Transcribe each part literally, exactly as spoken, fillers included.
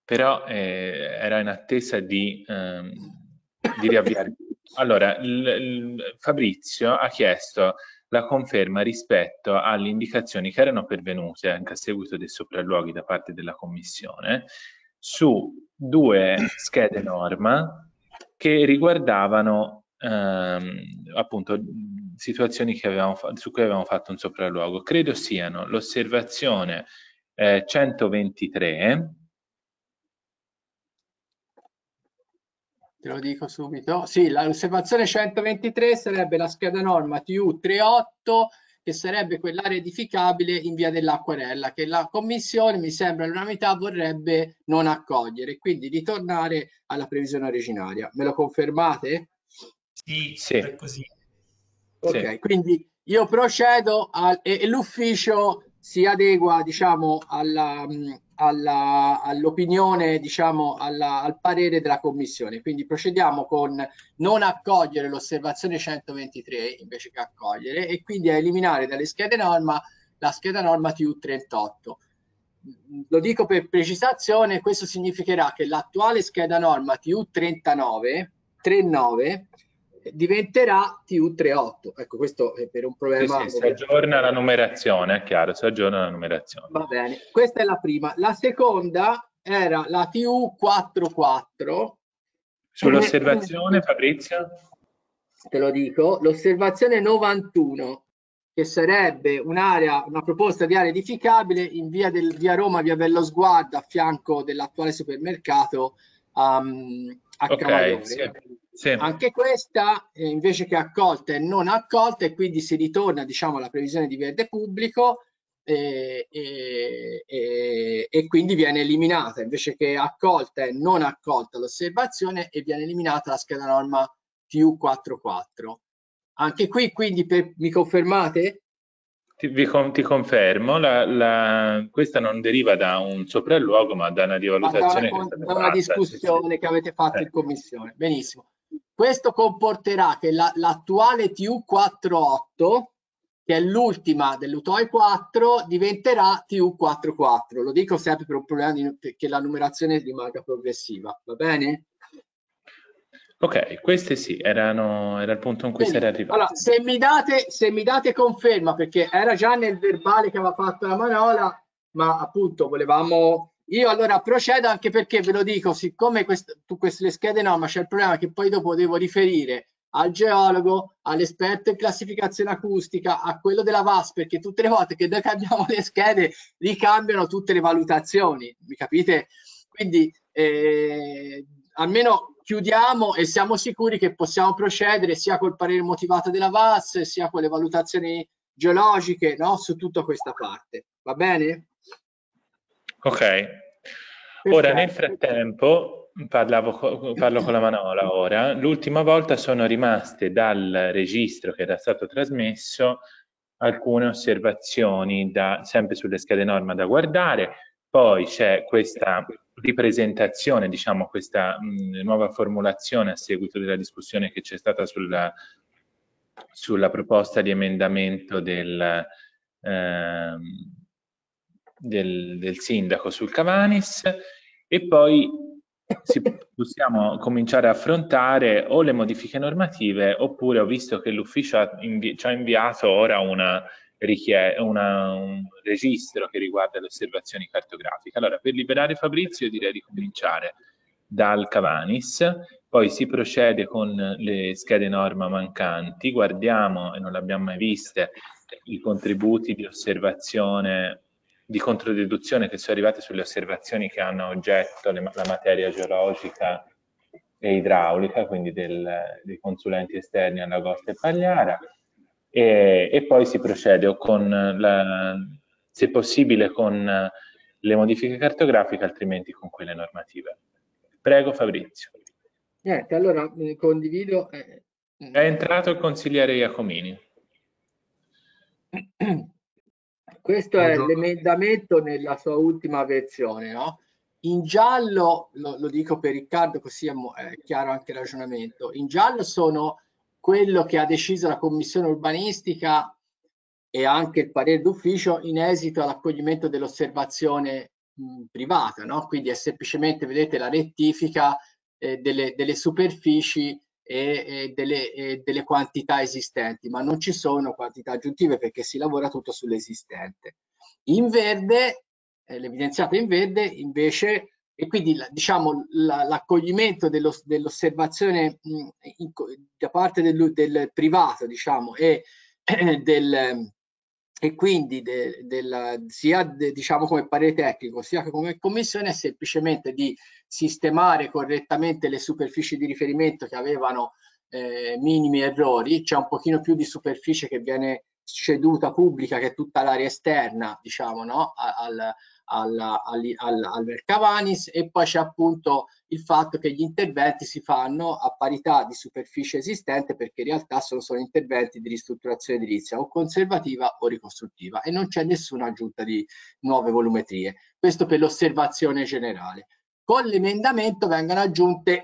però eh, era in attesa di, ehm, di riavviare. Allora, il, il, Fabrizio ha chiesto la conferma rispetto alle indicazioni che erano pervenute anche a seguito dei sopralluoghi da parte della Commissione su due schede norma che riguardavano ehm, appunto situazioni che avevamo su cui avevamo fatto un sopralluogo. Credo siano l'osservazione eh, centoventitré. Te lo dico subito. Sì, l'osservazione centoventitré sarebbe la scheda norma T U trentotto, che sarebbe quell'area edificabile in via dell'Acquarella, che la Commissione, mi sembra all'unanimità, vorrebbe non accogliere, quindi ritornare alla previsione originaria. Me lo confermate? Sì, Sì. è così. Ok, Sì. quindi io procedo al, e, e l'ufficio si adegua, diciamo, alla, alla, all'opinione, diciamo, alla, al parere della commissione. Quindi procediamo con non accogliere l'osservazione centoventitré invece che accogliere, e quindi a eliminare dalle schede norma la scheda norma T U trentotto. Lo dico per precisazione, questo significherà che l'attuale scheda norma T U trentanove, trentanove diventerà T U trentotto. Ecco, questo è per un problema. Sì, sì, si aggiorna la numerazione, è chiaro, si aggiorna la numerazione. Va bene, questa è la prima. La seconda era la T U quarantaquattro. Sull'osservazione, Fabrizio? Te lo dico, l'osservazione novantuno, che sarebbe un'area, una proposta di area edificabile in via, del, via Roma, via Bello Sguardo, a fianco dell'attuale supermercato um, a Ok, Camaiore. sì, sì. Anche questa eh, invece che accolta è non accolta, e quindi si ritorna, diciamo, alla previsione di verde pubblico e, e, e, e quindi viene eliminata, invece che accolta è non accolta l'osservazione e viene eliminata la scheda norma T U quarantaquattro. Anche qui, quindi, per, mi confermate? Ti, vi con- ti confermo, la, la, questa non deriva da un sopralluogo, ma da una Ma da rivalutazione una, che è stata da una fatta. Sì, sì. discussione che avete fatto Eh. in commissione. Benissimo. Questo comporterà che la, l'attuale T U quarantotto, che è l'ultima dell'U T O I quattro, diventerà T U quarantaquattro. Lo dico sempre per un problema di, che la numerazione rimanga progressiva. Va bene? Ok, queste sì, erano, era il punto in cui si era Benissimo. arrivati. Allora, se mi date, se mi date conferma, perché era già nel verbale che aveva fatto la Manola, ma appunto volevamo. Io allora procedo, anche perché ve lo dico, siccome quest, tu queste le schede no, ma c'è il problema che poi dopo devo riferire al geologo, all'esperto in classificazione acustica, a quello della V A S, perché tutte le volte che noi cambiamo le schede ricambiano tutte le valutazioni, mi capite? Quindi eh, almeno chiudiamo e siamo sicuri che possiamo procedere sia col parere motivato della V A S sia con le valutazioni geologiche, no? Su tutta questa parte. Va bene? Ok. Ora, nel Perfetto. frattempo, parlavo, parlo con la Manola ora, l'ultima volta sono rimaste dal registro che era stato trasmesso alcune osservazioni da, sempre sulle schede norma da guardare, poi c'è questa ripresentazione, diciamo questa mh, nuova formulazione a seguito della discussione che c'è stata sulla, sulla proposta di emendamento del, ehm, del, del sindaco sul Cavanis, e poi si, possiamo cominciare a affrontare o le modifiche normative, oppure ho visto che l'ufficio ha invi- ci ha inviato ora una, una, un registro che riguarda le osservazioni cartografiche. Allora, per liberare Fabrizio io direi di cominciare dal Cavanis, poi si procede con le schede norma mancanti, guardiamo, e non le abbiamo mai viste, i contributi di osservazione, di controdeduzione che sono arrivati sulle osservazioni che hanno oggetto le, la materia geologica e idraulica, quindi del, dei consulenti esterni alla Costa e Pagliara, e, e poi si procede o con la, se possibile con le modifiche cartografiche, altrimenti con quelle normative. Prego Fabrizio. Niente, allora eh, condivido. Eh, È entrato il consigliere Iacomini. Questo è l'emendamento nella sua ultima versione, no? In giallo, lo, lo dico per Riccardo così è, è chiaro anche il ragionamento, in giallo sono quello che ha deciso la commissione urbanistica e anche il parere d'ufficio in esito all'accoglimento dell'osservazione mh, privata, no? Quindi è semplicemente, vedete, la rettifica eh, delle, delle superfici e, e, delle, e delle quantità esistenti, ma non ci sono quantità aggiuntive perché si lavora tutto sull'esistente. In verde, eh, l'evidenziato in verde invece, e quindi la, diciamo la, l'accoglimento dello, dell'osservazione mh, in, da parte del, del privato, diciamo, e del e quindi de, de sia de, diciamo come parere tecnico sia come commissione è semplicemente di sistemare correttamente le superfici di riferimento che avevano eh, minimi errori. C'è un pochino più di superficie che viene ceduta pubblica, che è tutta l'area esterna, diciamo, no? al, al, al, al, al Mercavanis, e poi c'è appunto il fatto che gli interventi si fanno a parità di superficie esistente, perché in realtà sono solo interventi di ristrutturazione edilizia o conservativa o ricostruttiva e non c'è nessuna aggiunta di nuove volumetrie. Questo per l'osservazione generale. Con l'emendamento vengono aggiunte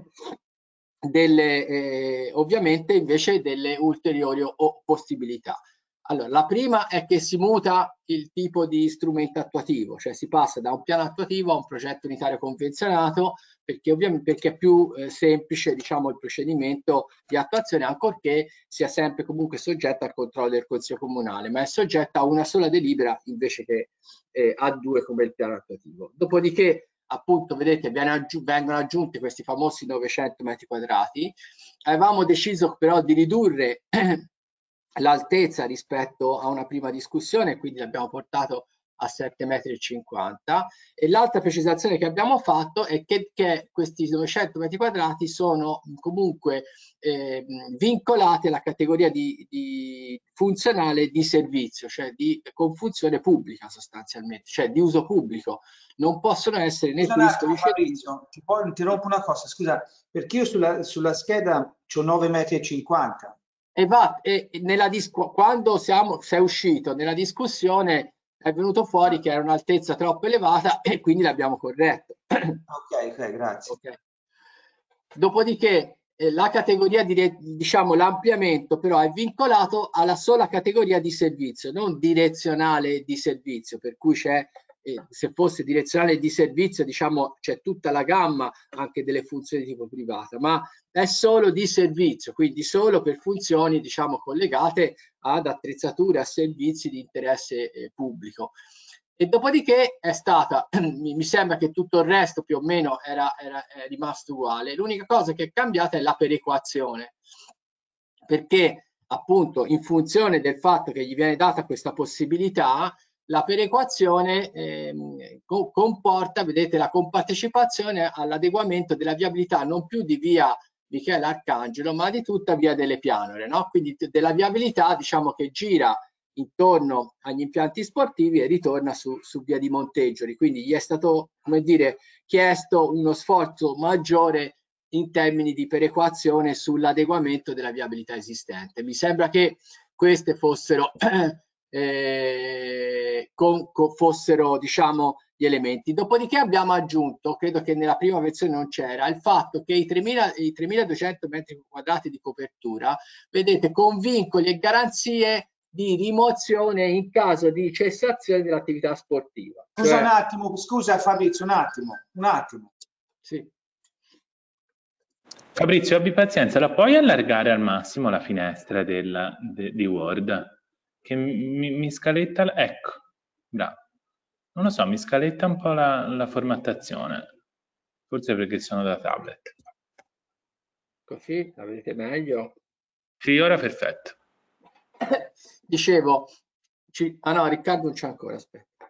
delle, eh, ovviamente invece delle ulteriori o possibilità. Allora, la prima è che si muta il tipo di strumento attuativo, cioè si passa da un piano attuativo a un progetto unitario convenzionato, perché ovviamente perché è più eh, semplice, diciamo, il procedimento di attuazione, ancorché sia sempre comunque soggetto al controllo del Consiglio Comunale, ma è soggetta a una sola delibera invece che eh, a due come il piano attuativo. Dopodiché, appunto, vedete, aggiun- vengono aggiunti questi famosi novecento metri quadrati. Avevamo deciso però di ridurre l'altezza rispetto a una prima discussione, quindi l'abbiamo portato a sette virgola cinquanta metri, e l'altra precisazione che abbiamo fatto è che, che questi novecento metri quadrati sono comunque eh, vincolati alla categoria di, di funzionale di servizio, cioè di, con funzione pubblica sostanzialmente, cioè di uso pubblico. Non possono essere né Scusa, Fabrizio, ti poi interrompo una cosa, scusa, perché io sulla, sulla scheda ho nove virgola cinquanta metri. E va, e nella quando siamo, sei uscito nella discussione è venuto fuori che era un'altezza troppo elevata e quindi l'abbiamo corretto. Ok, ok, grazie. Okay. Dopodiché eh, la categoria di, diciamo, l'ampliamento però è vincolato alla sola categoria di servizio, non direzionale di servizio, per cui c'è eh, se fosse direzionale di servizio, diciamo, c'è tutta la gamma anche delle funzioni di tipo privata, ma è solo di servizio, quindi solo per funzioni, diciamo, collegate ad attrezzature, a servizi di interesse eh, pubblico. E dopodiché è stata, mi sembra che tutto il resto più o meno era, era è rimasto uguale. L'unica cosa che è cambiata è la perequazione, perché appunto in funzione del fatto che gli viene data questa possibilità, la perequazione eh, co comporta, vedete, la compartecipazione all'adeguamento della viabilità non più di via Michele Arcangelo, ma di tutta via delle Pianore, no? Quindi della viabilità, diciamo, che gira intorno agli impianti sportivi e ritorna su, su via di Monteggioli. Quindi gli è stato, come dire, chiesto uno sforzo maggiore in termini di perequazione sull'adeguamento della viabilità esistente. Mi sembra che queste fossero eh, con, con, fossero, diciamo, gli elementi. Dopodiché abbiamo aggiunto, credo che nella prima versione non c'era, il fatto che i tremiladuecento metri quadrati di copertura, vedete, con vincoli e garanzie di rimozione in caso di cessazione dell'attività sportiva. Scusa cioè, un attimo, scusa Fabrizio, un attimo, un attimo. Sì. Fabrizio, abbi pazienza, la puoi allargare al massimo la finestra del, de, di Word? Che mi, mi scaletta, ecco, bravo. Non lo so, mi scaletta un po' la, la formattazione, forse perché sono da tablet. Così la vedete meglio? Sì, ora perfetto. Dicevo, ci... ah no, Riccardo non c'è ancora, aspetta.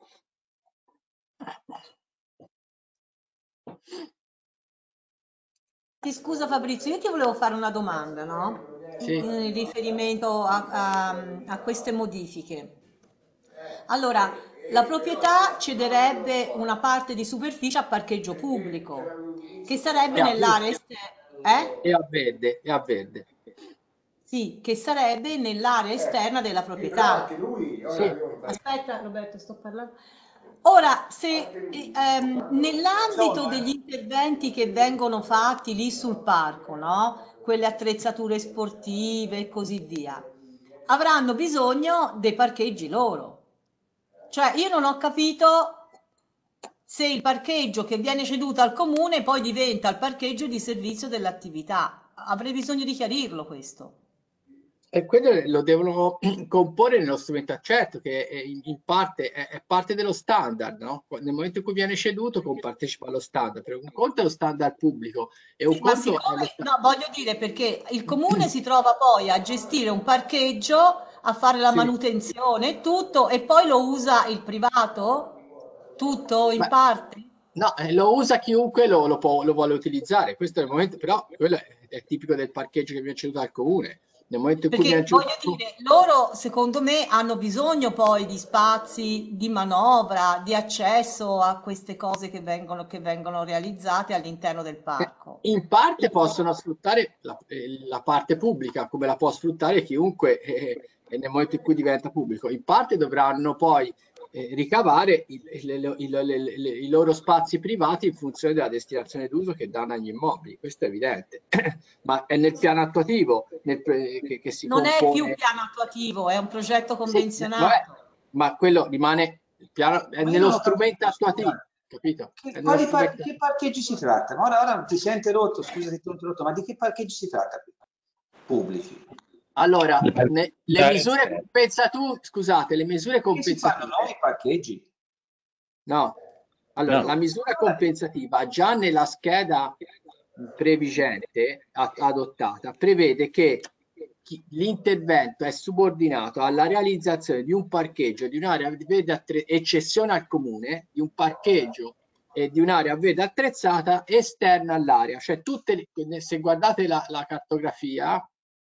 Ti scusa Fabrizio, io ti volevo fare una domanda, no? Sì. In, in riferimento a, a, a queste modifiche. Allora, la proprietà cederebbe una parte di superficie a parcheggio pubblico, che sarebbe nell'area esterna. Eh? E a verde, e a verde. Sì, che sarebbe nell'area esterna della proprietà. Sì. Aspetta, Roberto, sto parlando. Ora, se ehm, nell'ambito degli interventi che vengono fatti lì sul parco, no? Quelle attrezzature sportive e così via, avranno bisogno dei parcheggi loro. Cioè, io non ho capito se il parcheggio che viene ceduto al comune poi diventa il parcheggio di servizio dell'attività. Avrei bisogno di chiarirlo questo. E quello lo devono comporre nello strumento, certo che è in, in parte è, è parte dello standard, no? Nel momento in cui viene ceduto compartecipa allo standard, perché un conto è lo standard pubblico e un Sì, ma conto è siccome, lo sta- no, voglio dire perché il comune si trova poi a gestire un parcheggio, a fare la Sì. manutenzione e tutto, e poi lo usa il privato? Tutto in Ma- parte? no, eh, lo usa chiunque lo, lo può, lo vuole utilizzare, questo è il momento, però quello è, è tipico del parcheggio che viene ceduto al comune. Nel momento in cui Perché viene ceduto voglio al comune, dire, loro secondo me hanno bisogno poi di spazi di manovra, di accesso a queste cose che vengono, che vengono realizzate all'interno del parco. in parte possono sfruttare la, eh, la parte pubblica come la può sfruttare chiunque eh, eh, nel momento in cui diventa pubblico, in parte dovranno poi eh, ricavare il, il, il, il, i loro spazi privati in funzione della destinazione d'uso che danno agli immobili, questo è evidente, ma è nel piano attuativo nel, che, che si Non è più compone. piano attuativo, è un progetto Sì, vabbè, convenzionato. ma quello rimane il piano, è Ma io nello non ho strumento capito, attuativo, scusa. capito? Che, È nello quali par- strumento. che parcheggi si tratta? Ma ora, ora ti sei interrotto, scusa se ti ho interrotto, ma di che parcheggi si tratta qui? Pubblici. Allora, ne- le L'area misure esterna. compensative, scusate, le misure Che si fanno compensative, nuovi parcheggi? no. Allora, No. la misura compensativa già nella scheda previgente a- adottata prevede che chi- l'intervento è subordinato alla realizzazione di un parcheggio di un'area verde attre- eccezione al comune, di un parcheggio e di un'area verde attrezzata esterna all'area, cioè tutte le, se guardate la, la cartografia,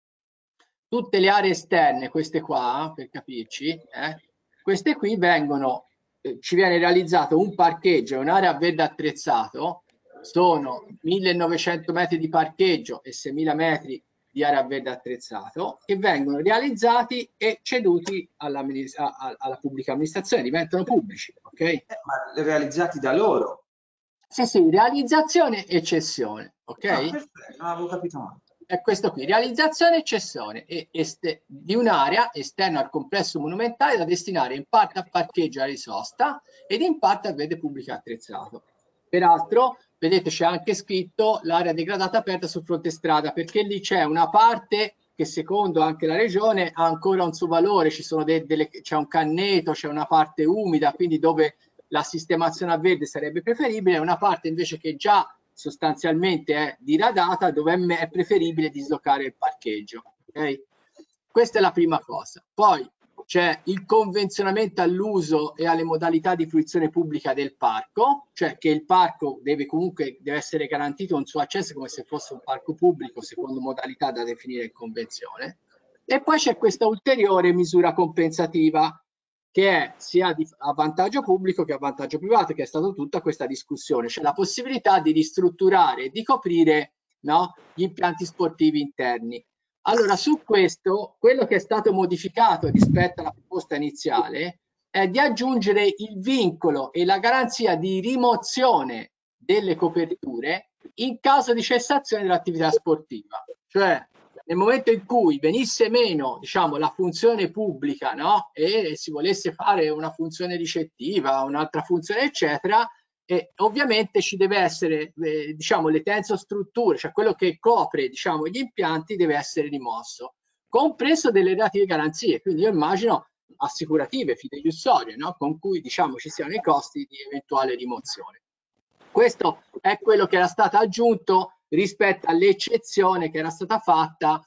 tutte le aree esterne, queste qua, per capirci, eh, queste qui vengono, eh, ci viene realizzato un parcheggio e un'area verde attrezzato, sono millenovecento metri di parcheggio e seimila metri di area verde attrezzato, che vengono realizzati e ceduti alla, alla pubblica amministrazione, diventano pubblici, ok? Eh, ma realizzati da loro. Sì, sì, realizzazione e cessione, ok? Ah, perfetto, non avevo capito male. È questo qui, realizzazione e cessione e este- di un'area esterna al complesso monumentale da destinare in parte a parcheggio e sosta ed in parte a verde pubblica attrezzato. Peraltro, vedete, c'è anche scritto l'area degradata aperta sul fronte strada, perché lì c'è una parte che secondo anche la regione ha ancora un suo valore, ci sono de- delle, c'è un canneto, c'è una parte umida, quindi dove la sistemazione a verde sarebbe preferibile, una parte invece che già sostanzialmente è diradata, dove è preferibile dislocare il parcheggio. Okay? Questa è la prima cosa. Poi c'è il convenzionamento all'uso e alle modalità di fruizione pubblica del parco, cioè che il parco deve comunque deve essere garantito un suo accesso come se fosse un parco pubblico secondo modalità da definire in convenzione. E poi c'è questa ulteriore misura compensativa che è sia di, a vantaggio pubblico che a vantaggio privato, che è stata tutta questa discussione, cioè la possibilità di ristrutturare e di coprire, no, gli impianti sportivi interni. Allora, su questo, quello che è stato modificato rispetto alla proposta iniziale è di aggiungere il vincolo e la garanzia di rimozione delle coperture in caso di cessazione dell'attività sportiva. Cioè, nel momento in cui venisse meno, diciamo, la funzione pubblica, no? E si volesse fare una funzione ricettiva, un'altra funzione, eccetera, e ovviamente ci deve essere, eh, diciamo, le tensostrutture, cioè quello che copre, diciamo, gli impianti deve essere rimosso, compreso delle relative garanzie. Quindi io immagino assicurative, fideiussorie, no? Con cui, diciamo, ci siano i costi di eventuale rimozione. Questo è quello che era stato aggiunto rispetto all'eccezione che era stata fatta,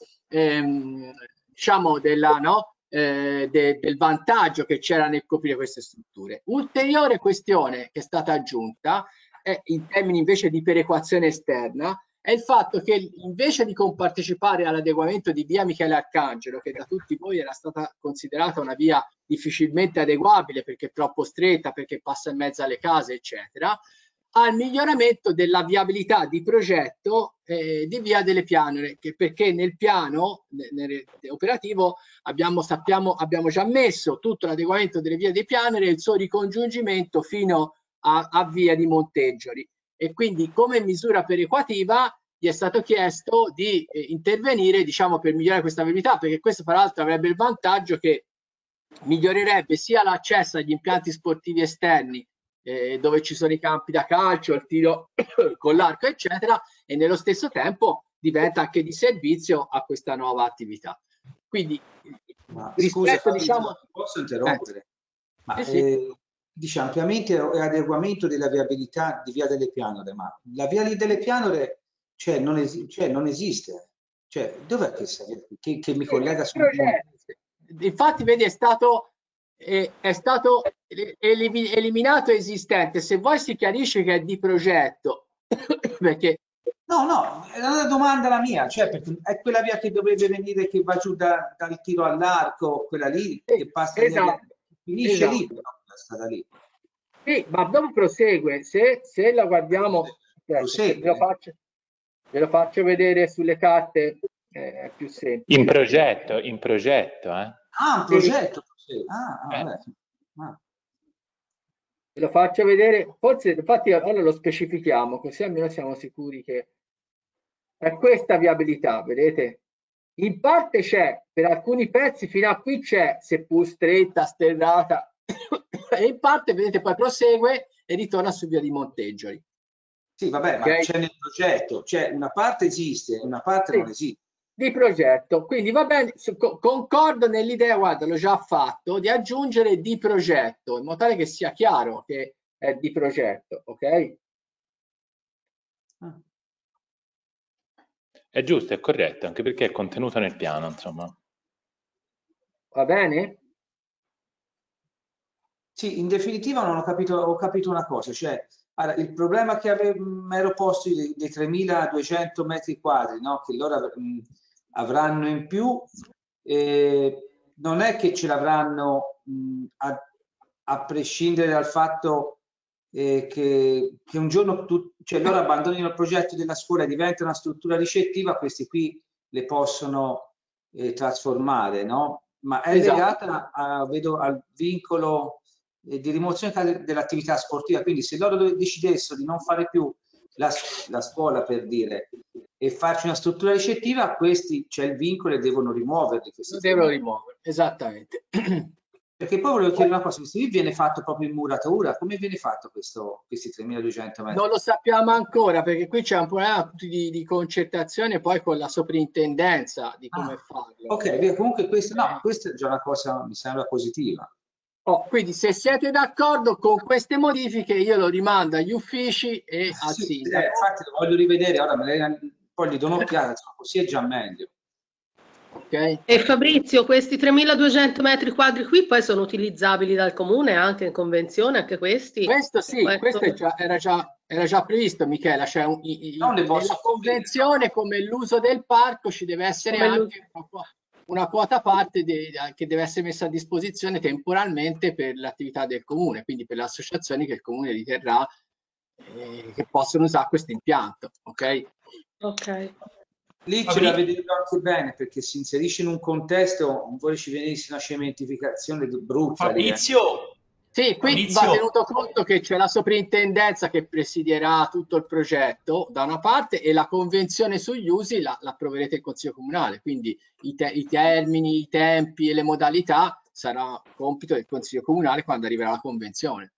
ehm, diciamo, della, no? eh, de, del vantaggio che c'era nel coprire queste strutture. Ulteriore questione che è stata aggiunta, è, in termini invece di perequazione esterna, è il fatto che invece di compartecipare all'adeguamento di via Michele Arcangelo, che da tutti voi era stata considerata una via difficilmente adeguabile perché è troppo stretta, perché passa in mezzo alle case, eccetera, al miglioramento della viabilità di progetto eh, di via delle Pianure, che perché nel piano nel, nel operativo abbiamo, sappiamo, abbiamo già messo tutto l'adeguamento delle vie dei Pianure e il suo ricongiungimento fino a, a via di Monteggioli, e quindi come misura perequativa gli è stato chiesto di eh, intervenire, diciamo, per migliorare questa viabilità, perché questo fra l'altro avrebbe il vantaggio che migliorerebbe sia l'accesso agli impianti sportivi esterni eh, dove ci sono i campi da calcio, il tiro con l'arco, eccetera, e nello stesso tempo diventa anche di servizio a questa nuova attività. Quindi Ma, rispetto, scusa, diciamo, posso interrompere? Eh, Ma sì, sì. eh, dice ampliamento e adeguamento della viabilità di Via delle Pianore, ma la Via delle Pianore cioè, non, esi cioè, non esiste. Cioè, dov'è che, che, che mi collega sul punto? Infatti, vedi, è stato, eh, è stato eliminato esistente. Se vuoi si chiarisce che è di progetto, perché... No, no, è una domanda la mia, cioè perché è quella via che dovrebbe venire, che va giù da, dal tiro all'arco, quella lì, sì, che passa esatto, via, finisce esatto. lì, però, la strada lì. Sì, ma dopo prosegue. Se, se la guardiamo, aspetta, se ve lo faccio, ve lo faccio vedere sulle carte, eh, è più semplice. In progetto, in progetto, eh? Ah, un progetto. Sì. Ah, ah, Eh. vabbè. Ah. Ve lo faccio vedere, forse infatti allora lo specifichiamo, così almeno siamo sicuri che è questa viabilità, vedete? In parte c'è, per alcuni pezzi fino a qui c'è, seppur stretta, sterrata, e in parte, vedete, poi prosegue e ritorna su via di Monteggioli. Sì, vabbè, Okay? ma c'è nel progetto, cioè una parte esiste, una parte Sì, non esiste. di progetto, quindi va bene, concordo nell'idea, guarda, l'ho già fatto, di aggiungere di progetto, in modo tale che sia chiaro che è di progetto, ok? Ah. È giusto, è corretto, anche perché è contenuto nel piano, insomma. Va bene? Sì, in definitiva non ho capito, ho capito una cosa, cioè allora, il problema che mi ero posto dei, dei tremiladuecento metri quadri, no? Che loro mh, avranno in più, eh, non è che ce l'avranno a, a prescindere dal fatto eh, che, che un giorno tu, cioè loro abbandonino il progetto della scuola e diventa una struttura ricettiva, questi qui le possono eh, trasformare, no? Ma è Esatto. legata a, vedo, al vincolo di rimozione dell'attività sportiva, quindi se loro decidessero di non fare più la, la scuola, per dire, e farci una struttura ricettiva, questi c'è il vincolo e devono rimuoverli. Lo devono rimuovere, esattamente. Perché poi volevo chiedere una cosa, se viene fatto proprio in muratura, come viene fatto questo, questi tremiladuecento metri? Non lo sappiamo ancora, perché qui c'è un problema di, di concertazione poi con la soprintendenza di come Ah, farlo. ok, comunque questa, no, questa è già una cosa, mi sembra positiva. Oh, quindi se siete d'accordo con queste modifiche io lo rimando agli uffici e al sì, sindaco. Eh, infatti lo voglio rivedere, ora me le, poi gli do un'occhiata, così è già meglio. Okay. E Fabrizio, questi tremiladuecento metri quadri qui poi sono utilizzabili dal comune anche in convenzione, anche questi? Questo sì, questo, questo è già, era, già, era già previsto, Michela, cioè un, i, i, nella convenzione come l'uso del parco ci deve essere come anche una, una quota parte de, che deve essere messa a disposizione temporalmente per l'attività del comune, quindi per le associazioni che il comune riterrà eh, che possono usare questo impianto, ok? Ok. Lì ce la vedevo anche bene perché si inserisce in un contesto, non vuole ci venisse una cementificazione brutta. Fabrizio, lì, eh. Sì, qui Fabrizio. va tenuto conto che c'è la soprintendenza che presidierà tutto il progetto da una parte e la convenzione sugli usi la, la approverete il Consiglio Comunale, quindi i, te, i termini, i tempi e le modalità sarà compito del Consiglio Comunale quando arriverà la convenzione.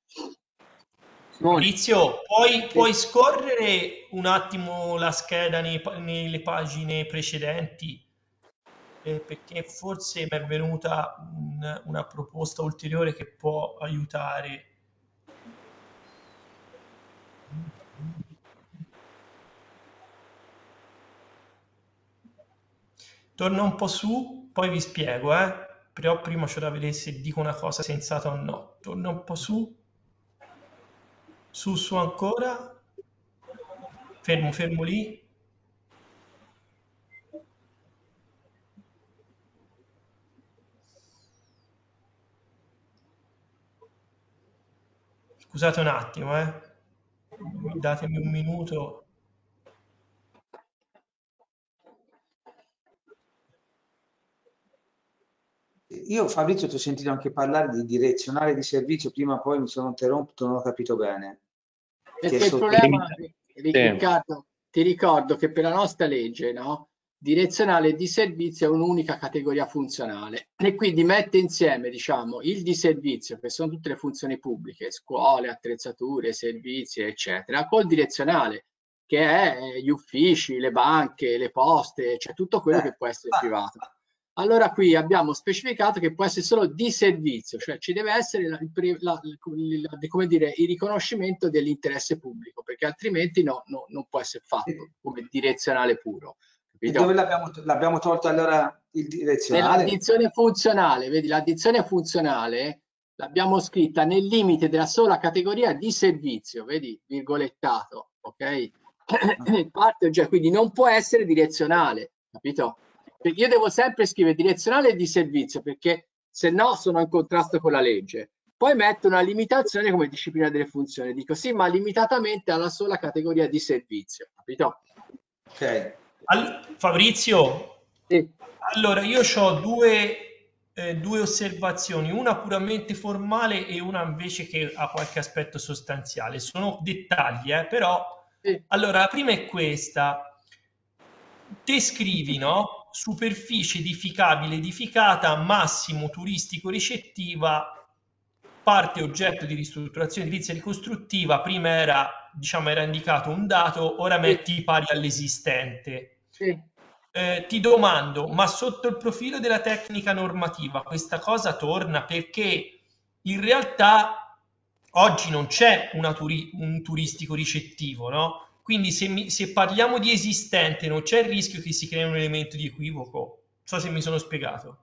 Maurizio, puoi, puoi scorrere un attimo la scheda nei, nelle pagine precedenti? Eh, perché forse mi è venuta un, una proposta ulteriore che può aiutare. Torna un po' su, poi vi spiego, eh? Però prima c'è da vedere se dico una cosa sensata o no. Torna un po' su. Su, su ancora. Fermo, fermo lì. Scusate un attimo, eh. Datemi un minuto. Io Fabrizio ti ho sentito anche parlare di direzionale di servizio, prima poi mi sono interrotto, non ho capito bene. Perché il problema, Riccardo, ti ricordo che per la nostra legge, no? direzionale e di servizio è un'unica categoria funzionale e quindi mette insieme, diciamo, il di servizio, che sono tutte le funzioni pubbliche, scuole, attrezzature, servizi, eccetera, col direzionale, che è gli uffici, le banche, le poste, cioè tutto quello che può essere privato. Allora qui abbiamo specificato che può essere solo di servizio, cioè ci deve essere la, la, la, come dire, il riconoscimento dell'interesse pubblico, perché altrimenti no, no, non può essere fatto come direzionale puro. E dove l'abbiamo, l'abbiamo tolto allora il direzionale? Nell'addizione funzionale, vedi, l'addizione funzionale l'abbiamo scritta nel limite della sola categoria di servizio, vedi, virgolettato, ok? Parte, cioè, quindi non può essere direzionale, capito? Perché io devo sempre scrivere direzionale e di servizio, perché se no sono in contrasto con la legge. Poi metto una limitazione come disciplina delle funzioni, dico sì, ma limitatamente alla sola categoria di servizio, capito? Ok. All Fabrizio, sì. Allora io ho due, eh, due osservazioni, una puramente formale e una invece che ha qualche aspetto sostanziale. Sono dettagli, eh, però... Sì. Allora, la prima è questa. Te scrivi, no? Superficie edificabile edificata, massimo turistico ricettiva, parte oggetto di ristrutturazione edilizia ricostruttiva. Prima era, diciamo, era indicato un dato, ora metti pari all'esistente. Sì. Eh, ti domando, ma sotto il profilo della tecnica normativa questa cosa torna? Perché in realtà oggi non c'è una turi un turistico ricettivo, no? Quindi se, mi, se parliamo di esistente non c'è il rischio che si crei un elemento di equivoco. Non so se mi sono spiegato.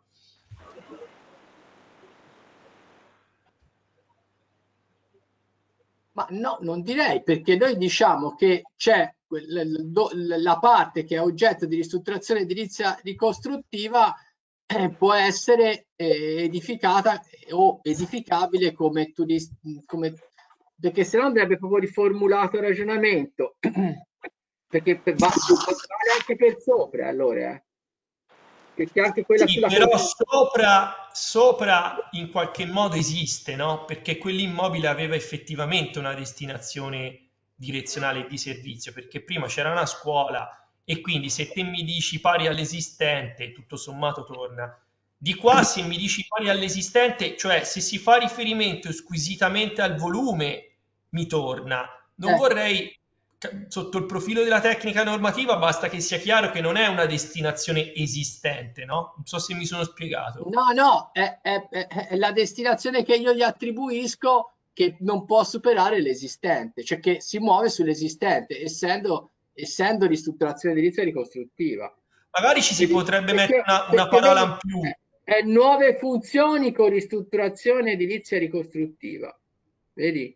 Ma no, non direi, perché noi diciamo che c'è la parte che è oggetto di ristrutturazione edilizia ricostruttiva eh, può essere eh, edificata o edificabile come turist, come, perché se no andrebbe proprio riformulato il ragionamento, perché per, va, vale anche per sopra, allora. Eh. Perché anche quella sì, sulla però sopra, sopra in qualche modo esiste, no? Perché quell'immobile aveva effettivamente una destinazione direzionale di servizio, perché prima c'era una scuola e quindi se te mi dici pari all'esistente, tutto sommato torna. Di qua se mi dici pari all'esistente, cioè se si fa riferimento squisitamente al volume, mi torna. Non eh. vorrei... Sotto il profilo della tecnica normativa basta che sia chiaro che non è una destinazione esistente, no? Non so se mi sono spiegato. No, no, è, è, è la destinazione che io gli attribuisco che non può superare l'esistente, cioè che si muove sull'esistente, essendo, essendo ristrutturazione edilizia ricostruttiva. Magari ci si Quindi, potrebbe perché, mettere una, una parola in più. È, è nuove funzioni con ristrutturazione edilizia ricostruttiva. Vedi?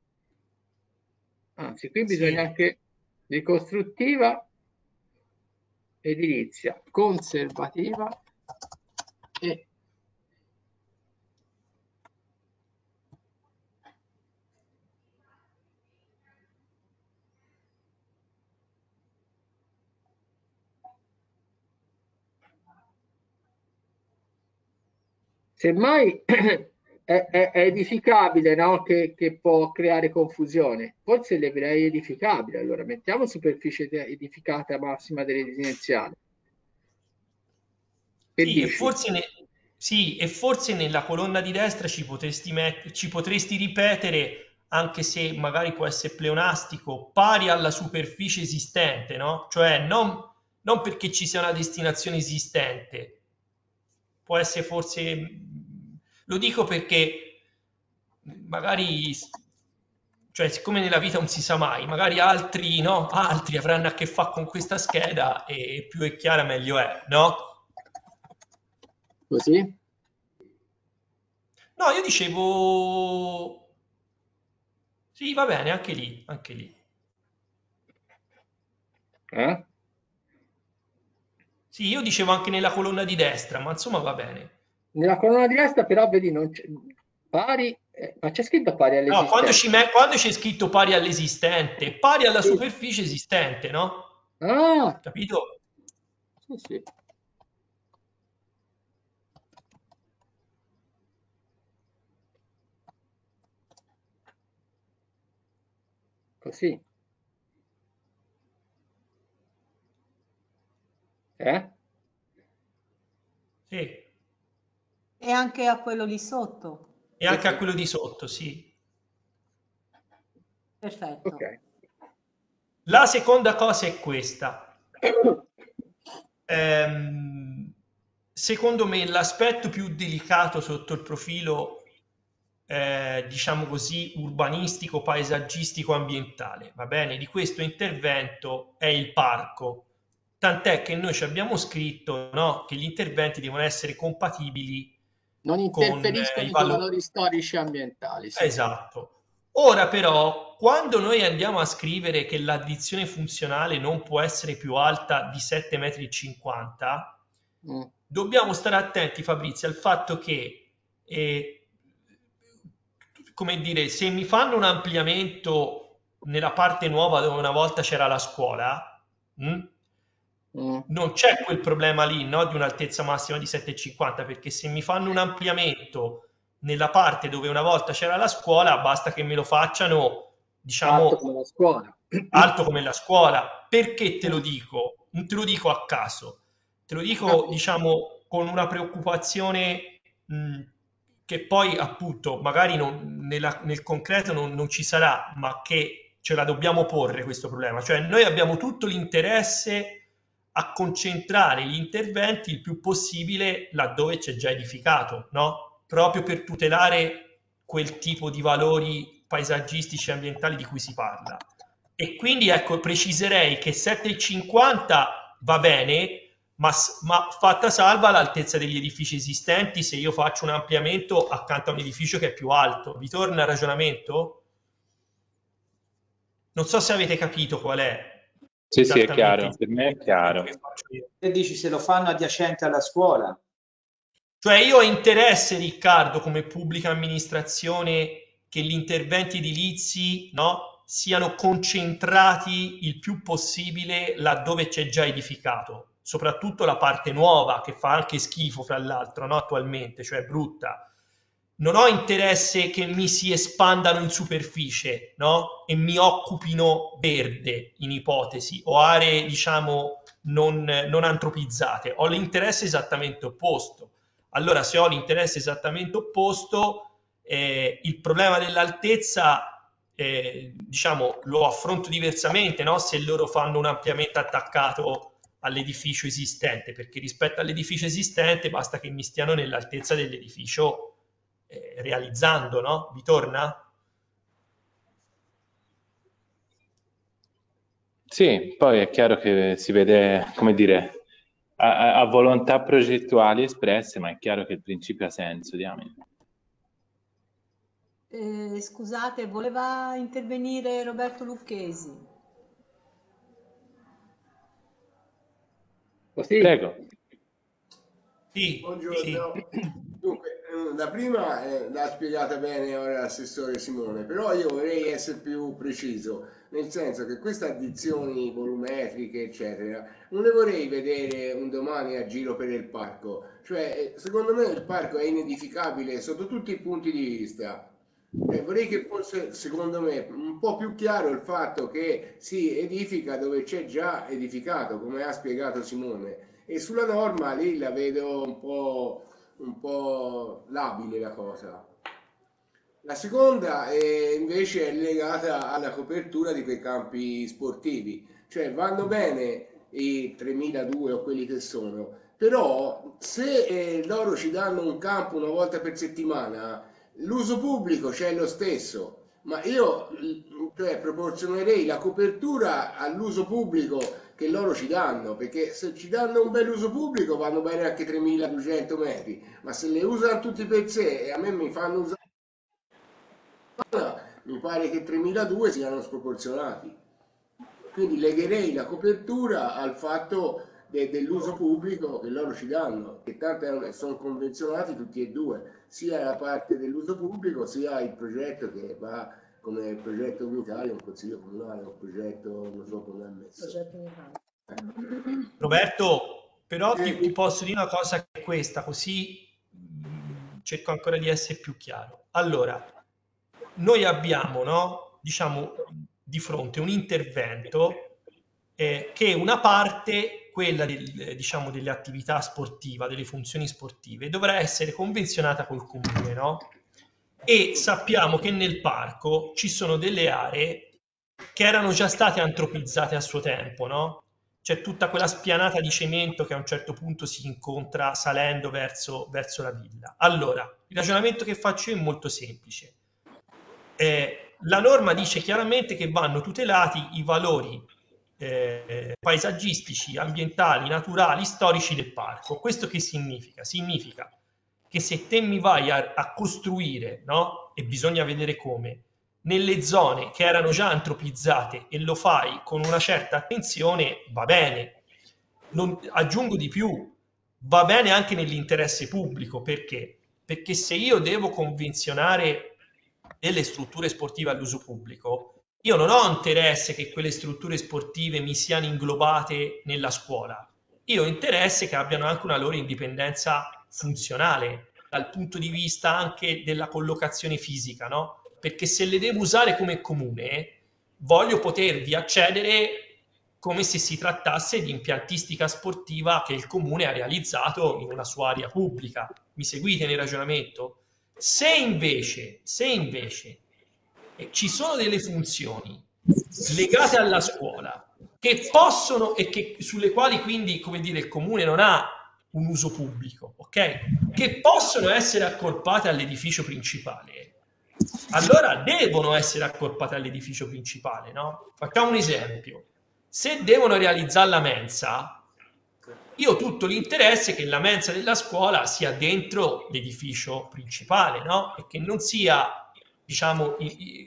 Anzi, qui bisogna sì. Anche ricostruttiva, edilizia, conservativa e semmai è, è, è edificabile, no? Che, che può creare confusione. Forse leverei edificabile, allora mettiamo superficie edificata massima delle residenziali. Che sì, dici? e forse, ne, sì, e forse nella colonna di destra ci potresti, met, ci potresti ripetere, anche se magari può essere pleonastico, pari alla superficie esistente, no? Cioè non, non perché ci sia una destinazione esistente, può essere forse... Lo dico perché magari, cioè siccome nella vita non si sa mai, magari altri, no? Altri avranno a che fare con questa scheda e più è chiara meglio è, no? Così? No, io dicevo... Sì, va bene, anche lì, anche lì. Eh? Sì, io dicevo anche nella colonna di destra, ma insomma va bene. Nella colonna di destra però vedi non c'è pari, eh, ma c'è scritto pari all'esistente. No, quando, ci me, quando c'è scritto pari all'esistente, pari alla sì. superficie esistente, no? Ah! Capito? Sì, sì. Così. Eh? Sì. E anche a quello lì sotto. E anche a quello di sotto, sì. Perfetto. Ok. La seconda cosa è questa. Ehm, secondo me l'aspetto più delicato sotto il profilo, eh, diciamo così, urbanistico, paesaggistico, ambientale, va bene, di questo intervento è il parco. Tant'è che noi ci abbiamo scritto, no, che gli interventi devono essere compatibili Non con eh, interferiscono i sui valori. valori storici e ambientali, sì. Esatto. Ora però, quando noi andiamo a scrivere che l'addizione funzionale non può essere più alta di sette virgola cinquanta metri, Mm. dobbiamo stare attenti, Fabrizio, al fatto che, eh, come dire, se mi fanno un ampliamento nella parte nuova dove una volta c'era la scuola, mh, Mm. non c'è quel problema lì, no, di un'altezza massima di sette virgola cinquanta, perché se mi fanno un ampliamento nella parte dove una volta c'era la scuola, basta che me lo facciano, diciamo, Alto come la scuola. alto come la scuola. Perché te lo dico? Non te lo dico a caso, te lo dico, diciamo, con una preoccupazione mh, che poi appunto magari non, nella, nel concreto non, non ci sarà, ma che ce la dobbiamo porre questo problema. Cioè noi abbiamo tutto l'interesse a concentrare gli interventi il più possibile laddove c'è già edificato, no? Proprio per tutelare quel tipo di valori paesaggistici e ambientali di cui si parla. E quindi ecco, preciserei che sette virgola cinquanta va bene, ma, ma fatta salva l'altezza degli edifici esistenti se io faccio un ampliamento accanto a un edificio che è più alto. Vi torna il ragionamento? Non so se avete capito qual è Sì, sì, è esattamente chiaro, il per me è quello chiaro. che faccio io. E dici se lo fanno adiacente alla scuola? Cioè io ho interesse, Riccardo, come pubblica amministrazione, che gli interventi edilizi, no, siano concentrati il più possibile laddove c'è già edificato, soprattutto la parte nuova, che fa anche schifo, fra l'altro, no, attualmente, cioè brutta. Non ho interesse che mi si espandano in superficie, no, e mi occupino verde, in ipotesi, o aree, diciamo, non, non antropizzate. Ho l'interesse esattamente opposto. Allora, se ho l'interesse esattamente opposto, eh, il problema dell'altezza, eh, diciamo, lo affronto diversamente, no? Se loro fanno un ampliamento attaccato all'edificio esistente, perché rispetto all'edificio esistente basta che mi stiano nell'altezza dell'edificio eh, realizzando, no? Vi torna? Sì, poi è chiaro che si vede, come dire, a, a volontà progettuali espresse, ma è chiaro che il principio ha senso, diamine. Eh, scusate, voleva intervenire Roberto Lucchesi. Così. Prego. Sì, Buongiorno. sì. Dunque, la prima eh, l'ha spiegata bene ora l'assessore Simone, però io vorrei essere più preciso, nel senso che queste addizioni volumetriche, eccetera, non le vorrei vedere un domani a giro per il parco. Cioè, eh, secondo me il parco è inedificabile sotto tutti i punti di vista. Cioè, vorrei che fosse, secondo me, un po' più chiaro il fatto che si edifica dove c'è già edificato, come ha spiegato Simone. E sulla norma lì la vedo un po', un po' labile la cosa. La seconda è, invece è legata alla copertura di quei campi sportivi, cioè vanno bene i tremiladue o quelli che sono, però se eh, loro ci danno un campo una volta per settimana, l'uso pubblico c'è lo stesso, ma io cioè, proporzionerei la copertura all'uso pubblico che loro ci danno, perché se ci danno un bel uso pubblico vanno bene anche tremiladuecento metri, ma se le usano tutti per sé e a me mi fanno usare, mi pare che tremiladue siano sproporzionati. Quindi legherei la copertura al fatto de- dell'uso pubblico che loro ci danno, che tanto sono convenzionati tutti e due, sia la parte dell'uso pubblico sia il progetto che va come progetto unitario, un consiglio comunale, un progetto, non so come è messo. Roberto, però ti, Eh, ti posso dire una cosa che è questa, così mh, cerco ancora di essere più chiaro. Allora, noi abbiamo, no, diciamo, di fronte un intervento eh, che una parte, quella del, diciamo, delle attività sportive, delle funzioni sportive, dovrà essere convenzionata col comune, no? E sappiamo che nel parco ci sono delle aree che erano già state antropizzate a suo tempo, no? C'è tutta quella spianata di cemento che a un certo punto si incontra salendo verso, verso la villa. Allora, il ragionamento che faccio io è molto semplice. Eh, la norma dice chiaramente che vanno tutelati i valori eh, paesaggistici, ambientali, naturali, storici del parco. Questo che significa? Significa che se te mi vai a, a costruire, no? E bisogna vedere come, nelle zone che erano già antropizzate e lo fai con una certa attenzione, va bene. Non, aggiungo di più, va bene anche nell'interesse pubblico. Perché? Perché se io devo convenzionare delle strutture sportive all'uso pubblico, io non ho interesse che quelle strutture sportive mi siano inglobate nella scuola. Io ho interesse che abbiano anche una loro indipendenza funzionale dal punto di vista anche della collocazione fisica, no? Perché se le devo usare come comune, voglio potervi accedere come se si trattasse di impiantistica sportiva che il comune ha realizzato in una sua area pubblica. Mi seguite nel ragionamento? Se invece, se invece eh, ci sono delle funzioni legate alla scuola che possono e che, sulle quali quindi, come dire, il comune non ha un uso pubblico, ok? Che possono essere accorpate all'edificio principale, allora devono essere accorpate all'edificio principale, no? Facciamo un esempio. Se devono realizzare la mensa, io ho tutto l'interesse che la mensa della scuola sia dentro l'edificio principale, no? E che non sia, diciamo,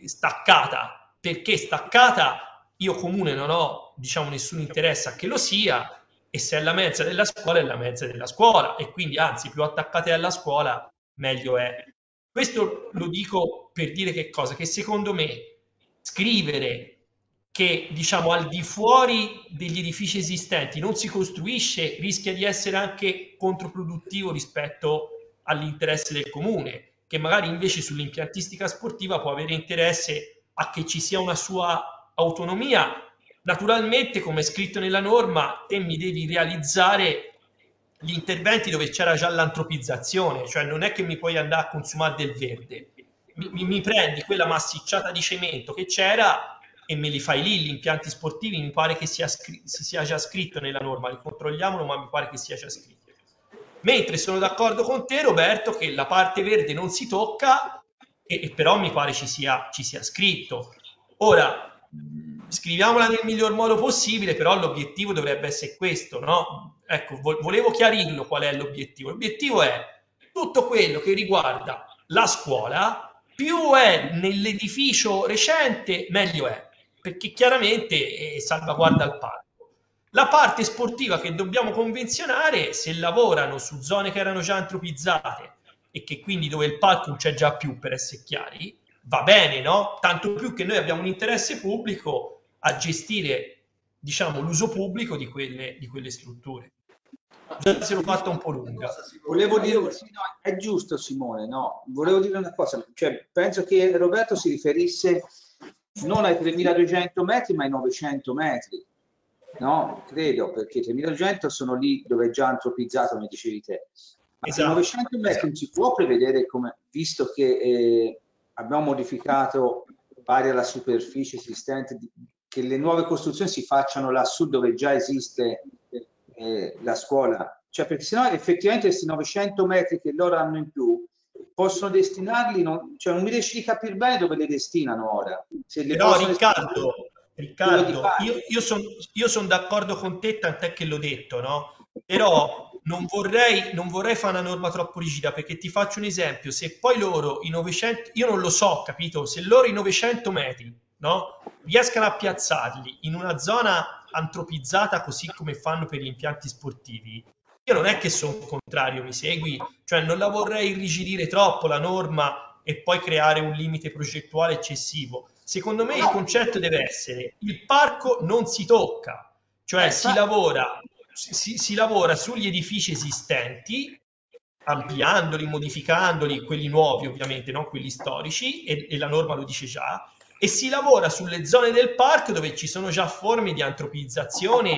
staccata, perché staccata io comune non ho, diciamo, nessun interesse a che lo sia, e se è la mensa della scuola è la mensa della scuola, e quindi anzi più attaccate alla scuola meglio è. Questo lo dico per dire che cosa? Che secondo me scrivere che, diciamo, al di fuori degli edifici esistenti non si costruisce rischia di essere anche controproduttivo rispetto all'interesse del comune, che magari invece sull'impiantistica sportiva può avere interesse a che ci sia una sua autonomia. Naturalmente, come è scritto nella norma, te mi devi realizzare gli interventi dove c'era già l'antropizzazione, cioè non è che mi puoi andare a consumare del verde, mi, mi, mi prendi quella massicciata di cemento che c'era e me li fai lì. Gli impianti sportivi mi pare che sia, si sia già scritto nella norma, ricontrolliamolo, ma mi pare che sia già scritto. Mentre sono d'accordo con te, Roberto, che la parte verde non si tocca, e, e però mi pare ci sia, ci sia scritto. Ora, scriviamola nel miglior modo possibile, però l'obiettivo dovrebbe essere questo, no? Ecco, volevo chiarirlo qual è l'obiettivo. L'obiettivo è tutto quello che riguarda la scuola, più è nell'edificio recente, meglio è, perché chiaramente eh, salvaguarda il parco. La parte sportiva che dobbiamo convenzionare, se lavorano su zone che erano già antropizzate e che quindi dove il parco non c'è già più, per essere chiari, va bene, no? Tanto più che noi abbiamo un interesse pubblico a gestire, diciamo, l'uso pubblico di quelle, di quelle strutture. Già se l'ho fatta un po' lunga. Volevo dire, sì, no, è giusto Simone, no? Volevo dire una cosa, cioè, penso che Roberto si riferisse non ai tremiladuecento metri, ma ai novecento metri, no? Credo, perché tremiladuecento sono lì dove è già antropizzato, come dicevi te. Ma esatto, novecento metri esatto. Non si può prevedere, come, visto che eh, abbiamo modificato pari alla superficie esistente, che le nuove costruzioni si facciano lassù dove già esiste eh, la scuola, cioè, perché sennò effettivamente questi novecento metri che loro hanno in più possono destinarli, non, cioè non mi riesci di capire bene dove li destinano ora. Se li Però Riccardo, Riccardo io, io sono io son d'accordo con te, tant'è che l'ho detto, no? Però non vorrei, non vorrei fare una norma troppo rigida, perché ti faccio un esempio: se poi loro i novecento, io non lo so, capito? Se loro i novecento metri, no, riescano a piazzarli in una zona antropizzata così come fanno per gli impianti sportivi, io non è che sono contrario, mi segui? Cioè non la vorrei irrigidire troppo la norma e poi creare un limite progettuale eccessivo. Secondo me il concetto deve essere: il parco non si tocca, cioè si lavora Si, si lavora sugli edifici esistenti, ampliandoli, modificandoli, quelli nuovi ovviamente, non quelli storici, e, e la norma lo dice già, e si lavora sulle zone del parco dove ci sono già forme di antropizzazione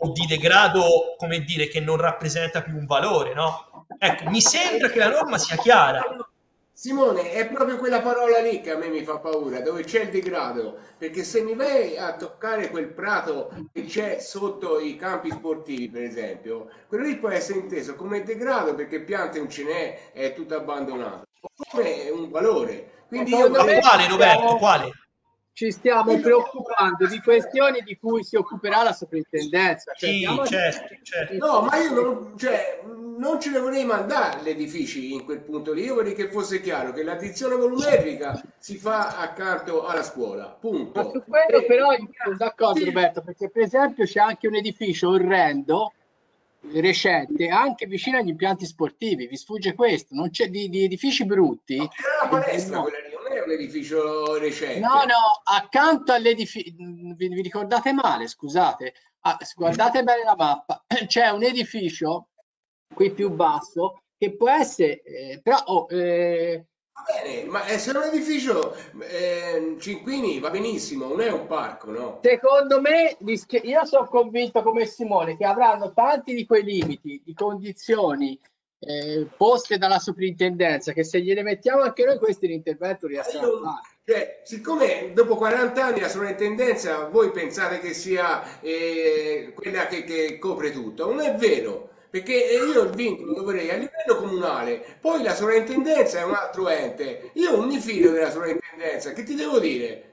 o di degrado, come dire, che non rappresenta più un valore, no? Ecco, mi sembra che la norma sia chiara. Simone, è proprio quella parola lì che a me mi fa paura, dove c'è il degrado, perché se mi vai a toccare quel prato che c'è sotto i campi sportivi, per esempio, quello lì può essere inteso come degrado perché piante non ce n'è, è tutto abbandonato, o come un valore. Quindi io Ma vorrei... quale, Roberto, quale? Ci stiamo preoccupando di questioni di cui si occuperà la soprintendenza. Cioè, Sì, a... certo, certo. No, ma io non, cioè, non ce ne vorrei mandare gli edifici in quel punto lì. Io vorrei che fosse chiaro che l'addizione volumetrica si fa accanto alla scuola, punto. Ma su quello però io sono d'accordo, Roberto, perché per esempio c'è anche un edificio orrendo, recente, anche vicino agli impianti sportivi. Vi sfugge questo? Non c'è di, di edifici brutti. No, era la palestra, quella lì, non è un edificio recente. No, no, accanto all'edificio, vi, vi ricordate male, scusate, ah, guardate bene la mappa, c'è un edificio qui più basso che può essere, eh, però oh, eh, Va bene, ma se è un edificio eh, Cinquini va benissimo, non è un parco, no? secondo me, io sono convinto come Simone che avranno tanti di quei limiti, di condizioni eh, poste dalla soprintendenza, che se gliele mettiamo anche noi questi l'intervento riescono a fare. Cioè, siccome dopo quaranta anni la sovrintendenza voi pensate che sia eh, quella che, che copre tutto, non è vero. Perché io il vincolo lo vorrei a livello comunale, poi la sovrintendenza è un altro ente. Io non mi fido della sovrintendenza, che ti devo dire?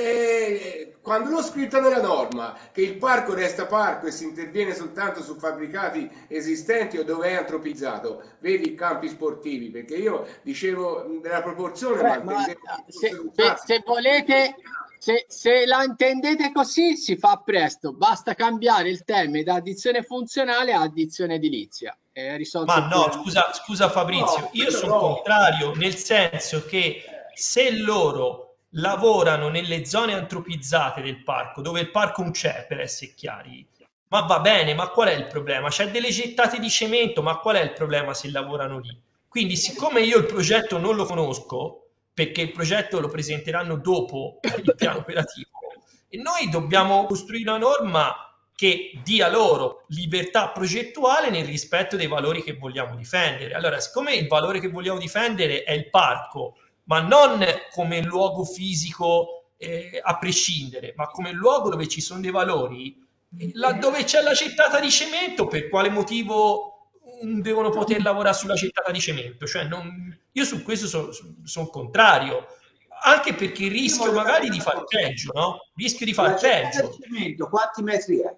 Eh, quando l'ho scritta nella norma che il parco resta parco e si interviene soltanto su fabbricati esistenti o dove è antropizzato, vedi i campi sportivi, perché io dicevo della proporzione, Beh, ma ma intendevo se, se, se volete, se, se la intendete così si fa presto, basta cambiare il termine da addizione funzionale a addizione edilizia. È risolto. Ma no, scusa, scusa Fabrizio, No, io sono no. contrario, nel senso che se loro lavorano nelle zone antropizzate del parco, dove il parco non c'è, per essere chiari, ma va bene, ma qual è il problema? C'è delle gettate di cemento, ma qual è il problema se lavorano lì? Quindi, siccome io il progetto non lo conosco, perché il progetto lo presenteranno dopo il piano operativo, e noi dobbiamo costruire una norma che dia loro libertà progettuale nel rispetto dei valori che vogliamo difendere. Allora, siccome il valore che vogliamo difendere è il parco, ma non come luogo fisico eh, a prescindere, ma come luogo dove ci sono dei valori, laddove c'è la gettata di cemento, per quale motivo devono poter lavorare sulla gettata di cemento? Cioè, non, io su questo sono son contrario, anche perché il rischio magari di far peggio, no? Il rischio di far peggio. Di cemento, quanti metri è?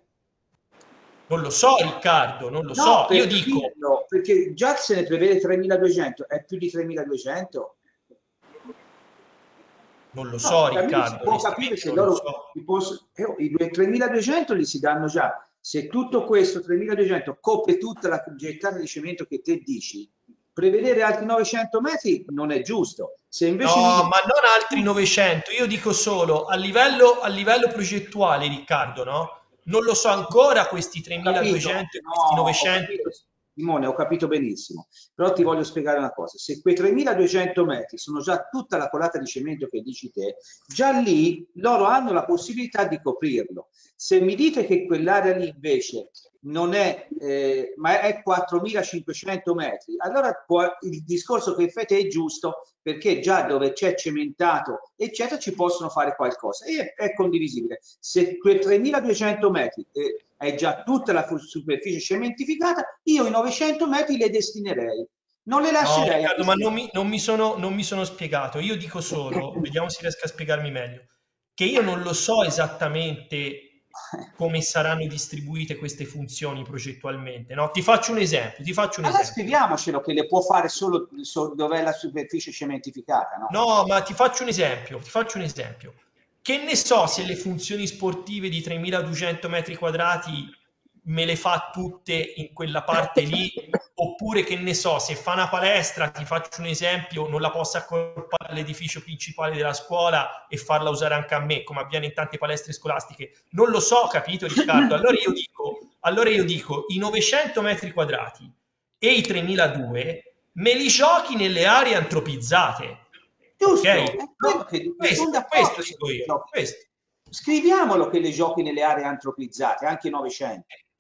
Non lo so, Riccardo, non lo No, so. per Io dico... dirlo, perché già se ne prevede tremiladuecento, è più di tremiladuecento? Non lo so, no, Riccardo. Può capire se loro so. Posso, eh, i tremiladuecento li si danno già. Se tutto questo tremiladuecento copre tutta la gettata di cemento che te dici, prevedere altri novecento metri non è giusto. Se invece no, mi... ma non altri novecento. Io dico solo a livello, a livello progettuale, Riccardo, no? Non lo so ancora questi tremiladuecento e no, questi novecento. Ho capito, Simone, ho capito benissimo, però ti voglio spiegare una cosa. Se quei tremiladuecento metri sono già tutta la colata di cemento che dici te, già lì loro hanno la possibilità di coprirlo. Se mi dite che quell'area lì invece non è, eh, ma è quattromilacinquecento metri, allora può, il discorso che fate è giusto, perché già dove c'è cementato eccetera ci possono fare qualcosa e è condivisibile. Se quei tremiladuecento metri eh, è già tutta la superficie cementificata, io i novecento metri le destinerei, non le lascerei. No, Riccardo, ma non mi, non, mi sono, non mi sono spiegato. Io dico solo, vediamo se riesco a spiegarmi meglio, che io non lo so esattamente come saranno distribuite queste funzioni progettualmente, no? Ti faccio un esempio, ti faccio un allora esempio. Scriviamocelo che le può fare solo so, dove è la superficie cementificata, no? No, ma ti faccio un esempio, ti faccio un esempio. Che ne so se le funzioni sportive di tremiladuecento metri quadrati me le fa tutte in quella parte lì, oppure che ne so, se fa una palestra, ti faccio un esempio, non la posso accorpare all'edificio principale della scuola e farla usare anche a me, come avviene in tante palestre scolastiche. Non lo so, capito Riccardo? Allora io dico, allora io dico i novecento metri quadrati e i tremiladuecento me li giochi nelle aree antropizzate. Giusto, Okay? è quello che questo, questo dico io, questo. Scriviamolo che le giochi nelle aree antropizzate, anche novecento.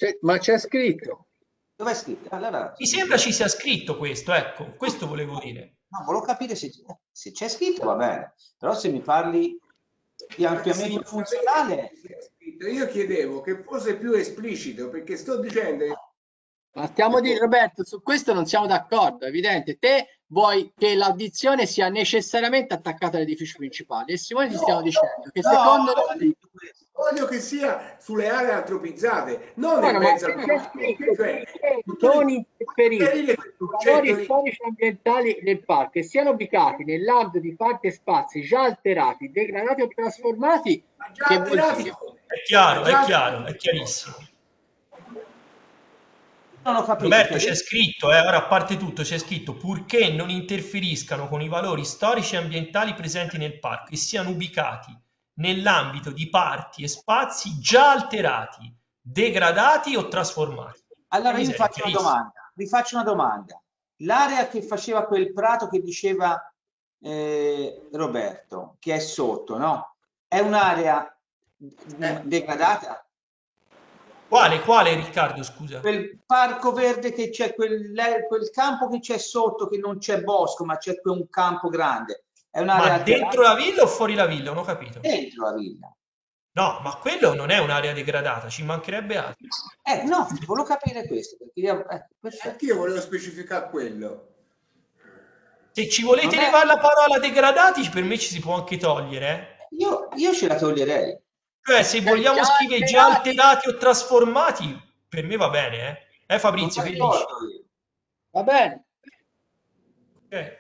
C'è- ma c'è scritto. Dove è scritto? Allora, Mi sembra ci sia scritto questo, ecco, questo volevo dire. no, volevo capire se, se c'è scritto, va bene, però se mi parli di ampliamento Sì, funzionale, io chiedevo che fosse più esplicito, perché sto dicendo che Ma stiamo di Roberto, su questo non siamo d'accordo, è evidente. Te vuoi che l'addizione sia necessariamente attaccata all'edificio principale e Simone ti stiamo dicendo che no, secondo no, noi voglio che sia sulle aree antropizzate, non no, in no, ma mezzo al c'è parco. scritto Cioè, che tutto non lì- interferiscono questo i concetto valori lì. storici e ambientali del parco e siano ubicati nell'ambito di parti e spazi già alterati, degradati o trasformati, Ma già che vuol alterati dire? come? È chiaro, Ma già è chiaro, è chiarissimo. non ho capito. Roberto, cioè, c'è scritto, eh, ora a parte tutto, c'è scritto purché non interferiscano con i valori storici e ambientali presenti nel parco e siano ubicati nell'ambito di parti e spazi già alterati, degradati o trasformati. allora io vi Miseria, faccio una chiarissimo. domanda, vi faccio una domanda. L'area che faceva quel prato che diceva eh, Roberto, che è sotto, no? È un'area Eh. degradata? Quale, quale Riccardo, scusa? Quel parco verde che c'è, quel, quel campo che c'è sotto, che non c'è bosco, ma c'è un campo grande. È un'area Ma dentro alterata? la villa o fuori la villa? Non ho capito. Dentro la villa. No, ma quello non è un'area degradata, ci mancherebbe altro. Eh, no, volevo capire questo, perché io, eh, perfetto. Anch'io volevo specificare quello. Se ci volete Non è- levare la parola degradati, per me ci si può anche togliere. eh. Io, io ce la toglierei. Cioè, se vogliamo Già scrivere già alterati. alterati o trasformati, per me va bene, eh? Eh Fabrizio, Sono che dici? d'accordo io. Va bene. Ok.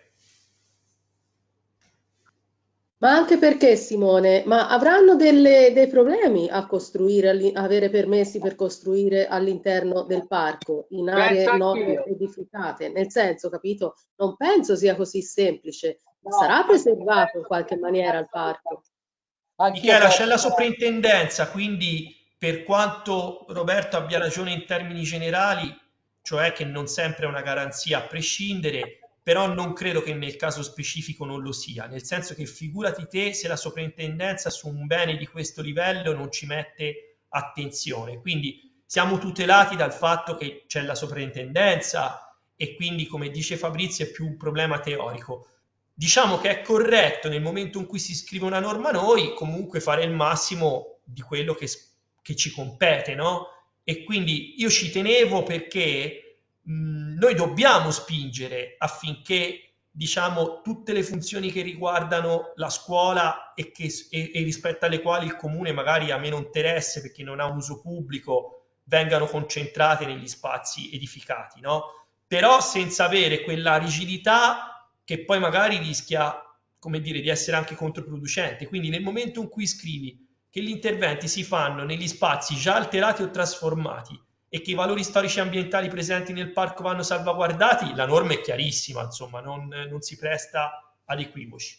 Ma anche perché, Simone, ma avranno delle- dei problemi a costruire, alli- avere permessi per costruire all'interno del parco, in aree Penso non anch'io. edificate? Nel senso, capito? Non penso sia così semplice. No, Sarà preservato in qualche maniera il parco. anch'io Michela, c'è penso. la soprintendenza, quindi per quanto Roberto abbia ragione in termini generali, cioè che non sempre è una garanzia a prescindere, però non credo che nel caso specifico non lo sia, nel senso che figurati te se la soprintendenza su un bene di questo livello non ci mette attenzione. Quindi siamo tutelati dal fatto che c'è la soprintendenza e quindi, come dice Fabrizio, è più un problema teorico. Diciamo che è corretto nel momento in cui si scrive una norma noi comunque fare il massimo di quello che, che ci compete, no? E quindi io ci tenevo perché mh, noi dobbiamo spingere affinché diciamo tutte le funzioni che riguardano la scuola e, che, e, e rispetto alle quali il comune magari ha meno interesse perché non ha un uso pubblico vengano concentrate negli spazi edificati, no? Però senza avere quella rigidità che poi magari rischia, come dire, di essere anche controproducente. Quindi nel momento in cui scrivi che gli interventi si fanno negli spazi già alterati o trasformati e che i valori storici e ambientali presenti nel parco vanno salvaguardati, la norma è chiarissima, insomma, non, non si presta ad equivoci.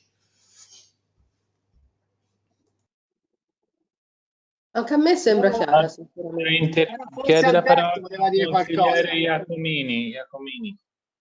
Anche a me sembra chiara, Ah, sinceramente. Era forse chiede la parola Alberto, voleva dire il qualcosa. consigliere Iacomini. Iacomini.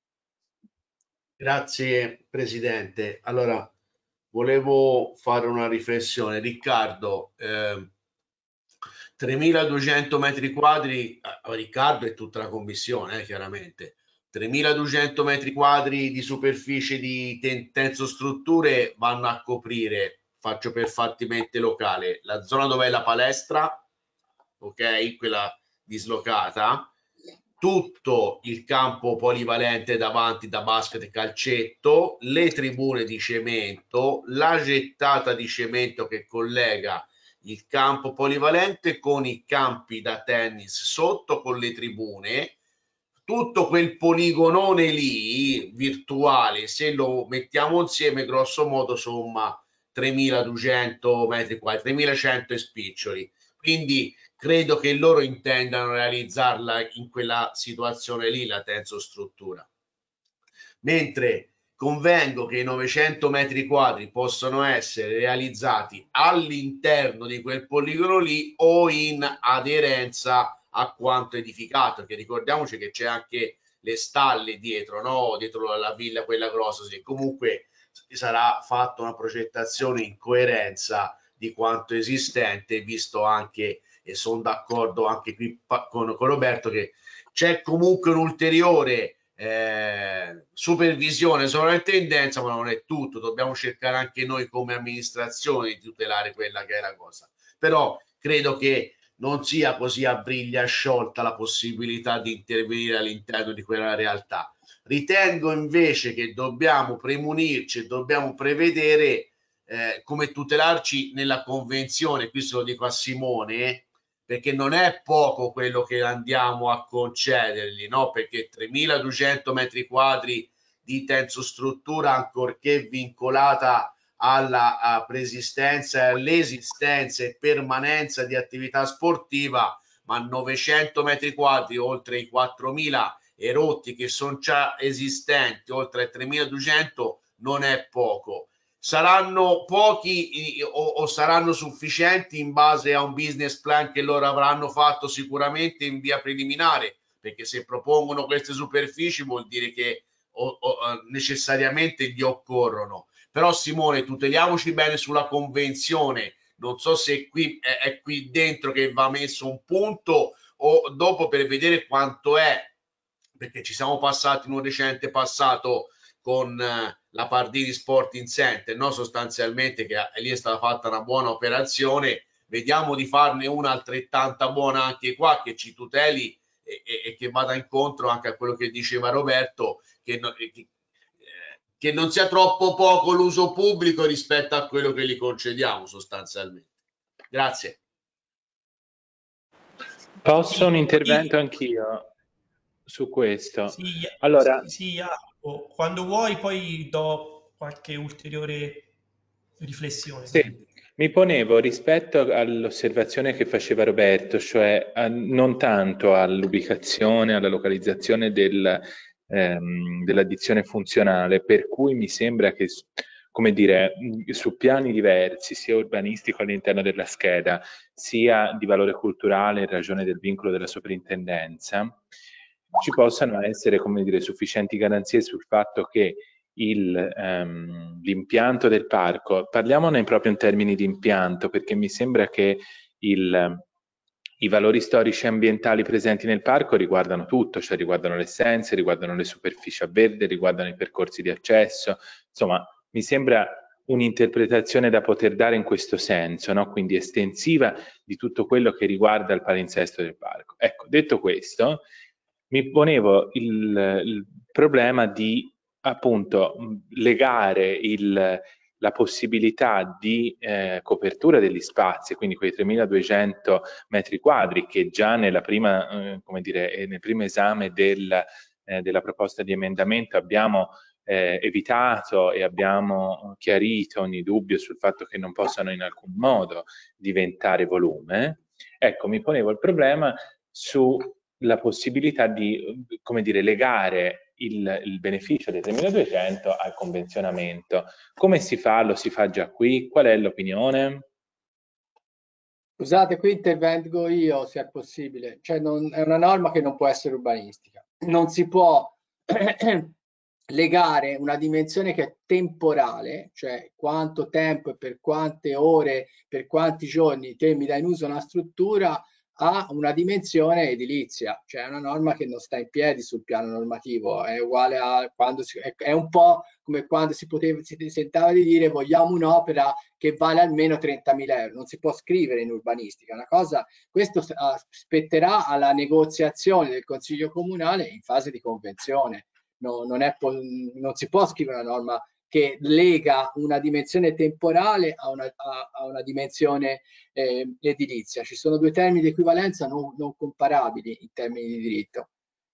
Grazie Presidente. Allora, volevo fare una riflessione. Riccardo, eh, tremiladuecento metri quadri, eh, Riccardo e tutta la commissione, eh, chiaramente, tremiladuecento metri quadri di superficie di ten- tensostrutture vanno a coprire, faccio per fatti mente locale, la zona dove è la palestra, ok, quella dislocata, tutto il campo polivalente davanti da basket e calcetto, le tribune di cemento, la gettata di cemento che collega il campo polivalente con i campi da tennis sotto con le tribune, tutto quel poligonone lì virtuale, se lo mettiamo insieme grosso modo somma tremiladuecento metri quadri, tremilacento e spiccioli. Quindi credo che loro intendano realizzarla in quella situazione lì, la tensostruttura. Mentre convengo che i novecento metri quadri possono essere realizzati all'interno di quel poligono lì o in aderenza a quanto edificato, che ricordiamoci che c'è anche le stalle dietro, no? Dietro la villa quella grossa, sì. Comunque sarà fatta una progettazione in coerenza di quanto esistente, visto anche e sono d'accordo anche qui con, con Roberto che c'è comunque un'ulteriore eh, supervisione, sovrintendenza, ma non è tutto, dobbiamo cercare anche noi come amministrazione di tutelare quella che è la cosa. Però credo che non sia così a briglia sciolta la possibilità di intervenire all'interno di quella realtà. Ritengo invece che dobbiamo premunirci e dobbiamo prevedere eh, come tutelarci nella convenzione, qui se lo dico a Simone, perché non è poco quello che andiamo a concedergli, no? Perché tremiladuecento metri quadri di tensostruttura, ancorché vincolata alla preesistenza e all'esistenza e permanenza di attività sportiva, ma novecento metri quadri oltre i quattromila erotti che sono già esistenti, oltre ai tremiladuecento, non è poco. Saranno pochi o, o saranno sufficienti in base a un business plan che loro avranno fatto sicuramente in via preliminare, perché se propongono queste superfici vuol dire che o, o, necessariamente gli occorrono. Però Simone, tuteliamoci bene sulla convenzione, non so se qui è, è qui dentro che va messo un punto o dopo per vedere quanto è, perché ci siamo passati in un recente passato con eh, la Pardini Sporting Center, no? Sostanzialmente che lì è stata fatta una buona operazione, vediamo di farne una altrettanta buona anche qua, che ci tuteli e, e, e che vada incontro anche a quello che diceva Roberto, che, no, che, che non sia troppo poco l'uso pubblico rispetto a quello che gli concediamo sostanzialmente. Grazie. Posso un intervento anch'io su questo? Sì, allora, sì, sì, quando vuoi poi do qualche ulteriore riflessione. Sì, mi ponevo rispetto all'osservazione che faceva Roberto, cioè a, non tanto all'ubicazione, alla localizzazione del, ehm, dell'addizione funzionale, per cui mi sembra che, come dire, su piani diversi, sia urbanistico all'interno della scheda, sia di valore culturale in ragione del vincolo della soprintendenza, ci possano essere, come dire, sufficienti garanzie sul fatto che il, um, l'impianto del parco, parliamone proprio in termini di impianto, perché mi sembra che il, i valori storici e ambientali presenti nel parco riguardano tutto, cioè riguardano le essenze, riguardano le superfici a verde, riguardano i percorsi di accesso, insomma mi sembra un'interpretazione da poter dare in questo senso, no? Quindi estensiva di tutto quello che riguarda il palinsesto del parco. Ecco, detto questo, mi ponevo il, il problema di appunto legare il, la possibilità di eh, copertura degli spazi, quindi quei tremiladuecento metri quadri che già nella prima, eh, come dire, nel primo esame del, eh, della proposta di emendamento abbiamo eh, evitato e abbiamo chiarito ogni dubbio sul fatto che non possano in alcun modo diventare volume. Ecco, mi ponevo il problema sulla possibilità di, come dire, legare il, il beneficio dei tremiladuecento al convenzionamento. Come si fa? Lo si fa già qui? Qual è l'opinione? Scusate, qui intervengo io se è possibile. Cioè non, è una norma che non può essere urbanistica. Non si può legare una dimensione che è temporale, cioè quanto tempo e per quante ore, per quanti giorni te mi dai in uso una struttura, a una dimensione edilizia, cioè è una norma che non sta in piedi sul piano normativo, è uguale a quando si, è, è un po' come quando si poteva, si tentava di dire vogliamo un'opera che vale almeno trentamila euro, non si può scrivere in urbanistica, una cosa, questo spetterà alla negoziazione del Consiglio Comunale in fase di convenzione, no, non, è, non si può scrivere una norma che lega una dimensione temporale a una, a, a una dimensione eh, edilizia. Ci sono due termini di equivalenza non, non comparabili in termini di diritto.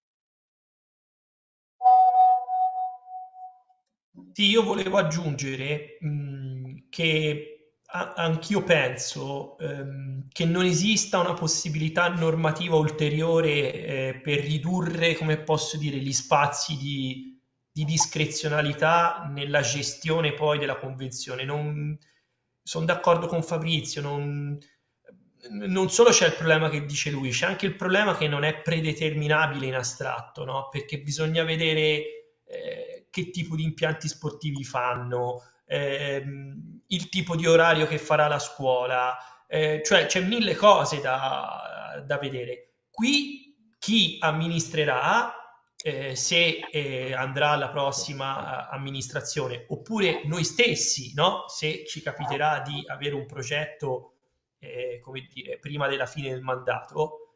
Sì, io volevo aggiungere mh, che a- anch'io penso ehm, che non esista una possibilità normativa ulteriore eh, per ridurre, come posso dire, gli spazi di di discrezionalità nella gestione poi della convenzione. Non, sono d'accordo con Fabrizio, non, non solo c'è il problema che dice lui, c'è anche il problema che non è predeterminabile in astratto, no? Perché bisogna vedere eh, che tipo di impianti sportivi fanno, ehm, il tipo di orario che farà la scuola, eh, cioè c'è mille cose da, da vedere. Qui chi amministrerà, eh, se eh, andrà alla prossima amministrazione, oppure noi stessi, no? Se ci capiterà di avere un progetto, eh, come dire, prima della fine del mandato,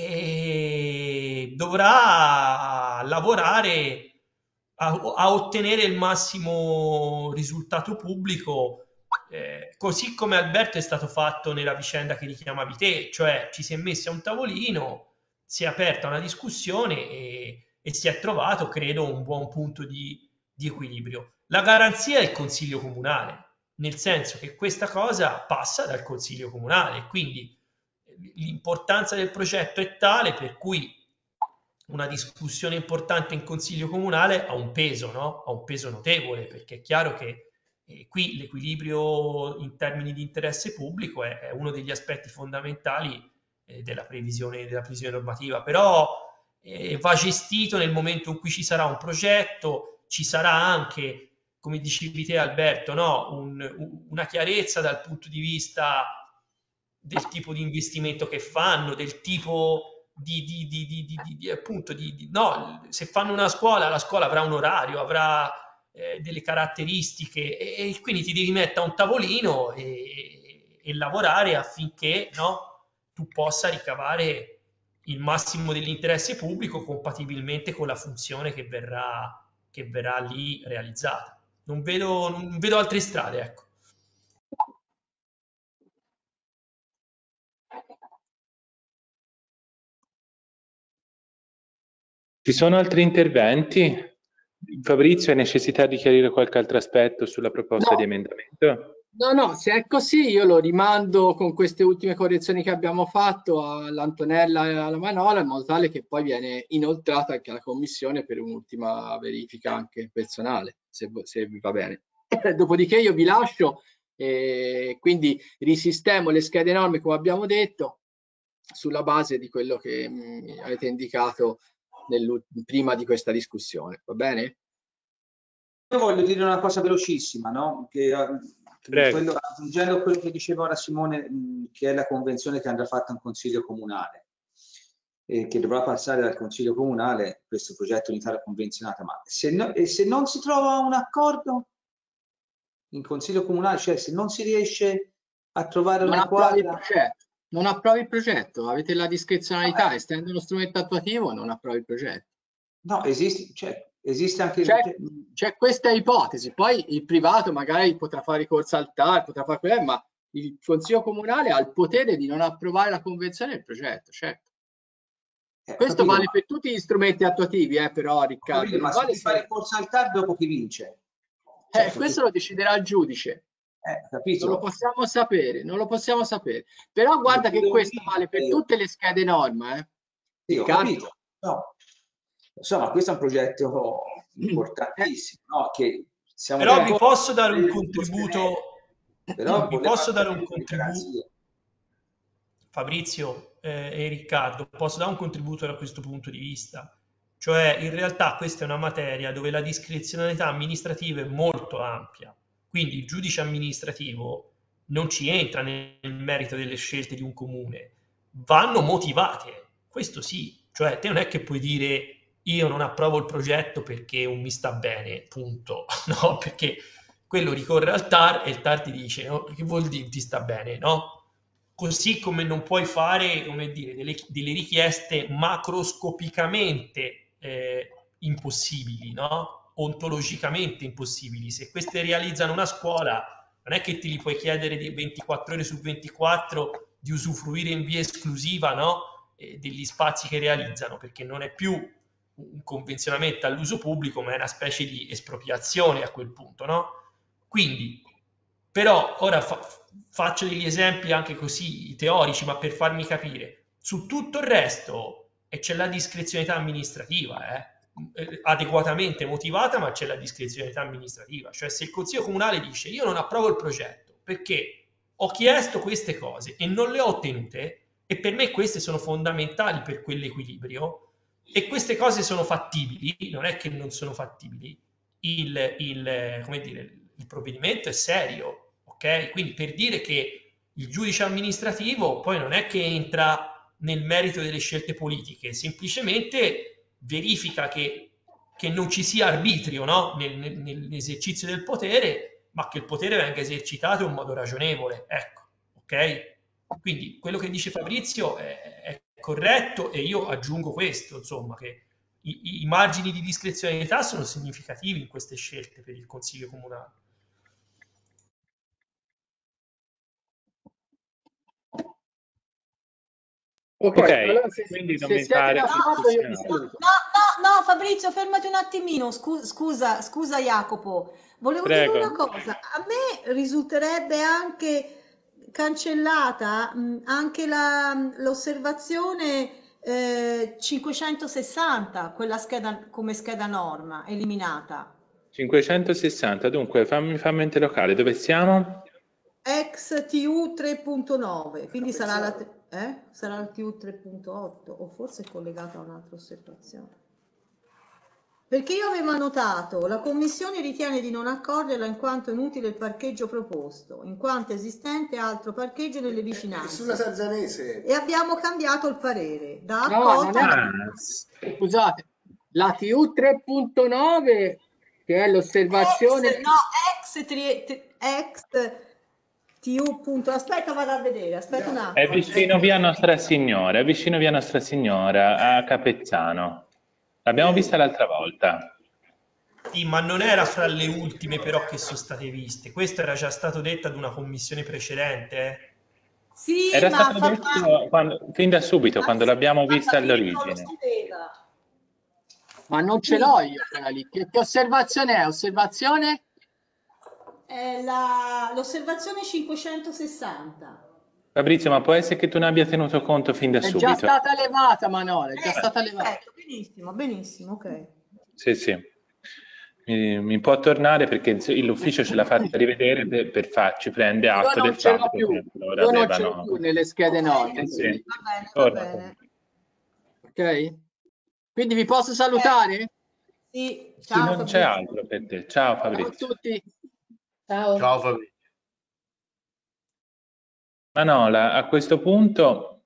e dovrà lavorare a, a ottenere il massimo risultato pubblico, eh, così come Alberto è stato fatto nella vicenda che richiamavi te, cioè ci si è messi a un tavolino, si è aperta una discussione e, e si è trovato, credo, un buon punto di, di equilibrio. La garanzia è il Consiglio Comunale, nel senso che questa cosa passa dal Consiglio Comunale, quindi l'importanza del progetto è tale per cui una discussione importante in Consiglio Comunale ha un peso, no? Ha un peso notevole, perché è chiaro che eh, qui l'equilibrio in termini di interesse pubblico è, è uno degli aspetti fondamentali eh, della previsione, della previsione normativa, però eh, va gestito nel momento in cui ci sarà un progetto, ci sarà anche, come dicevi te Alberto, no? un, una chiarezza dal punto di vista del tipo di investimento che fanno, del tipo di, di, di, di, di, di appunto, di, di, no, se fanno una scuola, la scuola avrà un orario, avrà eh, delle caratteristiche e, e quindi ti devi mettere a un tavolino e, e lavorare affinché, no, tu possa ricavare il massimo dell'interesse pubblico compatibilmente con la funzione che verrà, che verrà lì realizzata. Non vedo, non vedo altre strade, ecco. Ci sono altri interventi? Fabrizio, hai necessità di chiarire qualche altro aspetto sulla proposta No. di emendamento? No, no, se è così io lo rimando con queste ultime correzioni che abbiamo fatto all'Antonella e alla Manola, in modo tale che poi viene inoltrata anche alla Commissione per un'ultima verifica anche personale, se, se vi va bene. Dopodiché io vi lascio e quindi risistemo le schede norme come abbiamo detto sulla base di quello che mh, avete indicato prima di questa discussione, va bene? Io voglio dire una cosa velocissima, no? Che, quello, aggiungendo a quello che diceva ora Simone, mh, che è la convenzione che andrà fatta in Consiglio Comunale, e che dovrà passare dal Consiglio Comunale questo progetto unitario convenzionato, ma se, no, e se non si trova un accordo in Consiglio Comunale, cioè se non si riesce a trovare non una quadra... Non approvi il progetto, avete la discrezionalità, ah, estende lo strumento attuativo, non approvi il progetto. No, esiste, cioè, esiste anche... C'è questa ipotesi, poi il privato magari potrà fare ricorso al T A R, potrà fare quello, ma il Consiglio Comunale ha il potere di non approvare la convenzione del progetto, certo. Eh, Questo capito, vale ma... per tutti gli strumenti attuativi, eh, però Riccardo. Capito, ma vale se fare ricorso al T A R dopo chi vince? Cioè, eh, questo lo deciderà il giudice. Eh, capito? Non lo possiamo sapere, non lo possiamo sapere. Però guarda che questo vale per tutte le schede norma. Eh. Sì, ho capito. No. Insomma, questo è un progetto importantissimo. No? Che siamo Però vi posso dare un contributo. Però vi posso dare un contributo. Fabrizio eh, e Riccardo, posso dare un contributo da questo punto di vista. Cioè, in realtà questa è una materia dove la discrezionalità amministrativa è molto ampia. Quindi il giudice amministrativo non ci entra nel merito delle scelte di un comune, vanno motivate, questo sì, cioè te non è che puoi dire io non approvo il progetto perché non mi sta bene, punto, no, perché quello ricorre al T A R e il T A R ti dice no, che vuol dire ti sta bene, no? Così come non puoi fare, come dire, delle, delle richieste macroscopicamente eh, impossibili, no? Ontologicamente impossibili. Se queste realizzano una scuola, non è che ti li puoi chiedere di ventiquattro ore su ventiquattro di usufruire in via esclusiva, no? eh, degli spazi che realizzano, perché non è più un convenzionamento all'uso pubblico, ma è una specie di espropriazione a quel punto, no? Quindi, però, ora fa faccio degli esempi anche così teorici, ma per farmi capire. Su tutto il resto e c'è la discrezionalità amministrativa, eh? adeguatamente motivata, ma c'è la discrezionalità amministrativa. Cioè se il Consiglio Comunale dice io non approvo il progetto perché ho chiesto queste cose e non le ho ottenute, e per me queste sono fondamentali per quell'equilibrio, e queste cose sono fattibili, non è che non sono fattibili, il, il, come dire, il provvedimento è serio, ok? Quindi per dire che il giudice amministrativo poi non è che entra nel merito delle scelte politiche, semplicemente verifica che, che non ci sia arbitrio, no? nel, nel, nell'esercizio del potere, ma che il potere venga esercitato in modo ragionevole. Ecco, ok? Quindi quello che dice Fabrizio è, è corretto, e io aggiungo questo, insomma, che i, i margini di discrezionalità sono significativi in queste scelte per il Consiglio Comunale. Ok, Ok, allora se, quindi non se mi siete pare che d'accordo ci io vi sia. No, saluto. no, no, Fabrizio, fermati un attimino. Scu- Scusa, scusa Jacopo. Volevo dire Prego. una cosa. A me risulterebbe anche cancellata mh, anche la- l'osservazione eh, cinquecentosessanta, quella scheda come scheda norma, eliminata. cinquecentosessanta, dunque fammi, fammi mente locale, dove siamo? Ex T U tre punto nove, quindi sarà la, eh? sarà la T U tre punto otto o forse è collegata a un'altra osservazione. Perché io avevo annotato, la Commissione ritiene di non accoglierla in quanto inutile il parcheggio proposto, in quanto esistente altro parcheggio nelle È sulla vicinanze. Sarzanese. E abbiamo cambiato il parere, da No, non accolto è a la, Ah, scusate, la T U tre punto nove che è l'osservazione ex, no, ex, tri, tri- ex T U. Punto, aspetta, vado a vedere, aspetta un è attimo. vicino via Nostra Signora, è vicino via Nostra Signora, a Capezzano. L'abbiamo vista l'altra volta. Sì, ma non era fra le ultime però che sono state viste. Questo era già stato detto ad una commissione precedente. eh. Sì, Era ma, stato fa, detto quando- fin da subito, ma, quando l'abbiamo ma vista Fabrizio lo all'origine. sapeva. ma non ce l'ho Quindi, io quella lì. Che, che osservazione è? Osservazione? è la- l'osservazione cinquecentosessanta. Fabrizio, ma può essere che tu ne abbia tenuto conto fin da È già subito? stata levata, Manola, è già Eh, stata levata. perfetto, benissimo, benissimo, ok. Sì, sì. Mi, mi può tornare perché il- l'ufficio ce l'ha fatta rivedere per, per farci prende Io atto non del ce l'ho fatto più, che loro io non ce l'ho avevano... più nelle schede Va bene, norme. Sì, sì. va bene, va Torna, bene. Ok? Quindi vi posso Ok, salutare? sì, sì, ciao non c'è Fabrizio. altro per te. Ciao Ciao a Fabrizio. tutti. Ciao. Ciao Fabrizio. Manola, a questo punto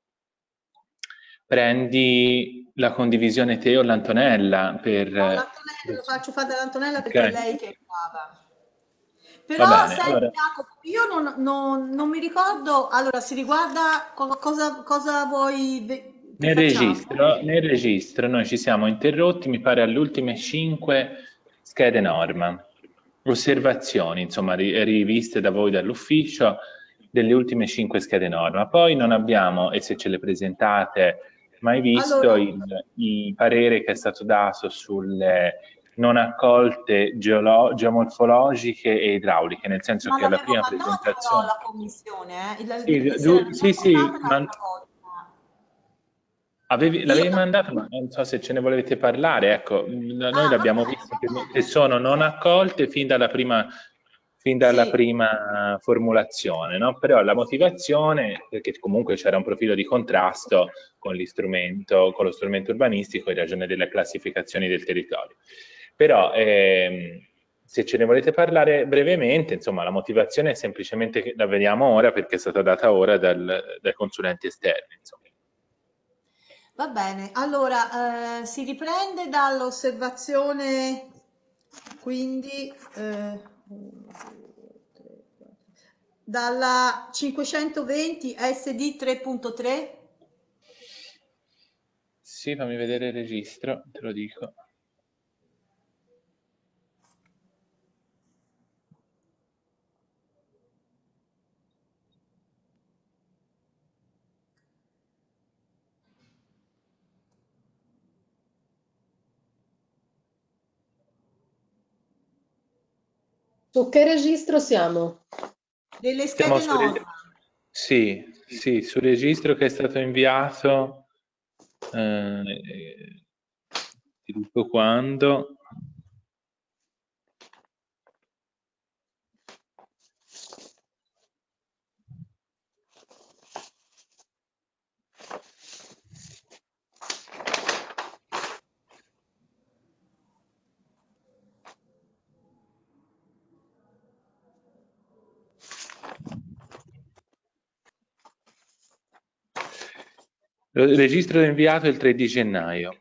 prendi la condivisione te o l'Antonella per... No, l'Antonella, lo faccio fare dall'Antonella perché è Ok, lei che brava. va Però, bene. senti, Allora, Jacopo, io non, non- non mi ricordo, allora, si riguarda co- cosa, cosa vuoi ve- che nel facciamo? registro, nel registro noi ci siamo interrotti, mi pare, alle ultime cinque schede norma, osservazioni, insomma, ri- riviste da voi dall'ufficio delle ultime cinque schede norma. Poi non abbiamo, e se ce le presentate, mai visto Allora, il, il parere che è stato dato sulle non accolte geolo- geomorfologiche e idrauliche, nel senso ma che alla l'avevo prima mandato però presentazione... alla commissione, eh? Il- Sì, si era du- già sì, sì, votata ma l'altra volta. avevi- Io, l'avevi mandato, ma non so se ce ne volevete parlare. Ecco, mh, noi ah, va l'abbiamo bene, visto va che, che bene. sono non accolte fin dalla prima, fin dalla Sì. prima formulazione, no? Però la motivazione, perché comunque c'era un profilo di contrasto con l'istrumento, con lo strumento urbanistico in ragione delle classificazioni del territorio. Però ehm, se ce ne volete parlare brevemente, insomma, la motivazione è semplicemente che la vediamo ora perché è stata data ora dal, dai consulenti esterni, insomma. Va bene, allora eh, si riprende dall'osservazione, quindi eh, uno, due, tre, quattro, dalla cinquecentoventi S D tre punto tre. Sì, fammi vedere il registro, te lo dico. Su che registro siamo? Delle Siamo schede sul reg- norma. sì, sì, sul registro che è stato inviato, eh, ti dico quando. Il registro inviato il tre di gennaio.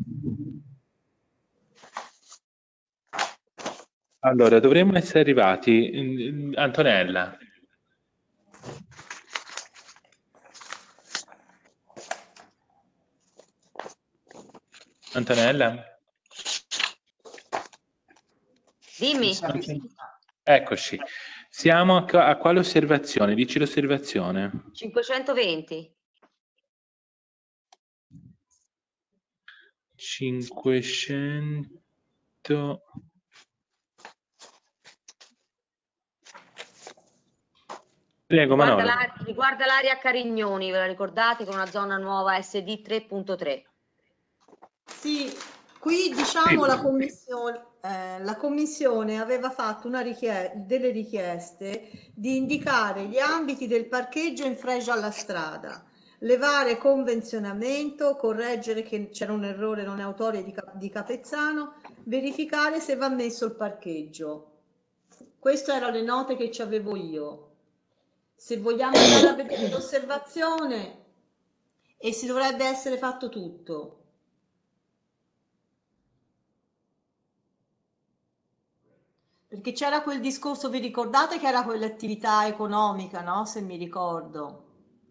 Allora, dovremmo essere arrivati. Antonella. Antonella? Dimmi. Eccoci. Siamo a, a quale osservazione? Dici l'osservazione. cinquecentoventi. cinquecento. Prego, riguarda, Manolo. la, riguarda l'area Carignoni, ve la ricordate, con una zona nuova S D tre punto tre. Sì, qui diciamo Sì. la commissione, eh, la commissione aveva fatto una richie- delle richieste di indicare gli ambiti del parcheggio in fregio alla strada, levare convenzionamento, correggere che c'era un errore non autore di, Cap- di Capezzano, verificare se va messo il parcheggio. Queste erano le note che ci avevo io. Se vogliamo andare a vedere l'osservazione, e si dovrebbe essere fatto tutto. Perché c'era quel discorso, vi ricordate che era quell'attività economica, no? Se mi ricordo.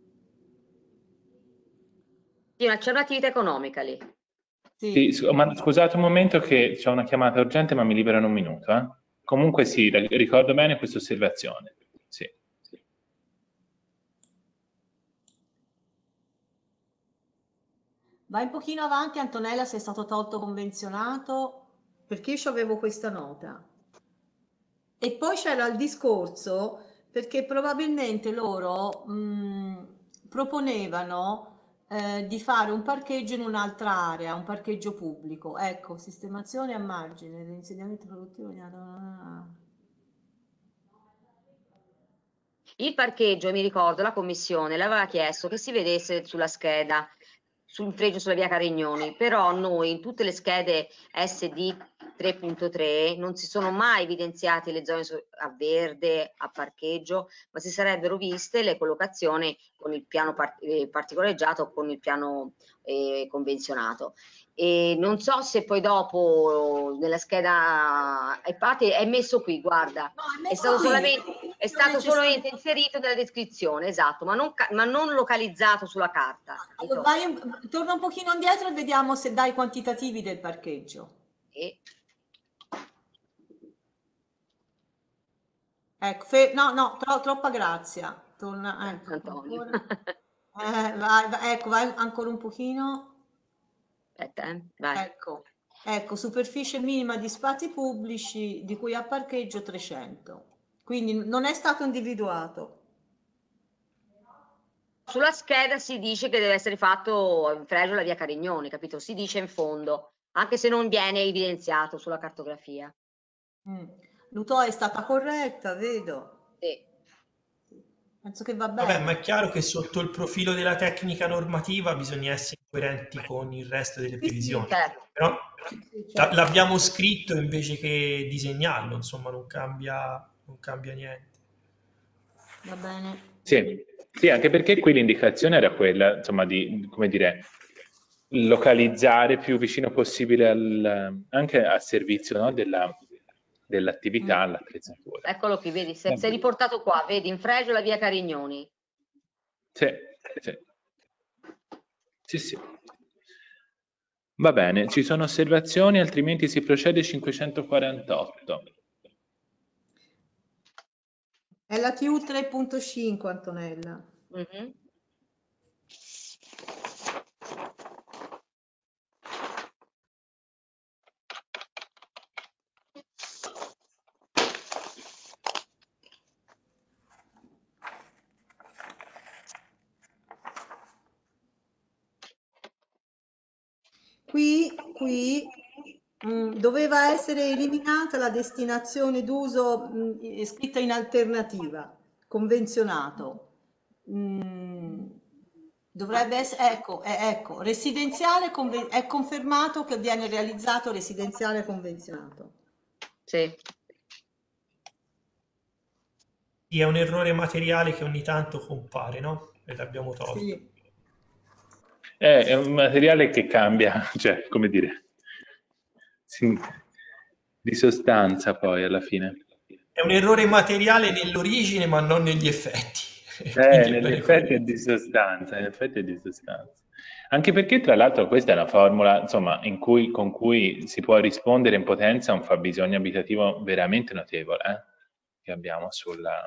Sì, ma c'è un'attività economica lì. Sì, sc- ma scusate un momento che c'è una chiamata urgente, ma mi liberano un minuto. Eh? Comunque sì, ri- ricordo bene questa osservazione. Sì. Vai un pochino avanti, Antonella, se è stato tolto convenzionato, perché io avevo questa nota. E poi c'era il discorso, perché probabilmente loro mh, proponevano eh, di fare un parcheggio in un'altra area, un parcheggio pubblico. Ecco, sistemazione a margine, l'insediamento produttivo. Il parcheggio, mi ricordo, la commissione l'aveva chiesto che si vedesse sulla scheda, sul fregio sulla via Carignoni, però noi in tutte le schede S D tre punto tre non si sono mai evidenziate le zone a verde, a parcheggio, ma si sarebbero viste le collocazioni con il piano part eh, particolareggiato o con il piano eh, convenzionato. E non so se poi dopo nella scheda Epati è messo qui, guarda, No, è è stato qui. solamente, è stato solamente inserito nella descrizione, esatto, ma non, ma non localizzato sulla carta. Allora, vai un- torna un pochino indietro e vediamo se dai i quantitativi del parcheggio. E... Ecco, fe- no, no, tro- troppa grazia. Torna, ecco, Antonio. ancora. Eh, vai, vai, ecco, vai ancora un pochino. Aspetta, eh, vai. Ecco, ecco, superficie minima di spazi pubblici di cui a parcheggio trecento. Quindi non è stato individuato. Sulla scheda si dice che deve essere fatto in fregio la via Carignoni, capito? Si dice in fondo, anche se non viene evidenziato sulla cartografia. Mm. L'U T O è stata corretta, vedo. Sì. Penso che va bene. Vabbè, ma è chiaro che sotto il profilo della tecnica normativa bisogna essere coerenti con il resto delle previsioni. Certo. Però Sì, certo. l'abbiamo scritto invece che disegnarlo, insomma, non cambia, non cambia niente. Va bene. Sì. Sì, anche perché qui l'indicazione era quella, insomma, di, come dire, localizzare più vicino possibile al, anche al servizio, no, della, dell'attività, Mm. all'attrezzatura. Eccolo qui, vedi, si è, si è riportato qua, vedi, in fregio la via Carignoni. Sì, sì. Sì, sì. Va bene, ci sono osservazioni, altrimenti si procede cinquecentoquarantotto. È la T U tre punto cinque, Antonella. Mm-hmm. Qui, qui mh, doveva essere eliminata la destinazione d'uso mh, scritta in alternativa, convenzionato. Mm, dovrebbe essere, ecco, è, ecco, residenziale conven- è confermato che viene realizzato residenziale convenzionato. Sì. Sì, è un errore materiale che ogni tanto compare, no? E l'abbiamo tolto. Sì. È, è un materiale che cambia, cioè, come dire, sì, di sostanza poi alla fine. È un errore materiale nell'origine, ma non negli effetti. Eh, Quindi è negli bene effetti così. è di sostanza, in effetti è di sostanza. Anche perché, tra l'altro, questa è una formula, insomma, in cui, con cui si può rispondere in potenza a un fabbisogno abitativo veramente notevole, eh, che abbiamo sulla,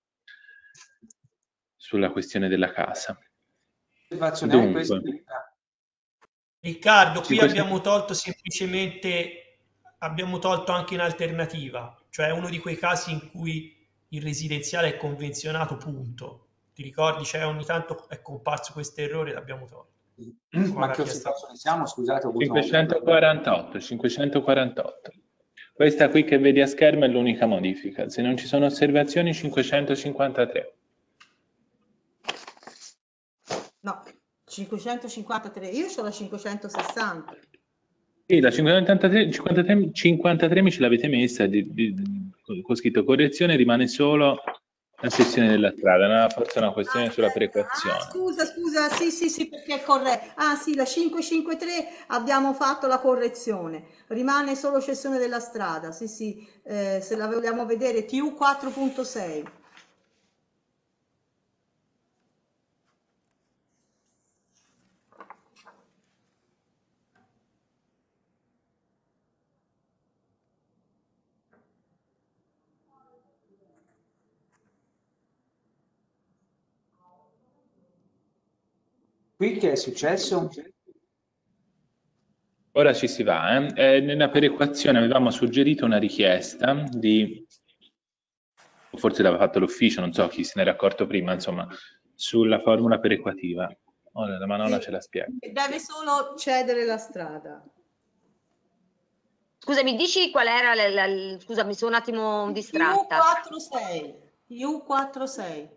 sulla questione della casa. Osservazione è questa? Dunque, Riccardo, qui cinquecento abbiamo tolto semplicemente, abbiamo tolto anche in alternativa, cioè uno di quei casi in cui il residenziale è convenzionato, punto. Ti ricordi? Cioè ogni tanto è comparso questo errore, l'abbiamo tolto. Ma che osservazione siamo? Scusate, ho avuto cinquecentoquarantotto, cinquecentoquarantotto. Questa qui che vedi a schermo è l'unica modifica. Se non ci sono osservazioni, cinquecentocinquantatré. No, cinquecentocinquantatré. Io ho la cinquecentosessanta. Sì, la cinquecentocinquantatré, cinquantatré, cinquantatré mi ce l'avete messa, di, di, con scritto correzione, rimane solo la sezione della strada, no? Forse è una questione sulla perequazione. Ah, scusa, scusa, sì, sì, sì, perché è corretto. Ah, sì, la cinquecentocinquantatré abbiamo fatto la correzione. Rimane solo cessione della strada. Sì, sì, eh, se la vogliamo vedere, T U quattro punto sei. Qui che è successo? Ora ci si va. Eh? Eh, nella perequazione avevamo suggerito una richiesta di, forse l'aveva fatto l'ufficio, non so chi se n'era accorto prima, insomma, sulla formula perequativa. Ora la Manola ce la spiega. Deve solo cedere la strada. Scusa, mi dici qual era la, la, scusa, mi sono un attimo distratta. T U quattro sei. T U quattro sei.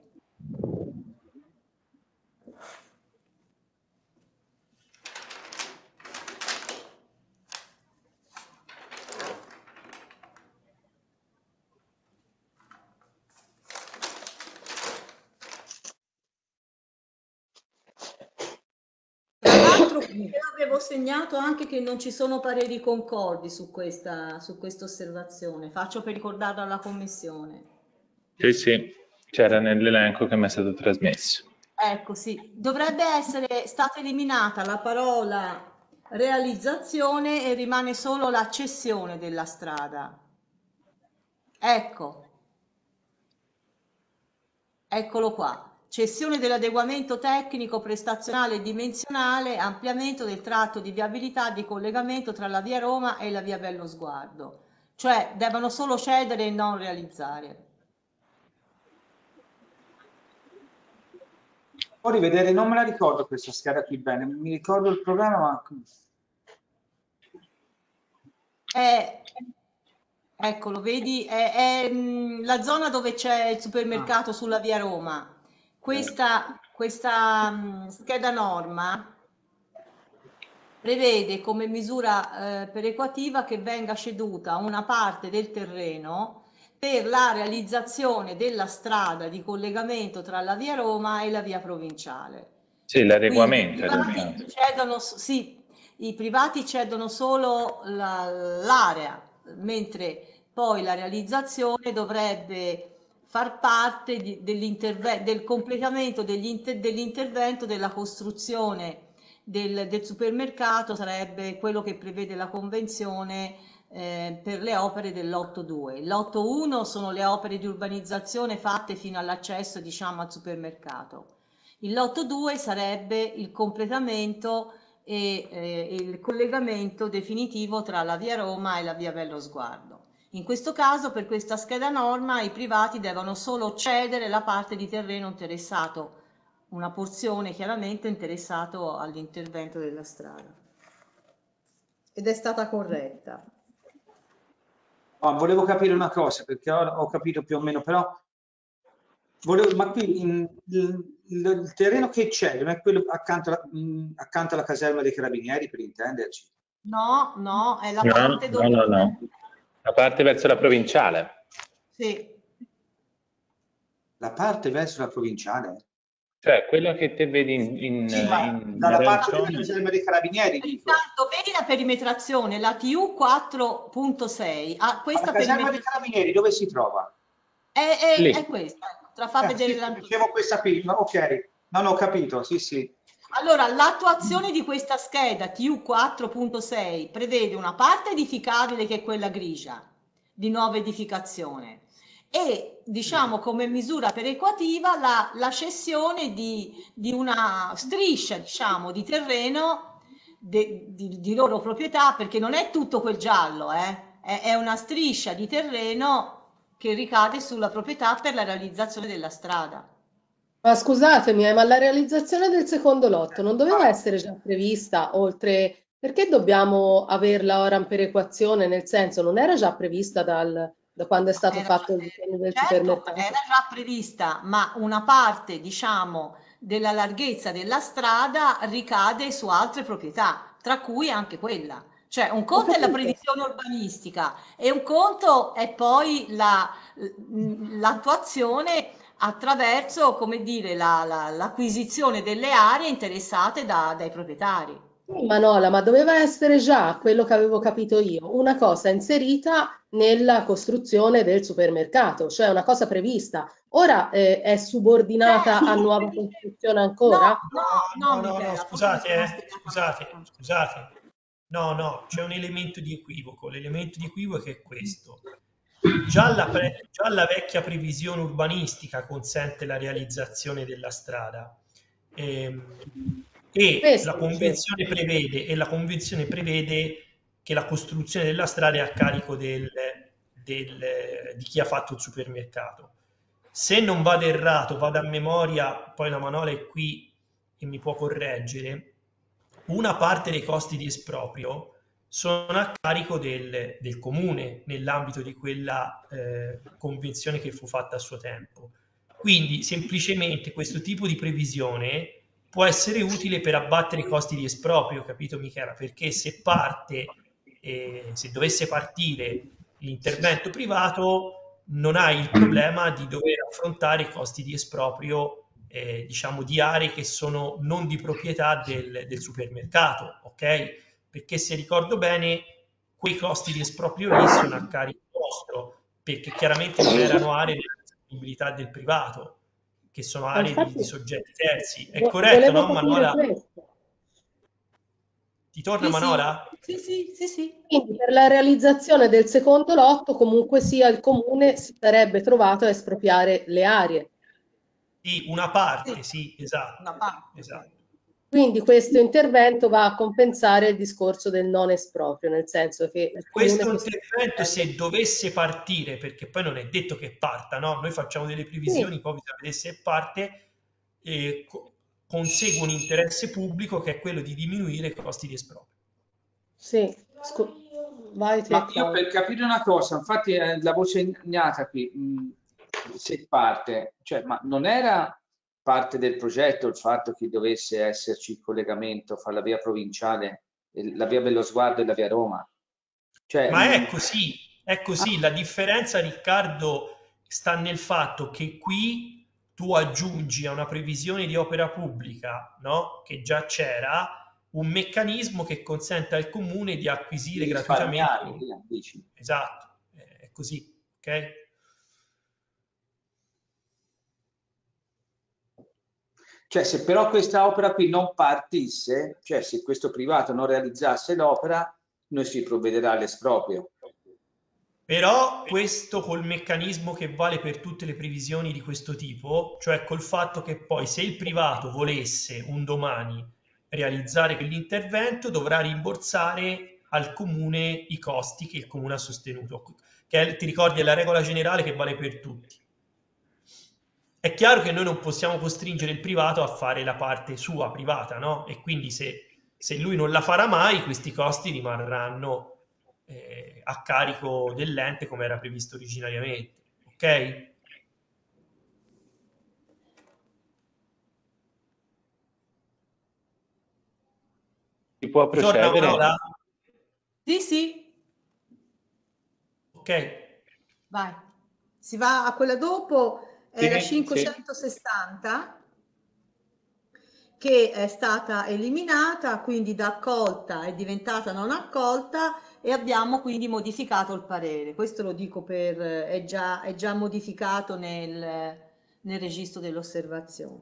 Tra l'altro avevo segnato anche che non ci sono pareri concordi su questa, su questa osservazione. Faccio per ricordarlo alla Commissione. Sì, sì, c'era nell'elenco che mi è stato trasmesso. Ecco, sì. Dovrebbe essere stata eliminata la parola realizzazione e rimane solo la cessione della strada. Ecco. Eccolo qua. Cessione dell'adeguamento tecnico, prestazionale e dimensionale, ampliamento del tratto di viabilità di collegamento tra la via Roma e la via Bello Sguardo. Cioè, devono solo cedere e non realizzare. Può rivedere, non me la ricordo questa scheda qui bene, mi ricordo il programma, ma... È, eccolo, vedi, è, è mh, la zona dove c'è il supermercato sulla via Roma. Questa, questa mh, scheda norma prevede come misura eh, perequativa che venga ceduta una parte del terreno per la realizzazione della strada di collegamento tra la via Roma e la via provinciale. Sì, l'adeguamento. Quindi i privati cedono, sì, i privati cedono solo l'area, mentre poi la realizzazione dovrebbe far parte di, del completamento dell'intervento della costruzione del, del supermercato, sarebbe quello che prevede la convenzione eh, per le opere dell'otto due. L'otto uno sono le opere di urbanizzazione fatte fino all'accesso, diciamo, al supermercato. Il lotto due sarebbe il completamento e eh, il collegamento definitivo tra la via Roma e la via Bello Sguardo. In questo caso, per questa scheda norma, i privati devono solo cedere la parte di terreno interessato, una porzione chiaramente interessato all'intervento della strada. Ed è stata corretta. Oh, volevo capire una cosa, perché ho, ho capito più o meno, però volevo, ma qui in, il, il terreno che c'è non è quello accanto, alla, mh, accanto alla caserma dei carabinieri, per intenderci? No, no, è la no, parte dove... no, no, no. La parte verso la provinciale. Sì. La parte verso la provinciale? Cioè, quello che te vedi in, in, Sì, ma in dalla parte del arancione, casello dei carabinieri, dico. Intanto vedi la perimetrazione, la T U quattro punto sei ha Ma questa la caserma dei perimetrazione, carabinieri dove si trova? è, è, è lì, questa, ecco, tra fa Eh, sì, vedere sì, l'altro. dicevo questa qui, ma ok, non ho capito, sì, sì. Allora, l'attuazione di questa scheda T U quattro punto sei prevede una parte edificabile che è quella grigia, di nuova edificazione, e diciamo come misura perequativa la, la cessione di, di una striscia, diciamo, di terreno de- di, di loro proprietà, perché non è tutto quel giallo, eh, è, è una striscia di terreno che ricade sulla proprietà per la realizzazione della strada. Ma scusatemi, eh, ma la realizzazione del secondo lotto non doveva essere già prevista oltre... Perché dobbiamo averla ora in perequazione? Nel senso, non era già prevista dal- da quando è stato Era già, fatto il eh, disegno del certo, supermercato? era già prevista, ma una parte, diciamo, della larghezza della strada ricade su altre proprietà, tra cui anche quella. Cioè, un Ho conto è la capito. previsione urbanistica e un conto è poi la- l- l'attuazione attraverso, come dire, la- la- l'acquisizione delle aree interessate da- dai proprietari. Sì, Manola, ma doveva essere già quello che avevo capito io, una cosa inserita nella costruzione del supermercato, cioè una cosa prevista. Ora eh, è subordinata a Certo. nuova costruzione No, ancora? no, No, no, no, no, no, Michela, forse mi scusate, sono eh, spiegata scusate, male. scusate. No, no, c'è un elemento di equivoco. L'elemento di equivoco è questo. Già la, pre- già la vecchia previsione urbanistica consente la realizzazione della strada. Ehm, e la Questo dicevo. convenzione prevede, e la convenzione prevede che la costruzione della strada è a carico del- del- di chi ha fatto il supermercato. Se non vado errato, vado a memoria, poi la Manola è qui e mi può correggere, una parte dei costi di esproprio sono a carico del, del comune nell'ambito di quella eh, convenzione che fu fatta a suo tempo. Quindi semplicemente questo tipo di previsione può essere utile per abbattere i costi di esproprio, capito Michela? Perché se parte, eh, se dovesse partire l'intervento privato, non hai il problema di dover affrontare i costi di esproprio, eh, diciamo, di aree che sono non di proprietà del, del supermercato, ok? Perché se ricordo bene, quei costi di esproprio lì sono a carico vostro, perché chiaramente non erano aree della disponibilità del privato, che sono Ma aree di, infatti di soggetti terzi. È vo- corretto, volevo no, capire Manuela? questo. Ti torna Sì, sì, Manuela? sì, sì, sì, sì. Quindi per la realizzazione del secondo lotto comunque sia il comune si sarebbe trovato a espropriare le aree. Sì, una Sì, parte, sì, una esatto, parte, sì. esatto. Quindi questo intervento va a compensare il discorso del non esproprio, nel senso che il comune Questo questo intervento, intervento- se dovesse partire, perché poi non è detto che parta, no? Noi facciamo delle Sì, previsioni, poi bisogna vedere se parte, e co- consegue un interesse pubblico che è quello di diminuire i costi di esproprio. sì, scu- vai te Ma io Claudio. per capire una cosa, infatti eh, la voce ignata qui, mh, se parte, cioè, ma non era parte del progetto il fatto che dovesse esserci il collegamento fra la via provinciale, e la via Bello Sguardo e la via Roma? Cioè, Ma è mh, così, è così. ah, La differenza, Riccardo, sta nel fatto che qui tu aggiungi a una previsione di opera pubblica, no? Che già c'era, un meccanismo che consente al comune di acquisire di gratuitamente risparmiare, un... via, dici. Esatto, è così, ok? Cioè, se però questa opera qui non partisse, cioè se questo privato non realizzasse l'opera, noi si provvederà all'esproprio. Però questo col meccanismo che vale per tutte le previsioni di questo tipo, cioè col fatto che poi se il privato volesse un domani realizzare quell'intervento, dovrà rimborsare al comune i costi che il comune ha sostenuto, che è, ti ricordi è la regola generale che vale per tutti. È chiaro che noi non possiamo costringere il privato a fare la parte sua privata, no? E quindi se, se lui non la farà mai, questi costi rimarranno eh, a carico dell'ente come era previsto originariamente. Ok? si può Ti torna procedere? Manuela? Sì, sì, Ok. vai. Si va a quella dopo, è la Sì, sì. cinquecentosessanta. che è stata eliminata, quindi da accolta è diventata non accolta e abbiamo quindi modificato il parere. Questo lo dico per, è già, è già modificato nel, nel registro delle osservazioni.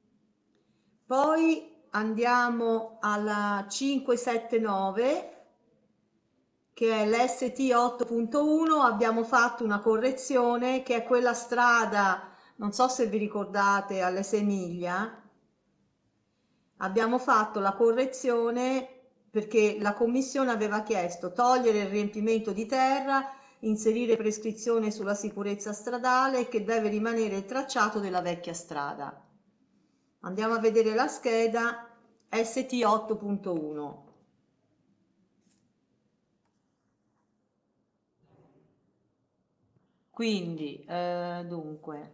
Poi andiamo alla cinquecentosettantanove, che è l'S T otto punto uno. Abbiamo fatto una correzione, che è quella strada, non so se vi ricordate, alle sei miglia. Abbiamo fatto la correzione perché la Commissione aveva chiesto togliere il riempimento di terra, inserire prescrizione sulla sicurezza stradale e che deve rimanere il tracciato della vecchia strada. Andiamo a vedere la scheda S T otto punto uno. Quindi, eh, dunque,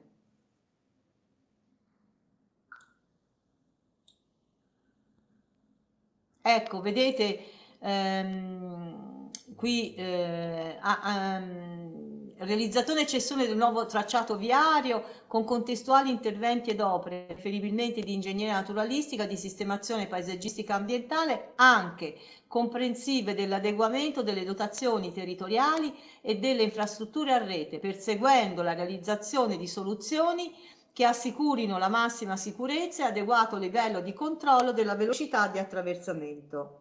ecco, vedete, ehm, qui eh, a- a- realizzazione e cessione del nuovo tracciato viario con contestuali interventi ed opere, preferibilmente di ingegneria naturalistica, di sistemazione paesaggistica ambientale, anche comprensive dell'adeguamento delle dotazioni territoriali e delle infrastrutture a rete, perseguendo la realizzazione di soluzioni che assicurino la massima sicurezza e adeguato livello di controllo della velocità di attraversamento.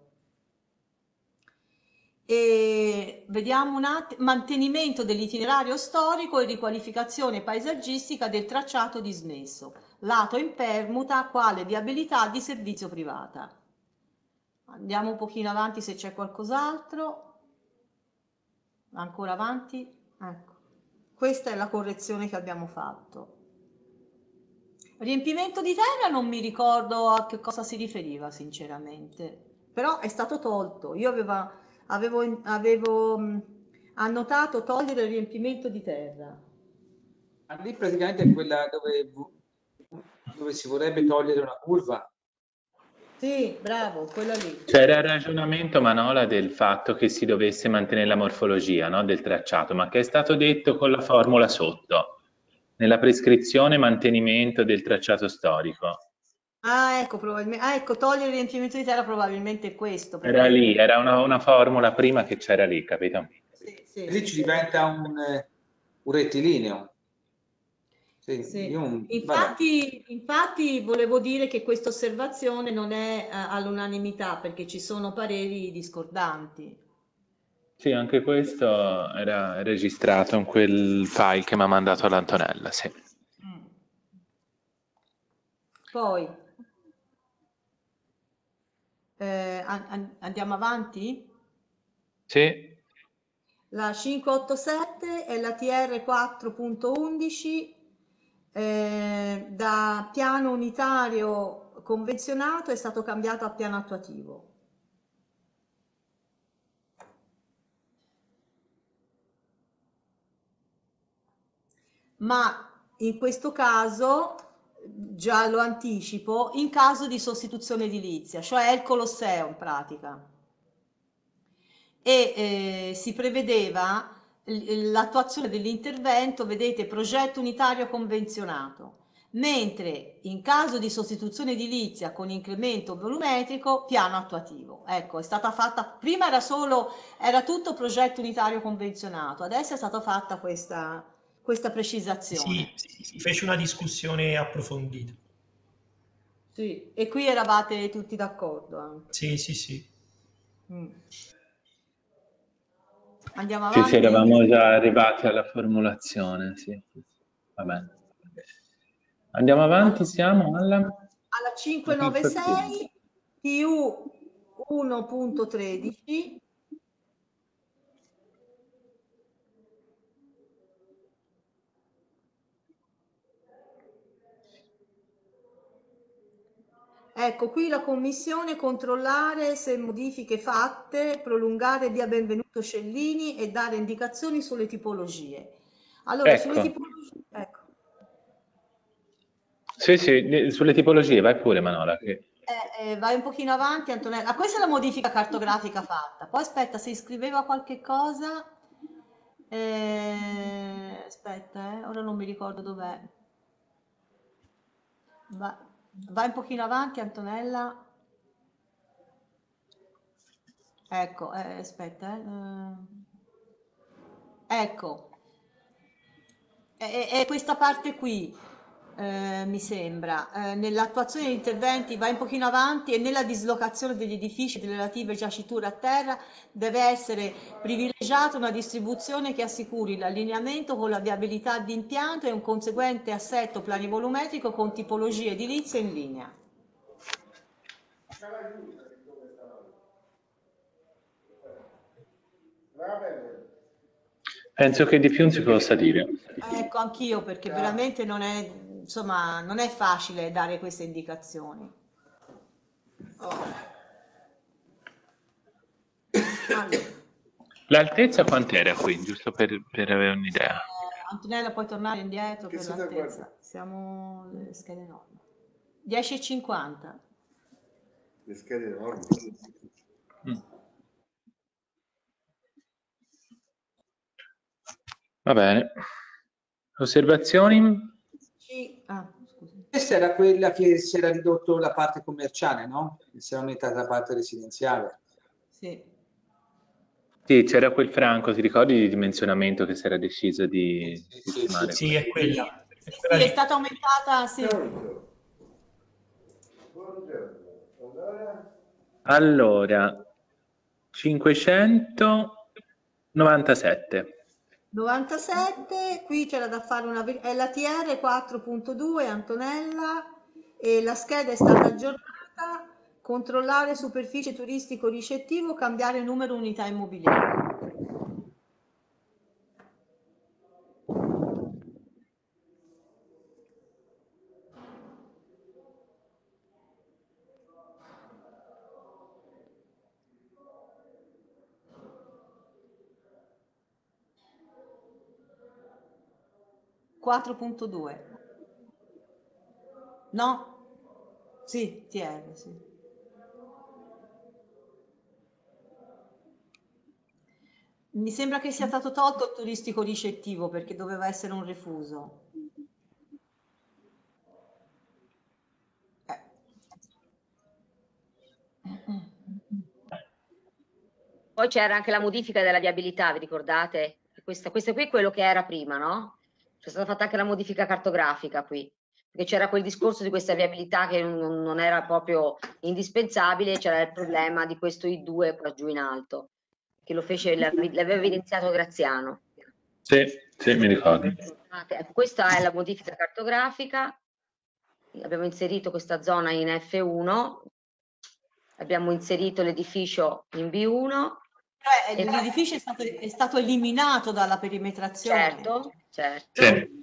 E vediamo un attimo, mantenimento dell'itinerario storico e riqualificazione paesaggistica del tracciato dismesso, lato in permuta quale viabilità di servizio privata. Andiamo un pochino avanti se c'è qualcos'altro. Ancora avanti? Ecco. Questa è la correzione che abbiamo fatto. Riempimento di terra non mi ricordo a che cosa si riferiva sinceramente, però è stato tolto. Io aveva, avevo, avevo mh, annotato togliere il riempimento di terra. Ma lì praticamente è quella dove, dove si vorrebbe togliere una curva. Sì, bravo, quella lì. C'era il ragionamento, Manola, del fatto che si dovesse mantenere la morfologia, no, del tracciato, ma che è stato detto con la formula sotto, nella prescrizione mantenimento del tracciato storico. Ah, ecco, probabilmente, ah, ecco, togliere il riempimento di terra probabilmente è questo. Era Perché... lì, era una, una formula prima che c'era lì, capito? Sì, sì, Lì sì, ci sì. diventa un, un rettilineo. Sì, Sì. io, vabbè. Infatti, infatti volevo dire che questa osservazione non è eh, all'unanimità perché ci sono pareri discordanti. Sì, anche questo era registrato in quel file che mi ha mandato l'Antonella, sì. Mm. Poi eh, an- an- andiamo avanti? Sì, La cinquecentottantasette è la T R quattro punto undici, eh, da piano unitario convenzionato è stato cambiato a piano attuativo. Ma in questo caso, già lo anticipo, in caso di sostituzione edilizia, cioè è il Colosseo in pratica. E eh, si prevedeva l- l'attuazione dell'intervento, vedete, progetto unitario convenzionato, mentre in caso di sostituzione edilizia con incremento volumetrico, piano attuativo. Ecco, è stata fatta, prima era solo, era tutto progetto unitario convenzionato, adesso è stata fatta questa, questa precisazione. Sì, si fece una discussione approfondita. Sì, e qui eravate tutti d'accordo anche. Sì, sì, sì. Mm. Andiamo sì, sì, avanti? eravamo già arrivati alla formulazione, sì. Va bene. Andiamo avanti, siamo alla... Alla cinquecentonovantasei T U uno punto tredici. Ecco, qui la commissione controllare se modifiche fatte, prolungare via Benvenuto Scellini e dare indicazioni sulle tipologie. Allora, sulle Ecco, tipologie, ecco, sì, sì, sulle tipologie, vai pure, Manola. Che... eh, eh, vai un pochino avanti, Antonella. Ah, questa è la modifica cartografica fatta. Poi aspetta, se iscriveva qualche cosa. Eh, aspetta, eh, ora non mi ricordo dov'è. Va- Vai un pochino avanti, Antonella. Ecco, eh, aspetta, eh. Ecco, è, è questa parte qui, eh, mi sembra, eh, nell'attuazione degli interventi, vai un pochino avanti, e nella dislocazione degli edifici e delle relative giaciture a terra deve essere privilegiata una distribuzione che assicuri l'allineamento con la viabilità di impianto e un conseguente assetto planivolumetrico con tipologie edilizie in linea. Penso che di più non si possa dire. Ecco, anch'io, perché veramente non è, insomma, non è facile dare queste indicazioni. Oh. Allora. L'altezza quant'era qui, giusto per, per avere un'idea? Eh, Antonella, puoi tornare indietro Che per siete a l'altezza. guardare? Siamo le schede norme. dieci e cinquanta. Le schede enormi. Mm. Va bene. Osservazioni? Sì. Ah, scusa. Questa era quella che si era ridotto la parte commerciale, no? Che si era aumentata la parte residenziale. Sì. Sì, c'era quel franco, ti ricordi di dimensionamento che si era deciso di Sì, sì, sistemare? sì, Sì, è quella. È, Sì, quella sì, è lì. stata aumentata, sì. Pronto? Buongiorno. Allora? Allora, cinquecentonovantasette. novantasette, qui c'era da fare una L T R quattro punto due, Antonella, e la scheda è stata aggiornata, controllare superficie turistico ricettivo, cambiare numero unità immobiliari. quattro punto due. No? Sì, T R, sì. Mi sembra che sia stato tolto il turistico ricettivo perché doveva essere un refuso. Eh. Poi c'era anche la modifica della viabilità, vi ricordate? Questa, questo qui è quello che era prima, no? C'è stata fatta anche la modifica cartografica qui, perché c'era quel discorso di questa viabilità che non, non era proprio indispensabile, c'era il problema di questo I due qua giù in alto, che lo fece, l'aveva evidenziato Graziano. Sì, sì, mi ricordo. Ecco, questa è la modifica cartografica, abbiamo inserito questa zona in F uno, abbiamo inserito l'edificio in B uno. Cioè, l'edificio è stato, è stato eliminato dalla perimetrazione. Certo, certo. Sì.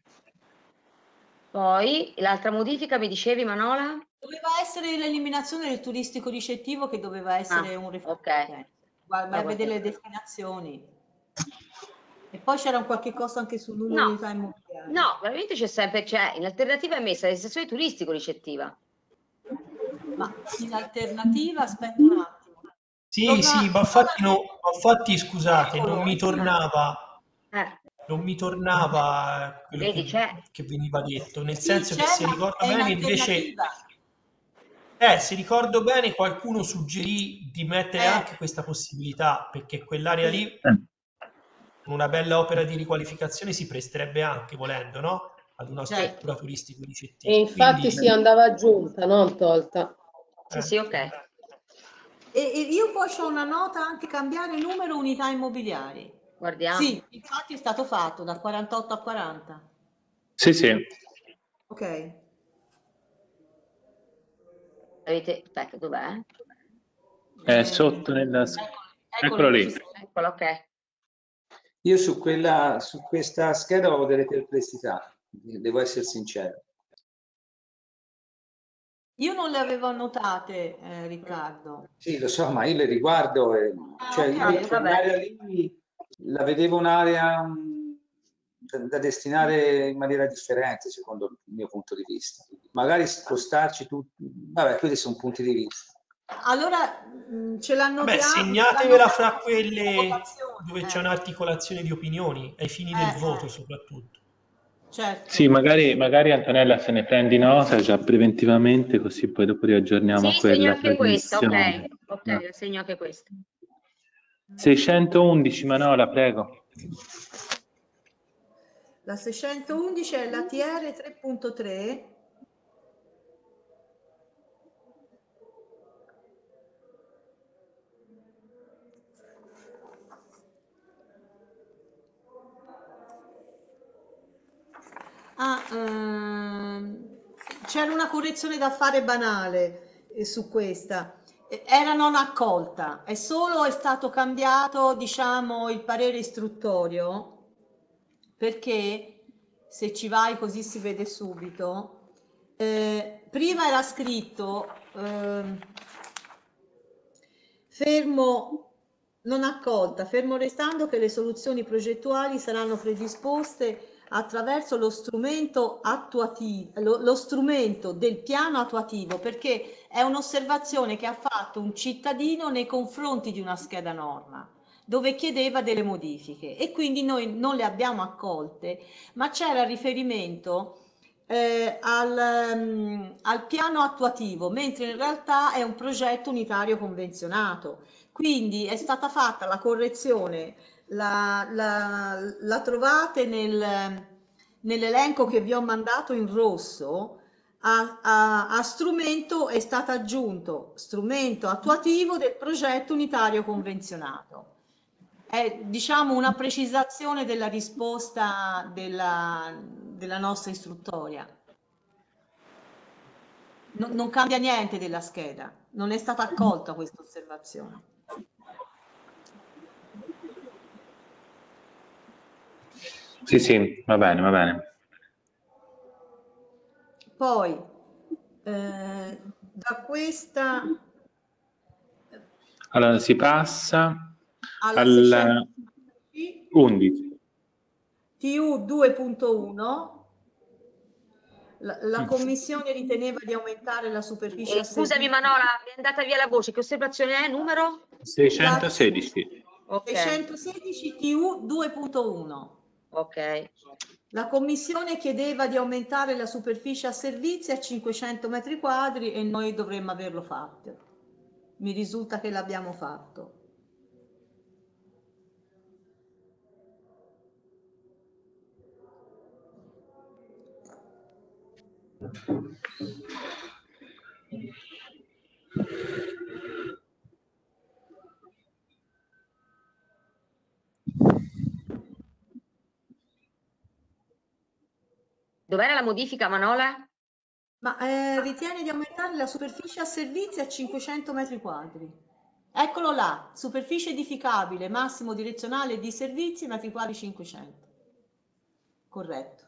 Poi l'altra modifica mi dicevi, Manola? Doveva essere l'eliminazione del turistico ricettivo, che doveva essere Ah, un refuso. ok. Vai, vai a vedere le destinazioni. E poi c'era un qualche costo anche sul numero No, di unità immobiliari. no, veramente c'è sempre, c'è in alternativa è messa la destinazione turistico ricettiva. Ma in alternativa, aspetta un attimo. Sì, Torna- sì, ma infatti, no, ma infatti scusate, non mi Eccolo. tornava, Eh, non mi tornava quello vedi, che, c'è. che veniva detto, nel Sì, senso che c'è, se ma ricordo è in bene invece, alternativa. eh, se ricordo bene qualcuno suggerì di mettere Eh. anche questa possibilità, perché quell'area Sì. lì, una bella opera di riqualificazione si presterebbe anche, volendo, no? Ad una Certo. struttura turistico-ricettiva. E infatti Quindi, si andava aggiunta, non tolta. Sì, eh, sì, ok. E, e io poi ho una nota anche cambiare numero unità immobiliari. Guardiamo. Sì, infatti è stato fatto da quarantotto a quaranta. Sì, sì. Ok. Avete, aspetta, dov'è? È Eh, sotto nella... eccolo, Eccolo lì. ci sta. Eccolo, ok. Io su, quella, su questa scheda ho delle perplessità, devo essere sincero. Io non le avevo annotate, eh, Riccardo. Sì, lo so, ma io le riguardo, e, Ah, cioè ok, io vabbè. quell'area lì la vedevo un'area um, da, da destinare in maniera differente, secondo il mio punto di vista. Magari spostarci tutti, vabbè, quelli sono punti di vista. Allora mh, ce vabbè, l'annotiamo. segnatevela fra quelle Votazione, dove eh. c'è un'articolazione di opinioni, ai fini Eh, del voto eh. soprattutto. Certo. Sì, magari, magari Antonella se ne prendi nota già preventivamente, così poi dopo riaggiorniamo Sì, segno quella anche questa, ok, trasmissione. ok, Eh. la segno anche questa. seicentoundici, Manola, prego. La seicentoundici è la T R tre punto tre. Ah, ehm, c'era una correzione da fare banale eh, su questa. Eh, Era non accolta, è solo è stato cambiato, diciamo, il parere istruttorio, perché se ci vai così si vede subito. Eh, prima era scritto ehm, fermo non accolta, fermo restando che le soluzioni progettuali saranno predisposte attraverso lo strumento attuativo, lo, lo strumento del piano attuativo, perché è un'osservazione che ha fatto un cittadino nei confronti di una scheda norma, dove chiedeva delle modifiche e quindi noi non le abbiamo accolte, ma c'era riferimento eh, al, mm, al piano attuativo, mentre in realtà è un progetto unitario convenzionato. Quindi è stata fatta la correzione, la, la- la trovate nel- nell'elenco che vi ho mandato in rosso. A, a- a strumento è stato aggiunto strumento attuativo del progetto unitario convenzionato. È, diciamo, una precisazione della risposta della, della nostra istruttoria. Non, non cambia niente della scheda, non è stata accolta questa osservazione. Sì, sì, va bene, va bene. Poi, eh, da questa Allora si passa alla al seicentoundici undici. T U due punto uno, la, la Mm. Commissione riteneva di aumentare la superficie Eh, a scusami servizio. Manola, mi è andata via la voce, che osservazione è? Numero? La seicentosedici. Ok, seicentosedici T U due punto uno. ok. La Commissione chiedeva di aumentare la superficie a servizi a cinquecento metri quadri e noi dovremmo averlo fatto. Mi risulta che l'abbiamo fatto. Dov'era la modifica, Manola? Ma eh, ritiene di aumentare la superficie a servizi a cinquecento metri quadri. Eccolo là, superficie edificabile, massimo direzionale di servizi, metri quadri cinquecento. Corretto.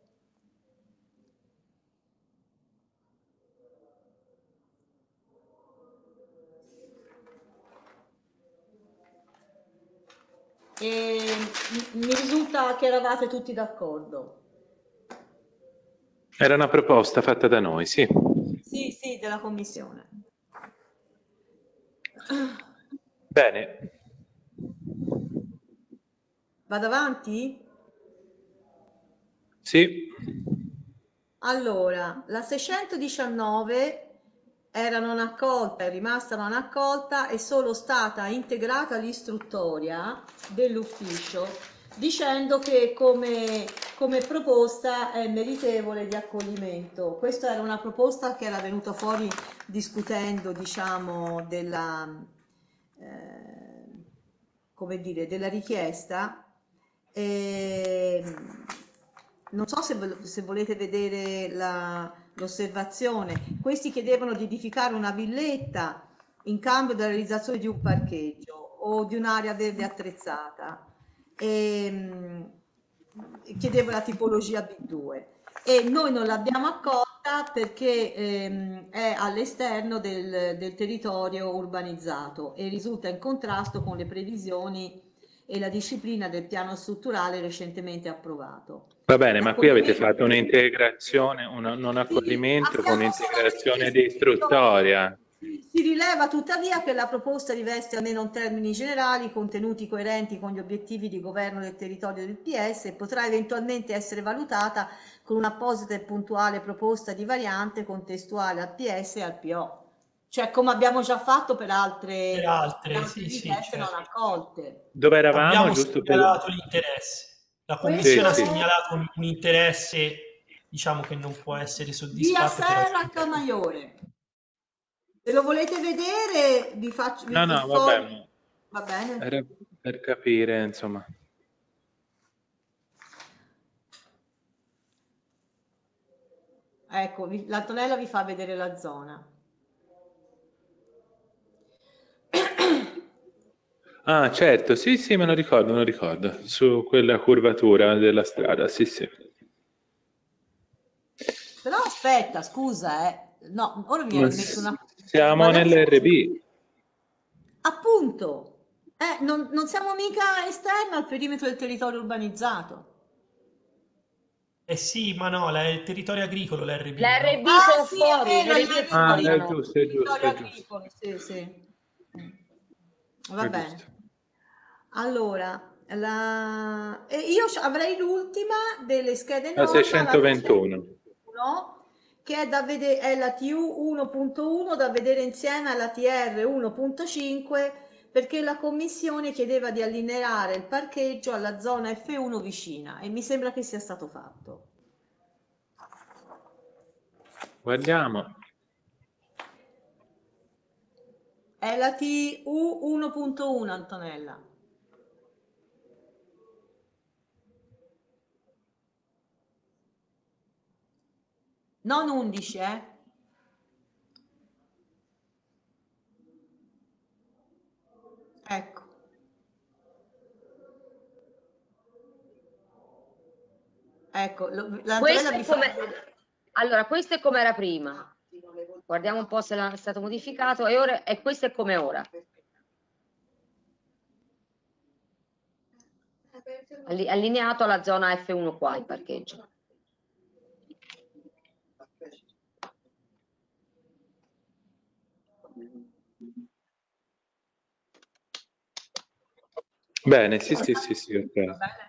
E mi mi risulta che eravate tutti d'accordo. Era una proposta fatta da noi, sì. Sì, sì, della Commissione. Bene. Vado avanti? Sì. Allora, la seicentodiciannove era non accolta, è rimasta non accolta, è solo stata integrata l'istruttoria dell'ufficio dicendo che come, come proposta è meritevole di accoglimento. Questa era una proposta che era venuta fuori discutendo, diciamo, della, eh, come dire, della richiesta. E, non so se, vo- se volete vedere la- l'osservazione. Questi chiedevano di edificare una villetta in cambio della realizzazione di un parcheggio o di un'area verde attrezzata. E, mh, chiedevo la tipologia B due e noi non l'abbiamo accolta perché ehm, è all'esterno del, del territorio urbanizzato e risulta in contrasto con le previsioni e la disciplina del piano strutturale recentemente approvato. Va bene, ma qui avete L'accoglimento- fatto un'integrazione, un non Sì, accoglimento con abbiamo un'integrazione solamente di scritto, istruttoria. Si rileva tuttavia che la proposta riveste almeno in termini generali contenuti coerenti con gli obiettivi di governo del territorio del P S e potrà eventualmente essere valutata con un'apposita e puntuale proposta di variante contestuale al P S e al P O. Cioè come abbiamo già fatto per altre, Per altre, per altre sì, sì, richieste certo. non accolte. Dove eravamo? Abbiamo Giusto per... segnalato l'interesse. La Questo Commissione Sì, ha sì. segnalato un, un interesse, diciamo, che non può essere Via soddisfatto. Serra Per Camaiore. Se lo volete vedere, vi faccio vi, No, vi no, fo- vabbè, Va bene? era per capire, insomma. Ecco, vi- l'Antonella vi fa vedere la zona. Ah, certo, sì, sì, me lo ricordo, me lo ricordo, su quella curvatura della strada, sì, sì. Però aspetta, scusa, eh. No, ora mi Ma hai messo una... siamo Qual è? nell'R B. Appunto, eh, non, non siamo mica esterni al perimetro del territorio urbanizzato. Eh sì, ma no, la- è il territorio agricolo l'R B, L'R B no? Ah, sono sì, è fuori, vero, l'R B è è Ah, fuori, vero. è no? giusto, è giusto, Territorio è giusto, agricolo, sì, sì. Mm. Va è bene. giusto. Allora, la... e io c- avrei l'ultima delle schede La nota, la seicentoventuno. uno, che è, da vedere, è la T U uno punto uno da vedere insieme alla T R uno punto cinque perché la commissione chiedeva di allineare il parcheggio alla zona F uno vicina e mi sembra che sia stato fatto. Guardiamo. È la T U uno punto uno, Antonella. Non undici, eh? Ecco. Ecco, lo- l'Antonella Questo vi è fa come... vedere. Allora, questo è come era prima. Guardiamo un po' se è stato modificato e, ora... e questo è come ora. Alli- Allineato alla zona F uno qua, il parcheggio. Bene, sì, sì, sì, sì, ok. Va bene?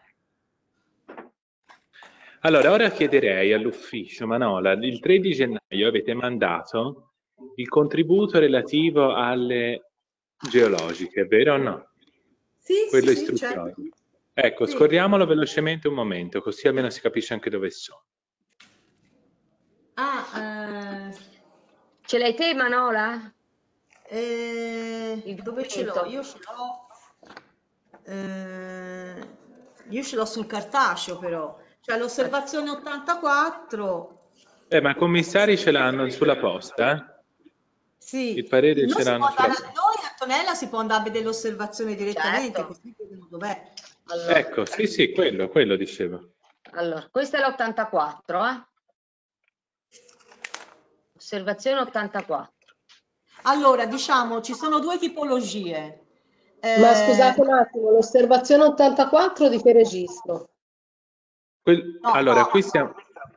Allora, ora chiederei all'ufficio, Manola, il tre di gennaio avete mandato il contributo relativo alle geologiche, vero o no? Sì, Quello sì, sì, certo. istruttorio. Ecco, Sì. scorriamolo velocemente un momento, così almeno si capisce anche dove sono. Ah, Ce l'hai te, Manola? eh, Il eh, dove ce l'ho? documento? Io ce l'ho, eh, io ce l'ho sul cartaceo però, cioè l'osservazione ottantaquattro, Eh, ma i commissari ce l'hanno sulla posta, eh? sì, Il parere noi ce si può l'hanno sulla andare a posta. noi, Antonella, si può andare a vedere l'osservazione direttamente, Certo. così vedono dov'è. Allora, Ecco, sì, sì, quello, quello dicevo. allora, questa è l'ottantaquattro, eh? Osservazione ottantaquattro. Allora, diciamo, ci sono due tipologie. Ma Eh, scusate un attimo, l'osservazione ottantaquattro di che registro? Quel- no, allora, no, qui siamo...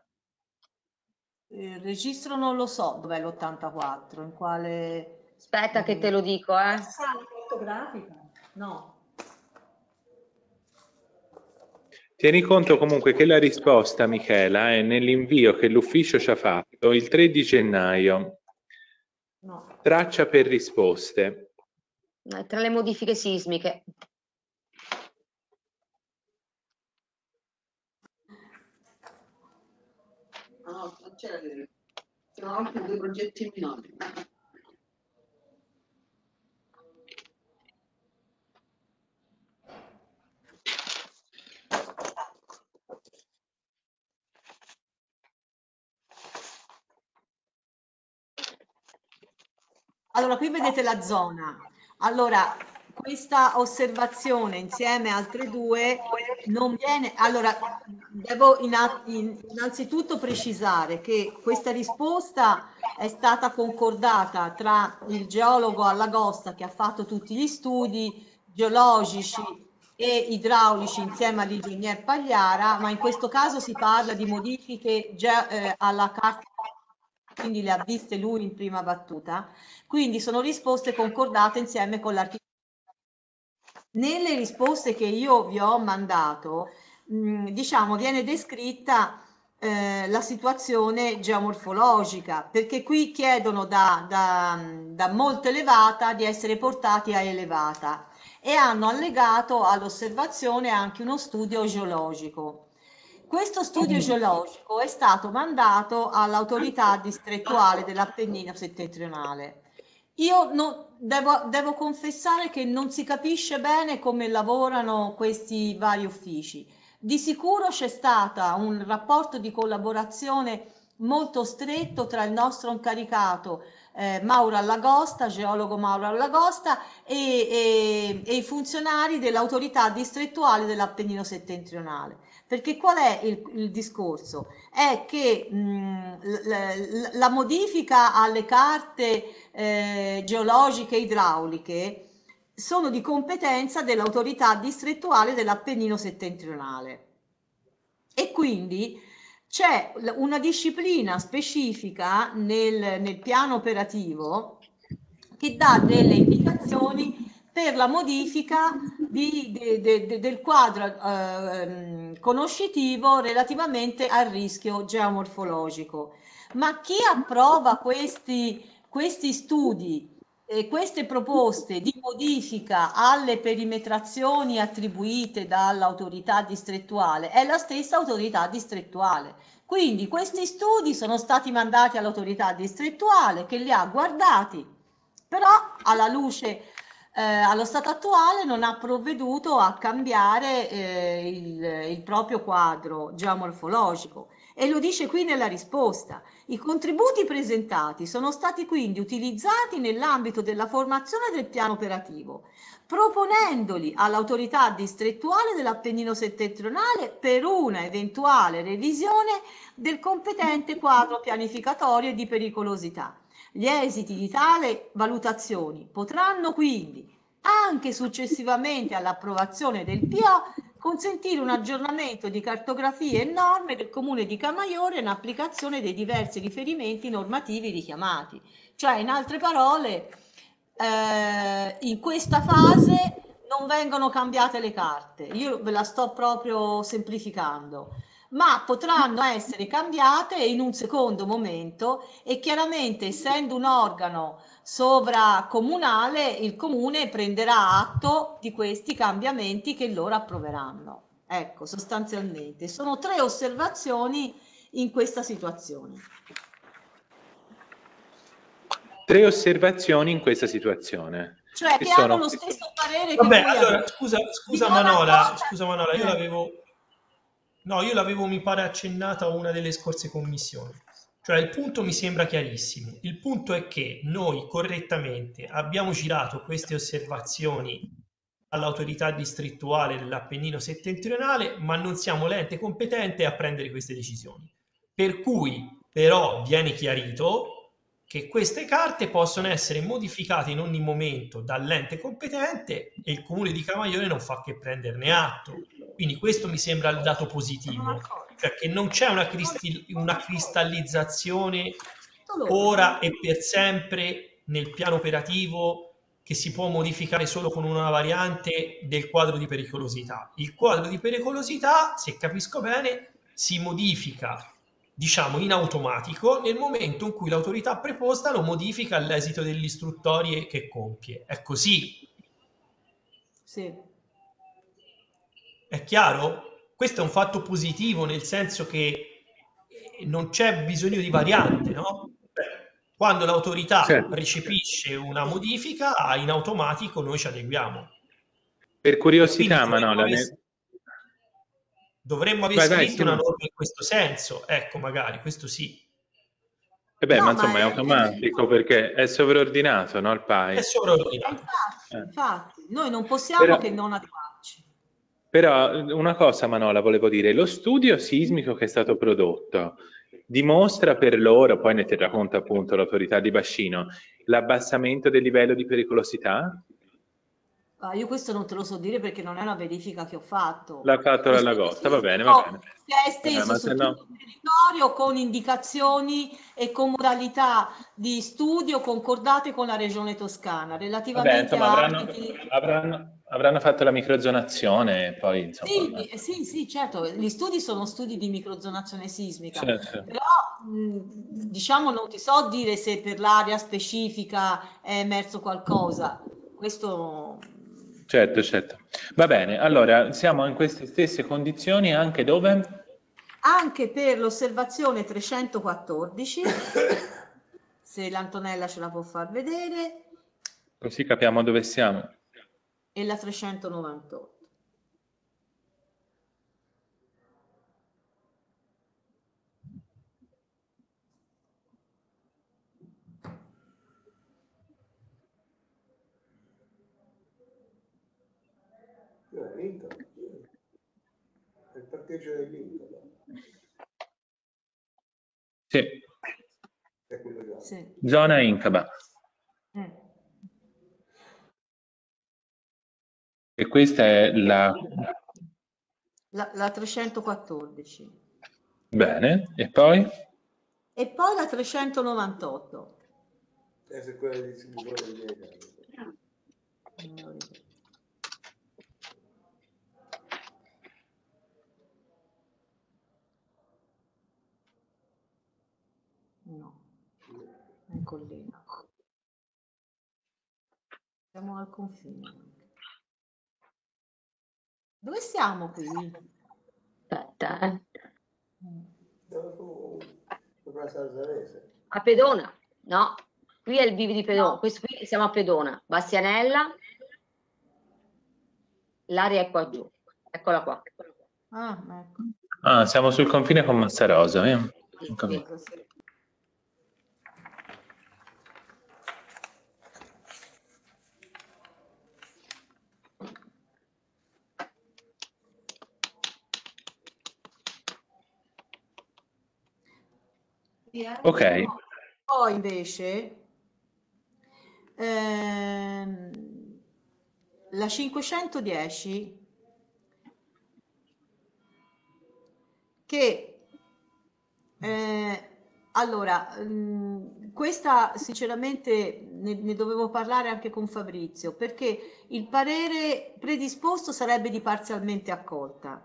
il registro non lo so dov'è l'ottantaquattro, in quale... Aspetta che te lo dico, eh? Sarà la cartografica? No. Tieni conto comunque che la risposta, Michela, è nell'invio che l'ufficio ci ha fatto il tre di gennaio. No. Traccia per risposte. Eh, Tra le modifiche sismiche. No, non c'era vedere. Sono anche due progetti minori. Allora, qui vedete la zona. Allora, questa osservazione insieme a altre due non viene... Allora, devo inna- in- innanzitutto precisare che questa risposta è stata concordata tra il geologo Allagosta che ha fatto tutti gli studi geologici e idraulici insieme all'ingegner Pagliara, ma in questo caso si parla di modifiche ge- eh, alla carta quindi le ha viste lui in prima battuta, quindi sono risposte concordate insieme con l'architetto. Nelle risposte che io vi ho mandato, mh, diciamo, viene descritta eh, la situazione geomorfologica, perché qui chiedono da, da, da molto elevata di essere portati a elevata e hanno allegato all'osservazione anche uno studio geologico. Questo studio geologico è stato mandato all'autorità distrettuale dell'Appennino settentrionale. Io no, devo, devo confessare che non si capisce bene come lavorano questi vari uffici. Di sicuro c'è stato un rapporto di collaborazione molto stretto tra il nostro incaricato eh, Mauro Allagosta, geologo Mauro Allagosta, e, e, e i funzionari dell'autorità distrettuale dell'Appennino settentrionale. Perché qual è il, il discorso? È che mh, la, la modifica alle carte eh, geologiche e idrauliche sono di competenza dell'autorità distrettuale dell'Appennino settentrionale e quindi c'è una disciplina specifica nel, nel piano operativo che dà delle indicazioni per la modifica di, de, de, de, del quadro eh, conoscitivo relativamente al rischio geomorfologico. Ma chi approva questi, questi studi e queste proposte di modifica alle perimetrazioni attribuite dall'autorità distrettuale è la stessa autorità distrettuale. Quindi questi studi sono stati mandati all'autorità distrettuale che li ha guardati, però alla luce eh, allo stato attuale non ha provveduto a cambiare eh, il, il proprio quadro geomorfologico e lo dice qui nella risposta. I contributi presentati sono stati quindi utilizzati nell'ambito della formazione del piano operativo, proponendoli all'autorità distrettuale dell'Appennino settentrionale per una eventuale revisione del competente quadro pianificatorio e di pericolosità. Gli esiti di tale valutazioni potranno quindi, anche successivamente all'approvazione del P O, consentire un aggiornamento di cartografie e norme del Comune di Camaiore in applicazione dei diversi riferimenti normativi richiamati. Cioè, in altre parole, eh, in questa fase non vengono cambiate le carte. Io ve la sto proprio semplificando, ma potranno essere cambiate in un secondo momento e chiaramente essendo un organo sovracomunale il comune prenderà atto di questi cambiamenti che loro approveranno. Ecco, sostanzialmente sono tre osservazioni in questa situazione. Tre osservazioni in questa situazione. Cioè che, che sono... hanno lo stesso parere Vabbè, che voi allora, avete. scusa, scusa Manola, scusa Manola, io l'avevo No, io l'avevo, mi pare, accennata a una delle scorse commissioni. Cioè, il punto mi sembra chiarissimo. Il punto è che noi correttamente abbiamo girato queste osservazioni all'autorità distrettuale dell'Appennino settentrionale, ma non siamo l'ente competente a prendere queste decisioni. Per cui, però, viene chiarito che queste carte possono essere modificate in ogni momento dall'ente competente e il Comune di Camaiore non fa che prenderne atto. Quindi questo mi sembra il dato positivo, cioè che non c'è una, una cristallizzazione ora e per sempre nel piano operativo che si può modificare solo con una variante del quadro di pericolosità. Il quadro di pericolosità, se capisco bene, si modifica, diciamo, in automatico nel momento in cui l'autorità preposta lo modifica all'esito delle istruttorie che compie. È così? Sì. È chiaro? Questo è un fatto positivo, nel senso che non c'è bisogno di variante, no? Quando l'autorità certo. recepisce una modifica, in automatico noi ci adeguiamo. Per curiosità, Manola, aver... dovremmo aver vai, scritto vai, una norma in questo senso, ecco, magari, questo sì. E beh, no, ma insomma ma è, è automatico, è... perché è sovraordinato, no, il P A I? È sovraordinato. Infatti, eh. infatti, noi non possiamo Però... che non adeguarci. Però una cosa, Manola, volevo dire, lo studio sismico che è stato prodotto dimostra per loro, poi ne terrà conto appunto l'autorità di bacino, l'abbassamento del livello di pericolosità? Ah, io questo non te lo so dire perché non è una verifica che ho fatto. L'ha fatto Lo l'Agosta, va bene, va bene. si è Vabbè, esteso ma su se tutto no... il territorio con indicazioni e con modalità di studio concordate con la Regione Toscana Vabbè, relativamente insomma, a avranno, avranno, avranno fatto la microzonazione e poi, insomma... Sì, eh, sì, sì, certo, gli studi sono studi di microzonazione sismica, Certo, però mh, diciamo non ti so dire se per l'area specifica è emerso qualcosa. Questo certo, certo. Va bene, allora, siamo in queste stesse condizioni anche dove? anche per l'osservazione trecentoquattordici, se l'Antonella ce la può far vedere, Così capiamo dove siamo. e la trecentonovantotto. No, l'Inter. È il parcheggio dell'Inter. Sì, È quello già. Sì. zona Incaba. Mm. E questa è la... La, la trecentoquattordici. Bene, e poi? E poi la trecentonovantotto. Questa è quella di distributore di Italia. No, è in collina. Siamo al confine. Dove siamo qui? Aspetta, eh. Dove fu? Sopra Sarzarese. A Pedona, no, qui è il Vivi di Pedona, No. questo qui siamo a Pedona, Bastianella, l'area è qua giù, eccola qua. Ah, ecco. Ah, siamo sul confine con Massarosa, eh? Sì, Ho capito. sì. Sì. Ok, Poi invece ehm, la cinquecentodieci che eh, allora mh, questa sinceramente ne, ne dovevo parlare anche con Fabrizio perché il parere predisposto sarebbe di parzialmente accolta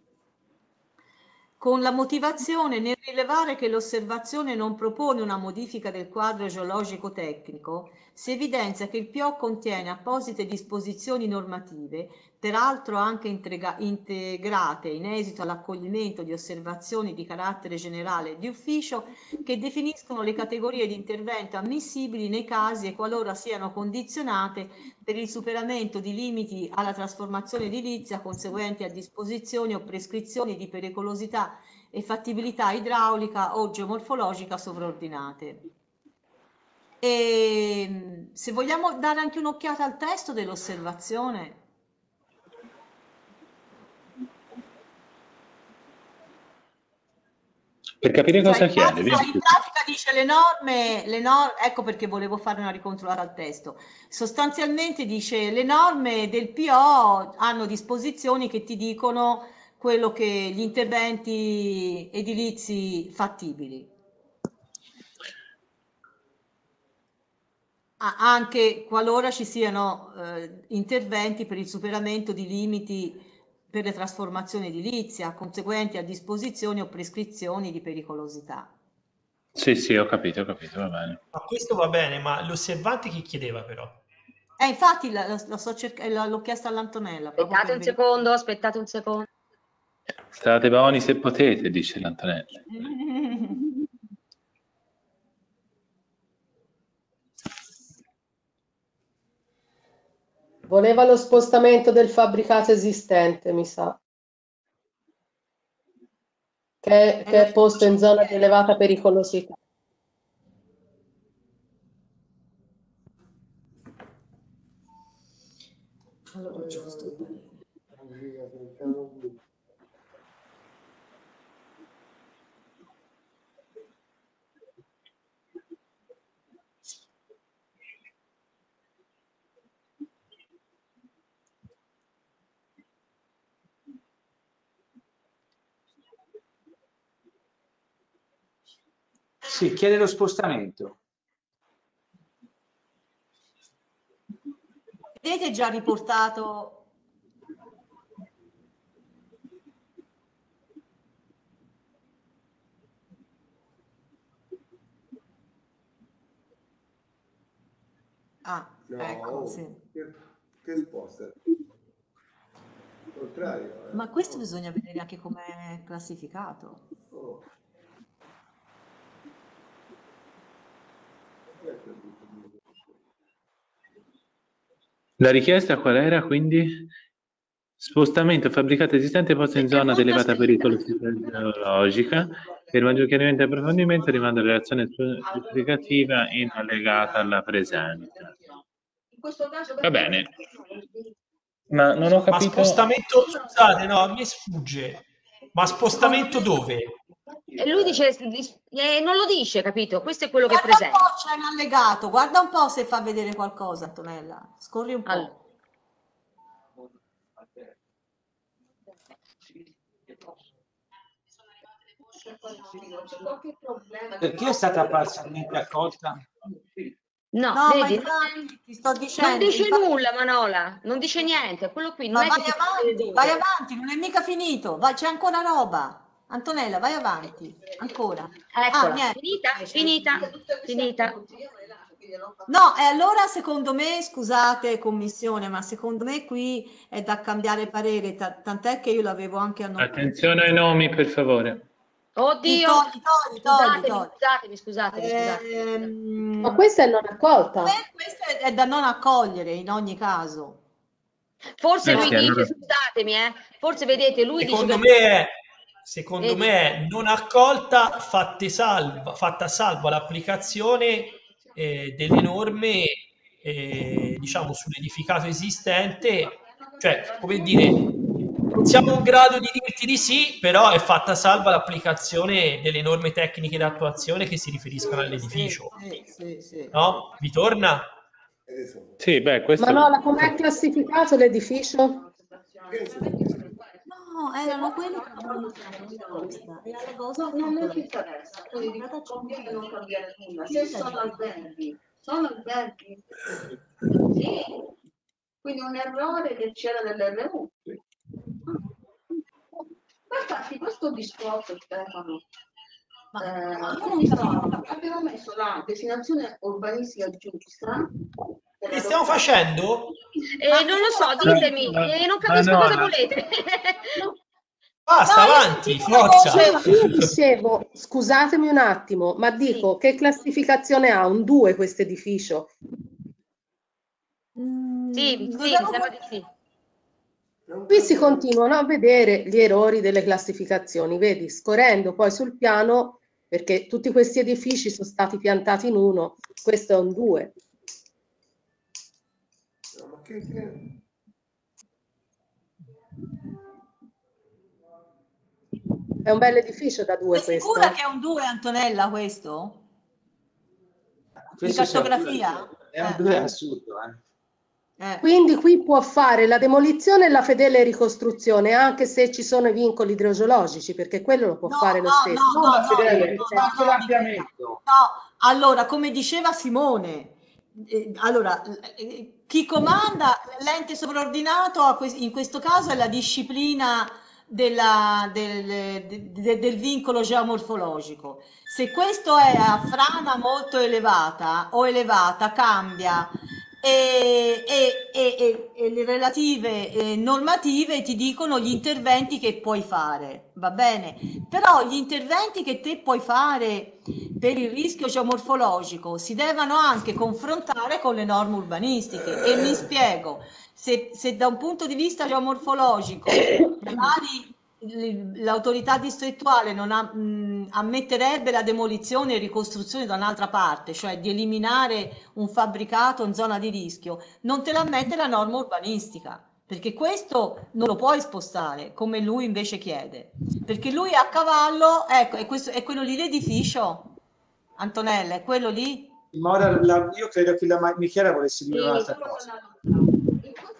con la motivazione nel rilevare che l'osservazione non propone una modifica del quadro geologico tecnico, si evidenzia che il P O contiene apposite disposizioni normative, peraltro anche integra- integrate in esito all'accoglimento di osservazioni di carattere generale di ufficio, che definiscono le categorie di intervento ammissibili nei casi e qualora siano condizionate per il superamento di limiti alla trasformazione edilizia conseguenti a disposizioni o prescrizioni di pericolosità e fattibilità idraulica o geomorfologica sovraordinate. E se vogliamo dare anche un'occhiata al testo dell'osservazione, per capire cioè cosa in chiede, pratica, dimmi in tutto. pratica dice le norme, le norme, ecco perché volevo fare una ricontrollata al testo. Sostanzialmente dice le norme del P O hanno disposizioni che ti dicono quello che gli interventi edilizi fattibili. A- anche qualora ci siano eh, interventi per il superamento di limiti per le trasformazioni edilizia conseguenti a disposizioni o prescrizioni di pericolosità. Sì, sì, ho capito, ho capito, va bene. Ma questo va bene, ma l'osservante che chiedeva però? Eh, infatti la- la- la sto cerc- la- l'ho chiesto all'Antonella proprio Aspettate per un verificare. secondo, aspettate un secondo. State buoni se potete, dice l'Antonella. Voleva lo spostamento del fabbricato esistente, mi sa, che, È che la è posto in zona di cinquecentodieci. elevata pericolosità. Allora, giusto il parere. Sì, chiede lo spostamento. Vedete già riportato. Ah, No, ecco, sì. che, che sposta? Il contrario. Eh. Ma questo bisogna vedere anche com'è classificato. Oh. La richiesta qual era quindi? Spostamento fabbricato esistente posto in zona di elevata pericolosità geologica. Per maggior chiarimento e approfondimento rimando alla relazione esplicativa in allegata alla presente. Va bene, ma non ho Ma capito. spostamento, scusate, no, a me sfugge. Ma spostamento dove? E lui dice, eh, non lo dice, capito? Questo è quello che Guarda un presenta. po', c'è un allegato, guarda un po' se fa vedere qualcosa, Antonella. Scorri un po'. Allora. Perché è stata parzialmente accolta? No, No, ma vedi, infatti ti sto non dicendo. dice infatti- nulla, Manola, non dice niente. Quello qui non Ma è che vai ti fa vedere avanti, dove. vai avanti, non è mica finito. Vai, c'è ancora roba. Antonella, vai avanti. Ancora. Eccola, Ah, niente. finita, finita, finita. No, e allora secondo me, scusate commissione, ma secondo me qui è da cambiare parere, ta- tant'è che io l'avevo anche annotato. Attenzione ai nomi, per favore. Oddio, Togli, togli, togli, scusatemi, togli. scusatemi, scusatemi, scusatemi. Ehm, Ma questa è non accolta. per me questo è, è da non accogliere in ogni caso. Forse Eh lui sì, dice, allora- scusatemi, eh, forse vedete, lui Secondo dice... me è, secondo Vedi? me è non accolta, fatte salva, fatta salva l'applicazione eh, delle norme eh, diciamo sull'edificato esistente, cioè come dire, non siamo in grado di dirti di sì, però è fatta salva l'applicazione delle norme tecniche d'attuazione che si riferiscono all'edificio. Sì, sì, sì. No? Vi torna? Sì, beh, questo... Manola, com'è classificato l'edificio? No, erano quelli che avevano fatto questa. E alla cosa No, non mi interessa, quindi conviene non cambiare nulla. Se sono alberghi, sono alberghi. Sì. Quindi un errore che c'era nell'R U. Ma infatti questo discorso, Stefano, Ma eh, io non quindi capisco. sono- abbiamo messo la destinazione urbanistica giusta. Che stiamo facendo? Eh, non lo so, ditemi, eh, non capisco cosa Manola. volete. Basta, No, io avanti, sentivo una forza! voce- No, io dicevo, scusatemi un attimo, ma dico, che classificazione ha? Un due questo edificio? Mm, Sì, sì, mi dovevo- sembra di sì. Qui si continuano a vedere gli errori delle classificazioni, vedi, scorrendo poi sul piano, perché tutti questi edifici sono stati piantati in uno, questo è un due. No, ma che, che... È un bel edificio da due Sei questo. sicura che è un due, Antonella, questo? Questo Di cartografia? È un Eh. due assurdo, eh. Eh. Quindi qui può fare la demolizione e la fedele ricostruzione, anche se ci sono i vincoli idrogeologici, perché quello lo può No, fare lo no, stesso. no, Non no, la fedele, no, c'è no, anche no, l'ampliamento. No, allora, come diceva Simone, eh, allora, eh, chi comanda l'ente sovraordinato a que- in questo caso è la disciplina della- del, de- de- del vincolo geomorfologico. Se questo è a frana molto elevata o elevata, cambia e, e- e- e- e le relative eh, normative ti dicono gli interventi che puoi fare, va bene? Però gli interventi che te puoi fare per il rischio geomorfologico si devono anche confrontare con le norme urbanistiche e mi spiego, se, se da un punto di vista geomorfologico magari l- l'autorità distrettuale non ha- mh, ammetterebbe la demolizione e ricostruzione da un'altra parte, cioè di eliminare un fabbricato in zona di rischio, non te l'ammette la norma urbanistica, perché questo non lo puoi spostare come lui invece chiede, perché lui è a cavallo, ecco, è, questo, è quello lì l'edificio, Antonella, è quello lì? Ora la- io credo che la Ma- Michela volesse dire Sì. un'altra cosa. In questo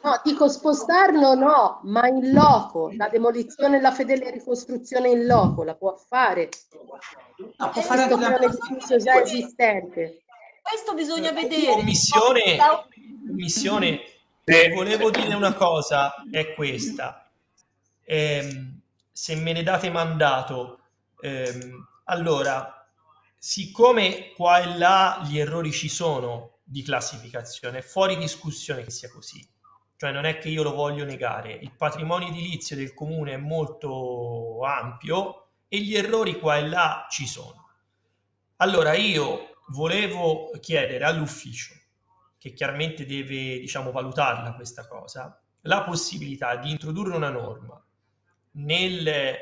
No, dico spostarlo no, ma in loco, la demolizione e la fedele ricostruzione in loco la può fare. No, può Eh, fare Visto anche che è la... un edificio già esistente. questo bisogna vedere. Commissione, commissione, Sì. volevo dire una cosa, è questa. Ehm, se me ne date mandato, ehm, allora, siccome qua e là gli errori ci sono di classificazione, è fuori discussione che sia così. Cioè non è che io lo voglio negare, il patrimonio edilizio del comune è molto ampio e gli errori qua e là ci sono. Allora io volevo chiedere all'ufficio, che chiaramente deve, diciamo, valutarla questa cosa, la possibilità di introdurre una norma nel,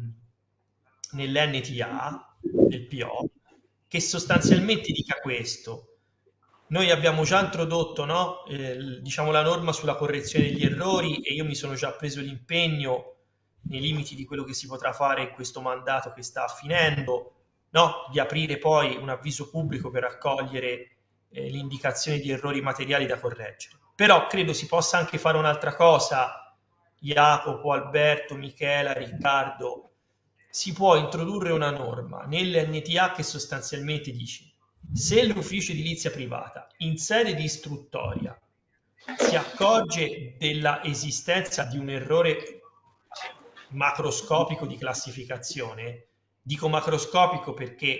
nell'N T A, del P O, che sostanzialmente dica questo. Noi abbiamo già introdotto, no, eh, diciamo, la norma sulla correzione degli errori e io mi sono già preso l'impegno, nei limiti di quello che si potrà fare in questo mandato che sta finendo, no, di aprire poi un avviso pubblico per raccogliere eh, l'indicazione di errori materiali da correggere. Però credo si possa anche fare un'altra cosa, Jacopo, Alberto, Michela, Riccardo, si può introdurre una norma nell'N T A che sostanzialmente dice: se l'ufficio edilizia privata in sede di istruttoria si accorge della esistenza di un errore macroscopico di classificazione, dico macroscopico perché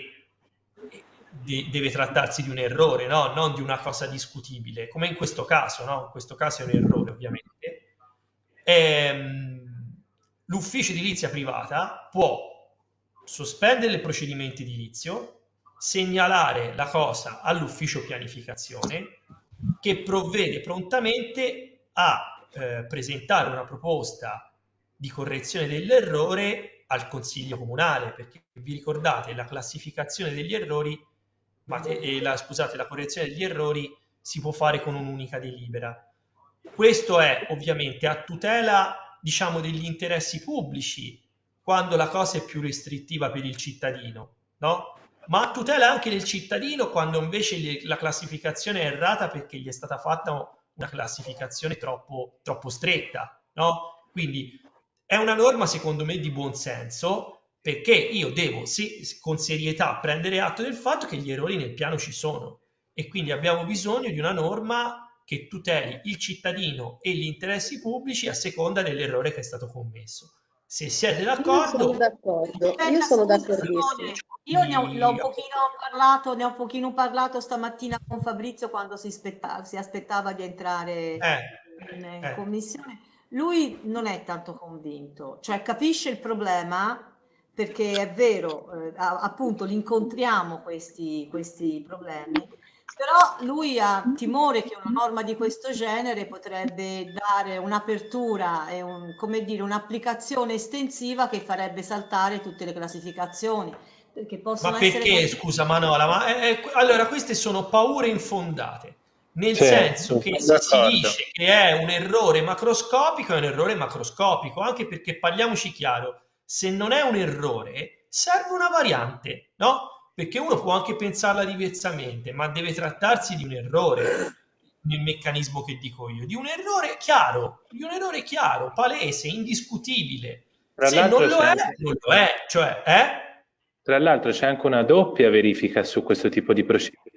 de- deve trattarsi di un errore, no? Non di una cosa discutibile, come in questo caso, no? In questo caso è un errore, ovviamente. Ehm, l'ufficio edilizia privata può sospendere il procedimento edilizio, segnalare la cosa all'ufficio pianificazione, che provvede prontamente a eh, presentare una proposta di correzione dell'errore al Consiglio Comunale, perché vi ricordate la classificazione degli errori, ma te, eh, la, scusate, la correzione degli errori si può fare con un'unica delibera. Questo è ovviamente a tutela, diciamo, degli interessi pubblici, quando la cosa è più restrittiva per il cittadino, no? Ma a tutela anche del cittadino quando invece la classificazione è errata perché gli è stata fatta una classificazione troppo, troppo stretta, no? Quindi è una norma secondo me di buon senso, perché io devo sì, con serietà prendere atto del fatto che gli errori nel piano ci sono e quindi abbiamo bisogno di una norma che tuteli il cittadino e gli interessi pubblici a seconda dell'errore che è stato commesso. Se siete d'accordo... Io sono d'accordo, io sono d'accordissimo. Io ne ho, l'ho un pochino parlato, ne ho un pochino parlato stamattina con Fabrizio quando si, spetta, si aspettava di entrare eh, in, in eh. commissione. Lui non è tanto convinto, cioè capisce il problema perché è vero, eh, appunto li incontriamo questi, questi problemi, però lui ha timore che una norma di questo genere potrebbe dare un'apertura e un, come dire, un'applicazione estensiva che farebbe saltare tutte le classificazioni. Perché possono ma perché, essere... scusa Manola, ma è, è, allora queste sono paure infondate, nel Sì, senso che se si d'accordo. dice che è un errore macroscopico, è un errore macroscopico, anche perché parliamoci chiaro, se non è un errore serve una variante, no? Perché uno può anche pensarla diversamente, ma deve trattarsi di un errore nel meccanismo che dico io, di un errore chiaro, di un errore chiaro, palese, indiscutibile. Tra Se non l'altro lo c'è è, anche- non lo è, cioè, eh? Tra l'altro c'è anche una doppia verifica su questo tipo di procedimenti.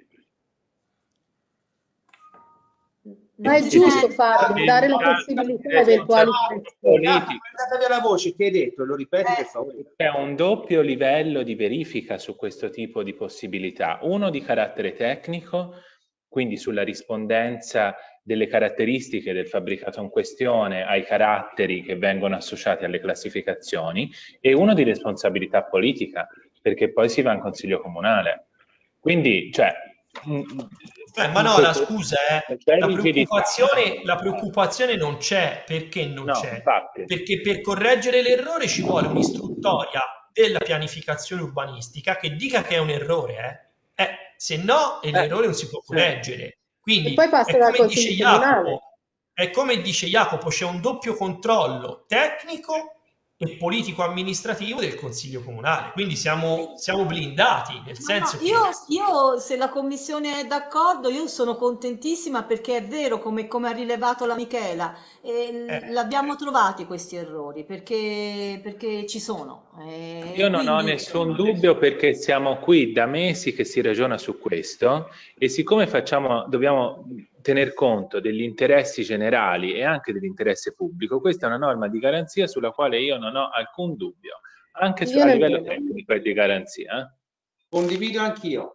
Ma è giusto farlo, dare la possibilità a eventuali politiche. Guardate la voce che hai detto, lo ripeti per favore. C'è un doppio livello di verifica su questo tipo di possibilità, uno di carattere tecnico, quindi sulla rispondenza delle caratteristiche del fabbricato in questione ai caratteri che vengono associati alle classificazioni, e uno di responsabilità politica, perché poi si va in consiglio comunale. Quindi, cioè... Eh, ma no, la scusa, eh, la, preoccupazione, di... la preoccupazione non c'è. Perché non no, c'è? infatti. Perché per correggere l'errore ci vuole un'istruttoria della pianificazione urbanistica che dica che è un errore, eh? Eh, se no l'errore Eh, non si può correggere. Quindi e poi passa è dal come dice Consiglio Comunale. Jacopo, è come dice Jacopo, c'è un doppio controllo tecnico e politico-amministrativo del Consiglio Comunale. Quindi siamo, siamo blindati, nel Ma senso no, che... io, io, se la commissione è d'accordo, io sono contentissima perché è vero, come, come ha rilevato la Michela, eh, eh, l'abbiamo trovati questi errori perché, perché ci sono. eh, Io e non ho quindi nessun dubbio perché siamo qui da mesi che si ragiona su questo e siccome facciamo, dobbiamo tener conto degli interessi generali e anche dell'interesse pubblico, questa è una norma di garanzia sulla quale io non ho alcun dubbio, anche su, Io a livello nemmeno. tecnico è di garanzia. Eh? Condivido anch'io.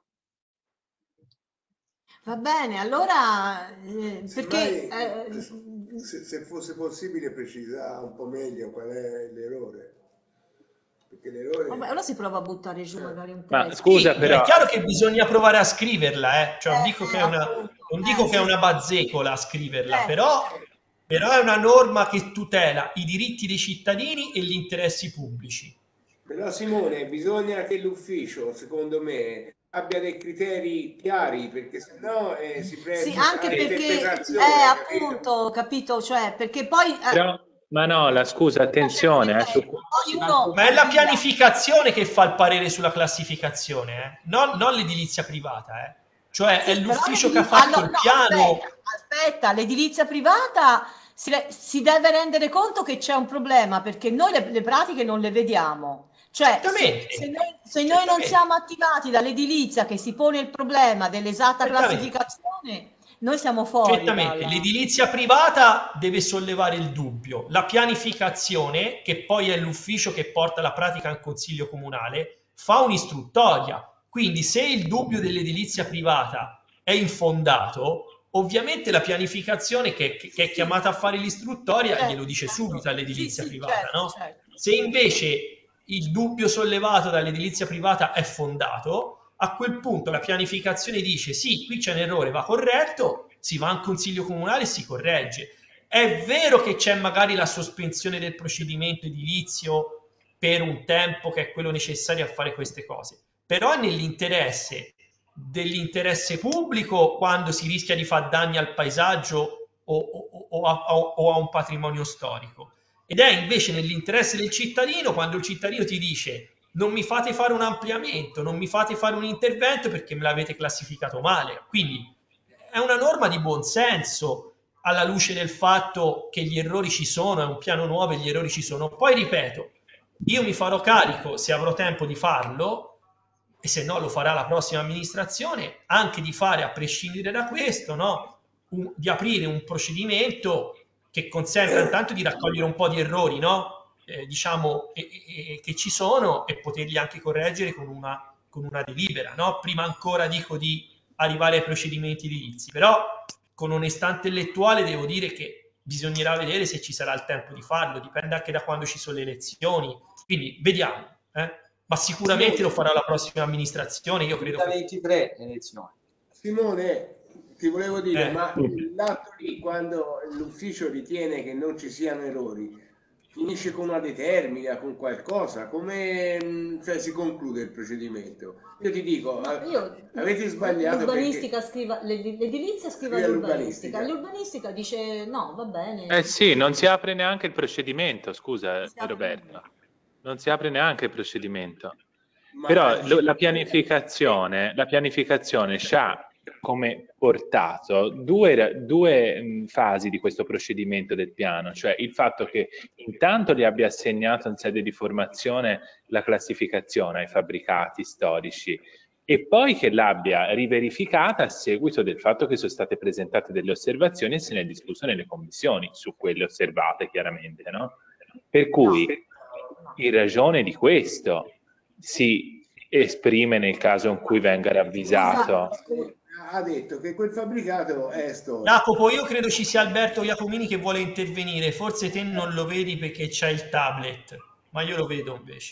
va bene, allora eh, perché Semmai, eh, se, se fosse possibile precisare un po' meglio qual è l'errore, perché l'errore... vabbè, ora si prova a buttare giù magari un Ma testo. scusa sì, però, è chiaro che bisogna provare a scriverla, eh. Cioè, non Eh, dico eh, che è una, appunto, non dico eh, che è sì, una sì. bazzecola a scriverla, Eh, però, però è una norma che tutela i diritti dei cittadini e gli interessi pubblici. Però Simone, bisogna che l'ufficio, secondo me, abbia dei criteri chiari, perché sennò eh, si sì, presta anche a perché, eh, interpretazione, capito? appunto, capito, cioè, perché poi eh, però Manola, scusa, attenzione, eh, su, poi uno Ma è la combina. pianificazione che fa il parere sulla classificazione, eh? Non, non l'edilizia privata, eh? Cioè è Sì, però l'ufficio che ha l'edilizia, fatto allora, il no, piano. aspetta, aspetta, l'edilizia privata si, re- si deve rendere conto che c'è un problema perché noi le, le pratiche non le vediamo. Cioè, se, Certamente, se noi, se noi non certamente, siamo attivati dall'edilizia che si pone il problema dell'esatta certamente. classificazione, noi siamo fuori Certamente, dalla... l'edilizia privata deve sollevare il dubbio. La pianificazione, che poi è l'ufficio che porta la pratica al Consiglio Comunale, fa un'istruttoria. Quindi se il dubbio dell'edilizia privata è infondato, ovviamente la pianificazione che, che è chiamata a fare l'istruttoria glielo Certo, dice certo. subito Sì, all'edilizia sì, privata, certo, no? certo. Se invece il dubbio sollevato dall'edilizia privata è fondato, a quel punto la pianificazione dice sì, qui c'è un errore, va corretto, si va in consiglio comunale e si corregge. È vero che c'è magari la sospensione del procedimento edilizio per un tempo che è quello necessario a fare queste cose, però è nell'interesse dell'interesse pubblico quando si rischia di far danni al paesaggio o, o, o, a, o a un patrimonio storico. Ed è invece nell'interesse del cittadino quando il cittadino ti dice non mi fate fare un ampliamento, non mi fate fare un intervento perché me l'avete classificato male. Quindi è una norma di buonsenso alla luce del fatto che gli errori ci sono, è un piano nuovo e gli errori ci sono. Poi ripeto, io mi farò carico, se avrò tempo di farlo, e se no lo farà la prossima amministrazione, anche di fare, a prescindere da questo, no? un, di aprire un procedimento che consenta intanto di raccogliere un po' di errori, no? Eh, diciamo eh, eh, che ci sono e poterli anche correggere con una, con una delibera, no? Prima ancora dico di arrivare ai procedimenti edilizi, però con onestà intellettuale devo dire che bisognerà vedere se ci sarà il tempo di farlo, dipende anche da quando ci sono le elezioni, quindi vediamo, eh? Ma sicuramente lo farà la prossima amministrazione, io credo che... duemilaventitré elezioni. Simone, ti volevo dire, Eh. ma l'atto lì, quando l'ufficio ritiene che non ci siano errori, finisce con una determina, con qualcosa, come cioè, si conclude il procedimento? Io ti dico, No, io, avete sbagliato l'urbanistica perché... scriva, l'edilizia scriva Scrive l'urbanistica, l'urbanistica. l'urbanistica dice no, va bene. eh sì, non si apre neanche il procedimento, scusa Si apre- Roberto, non si apre neanche il procedimento. Ma Però eh, lo- la pianificazione, la pianificazione c'ha come portato due, ra- due mh, fasi di questo procedimento del piano, cioè il fatto che intanto gli abbia assegnato in sede di formazione la classificazione ai fabbricati storici e poi che l'abbia riverificata a seguito del fatto che sono state presentate delle osservazioni e se ne è discusso nelle commissioni su quelle osservate chiaramente, no? Per cui in ragione di questo si esprime nel caso in cui venga ravvisato. ha detto che quel fabbricato è storico. Jacopo, io credo ci sia Alberto Iacomini che vuole intervenire, forse te non lo vedi perché c'è il tablet, ma io lo vedo invece.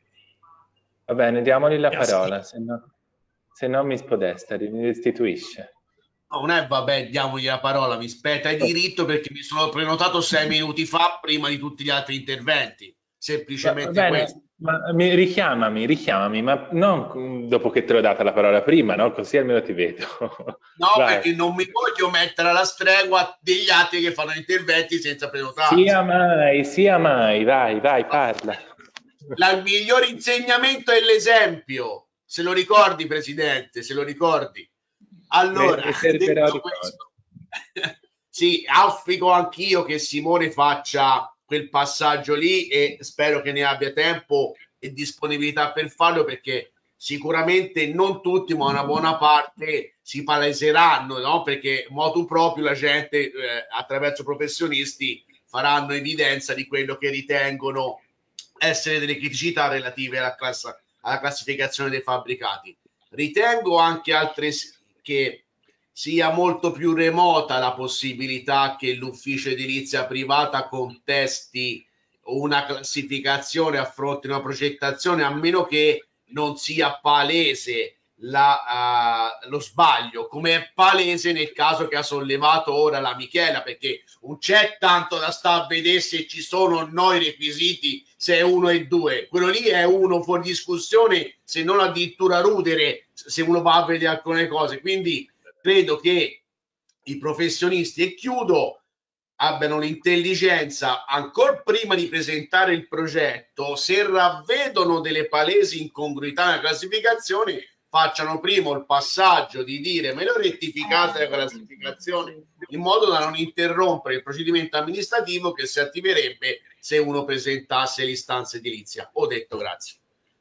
Va bene, diamogli la Eh, parola, se no, se no mi spodesta, mi restituisce. Non è vabbè, diamogli la parola, mi spetta il diritto perché mi sono prenotato sei minuti fa prima di tutti gli altri interventi. Va, Semplicemente va bene, questo. Ma mi, richiamami, richiamami, ma non dopo che te l'ho data la parola prima, no? Così almeno ti vedo. No, Vai. perché non mi voglio mettere alla stregua degli altri che fanno interventi senza prenotarsi. Sia mai, sia mai, vai, vai, parla. La, il miglior insegnamento è l'esempio, se lo ricordi, Presidente, se lo ricordi. Allora, Mi servirà di questo, sì, auspico anch'io che Simone faccia quel passaggio lì e spero che ne abbia tempo e disponibilità per farlo, perché sicuramente non tutti, ma una buona parte si paleseranno, no? Perché motu proprio la gente, eh, attraverso professionisti, faranno evidenza di quello che ritengono essere delle criticità relative alla, class- alla classificazione dei fabbricati. Ritengo anche altresì che sia molto più remota la possibilità che l'ufficio edilizia privata contesti una classificazione, affronti una progettazione, a meno che non sia palese la, uh, lo sbaglio, come è palese nel caso che ha sollevato ora la Michela, perché non c'è tanto da stare a vedere se ci sono o no i requisiti, se è uno e due, quello lì è uno fuori discussione, se non addirittura rudere, se uno va a vedere alcune cose. Quindi credo che i professionisti, e chiudo, abbiano l'intelligenza, ancora prima di presentare il progetto, se ravvedono delle palesi incongruità nella classificazione, facciano prima il passaggio di dire me lo rettificate la classificazione, in modo da non interrompere il procedimento amministrativo che si attiverebbe se uno presentasse l'istanza edilizia. Ho detto grazie.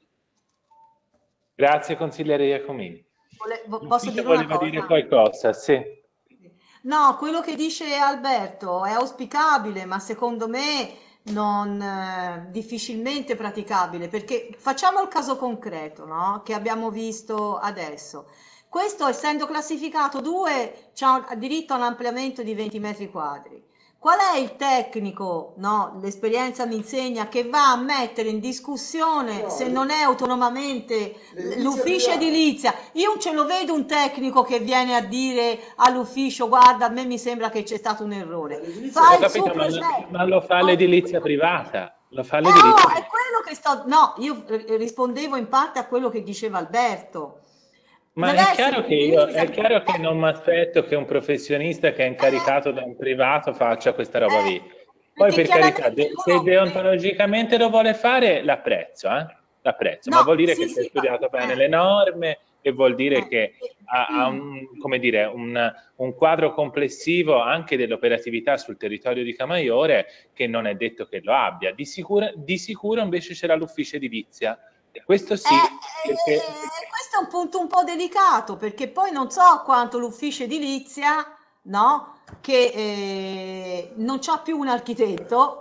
Grazie consigliere Iacomini. Vole- posso dire una voleva cosa? dire qualcosa, sì. No, quello che dice Alberto è auspicabile, ma secondo me non eh, difficilmente praticabile, perché facciamo il caso concreto, no? Che abbiamo visto adesso. Questo, essendo classificato due, ha diritto a un ampliamento di venti metri quadri. Qual è il tecnico, no? L'esperienza mi insegna, che va a mettere in discussione, No, se le- non è autonomamente l'edilizia l'ufficio privata. edilizia? Io non ce lo vedo un tecnico che viene a dire all'ufficio: guarda, a me mi sembra che c'è stato un errore. L'edilizia Fa Ho il suo capito, ma, progetto. ma lo fa fa- l'edilizia privata, lo fa Eh, l'edilizia oh, è privata. quello che sto... No, io eh, rispondevo in parte a quello che diceva Alberto. Ma Deve è essere chiaro che io, l'edilizia... è chiaro che Eh, non mi aspetto che un professionista che è incaricato da un privato faccia questa roba eh, lì. Poi perché per carità, chiaramente de- se loro... eh, deontologicamente lo vuole fare, l'apprezzo, eh? L'apprezzo, ma no, vuol dire che sì, si è sì, ma... studiato bene eh, le norme e vuol dire eh, che eh, ha, ha un, come dire, un, un quadro complessivo anche dell'operatività sul territorio di Camaiore che non è detto che lo abbia. Di sicuro, di sicuro invece c'era l'ufficio edilizia. Questo sì, Eh, eh, perché... eh, questo è un punto un po' delicato, perché poi non so quanto l'ufficio edilizia, no, che eh, non c'ha più un architetto,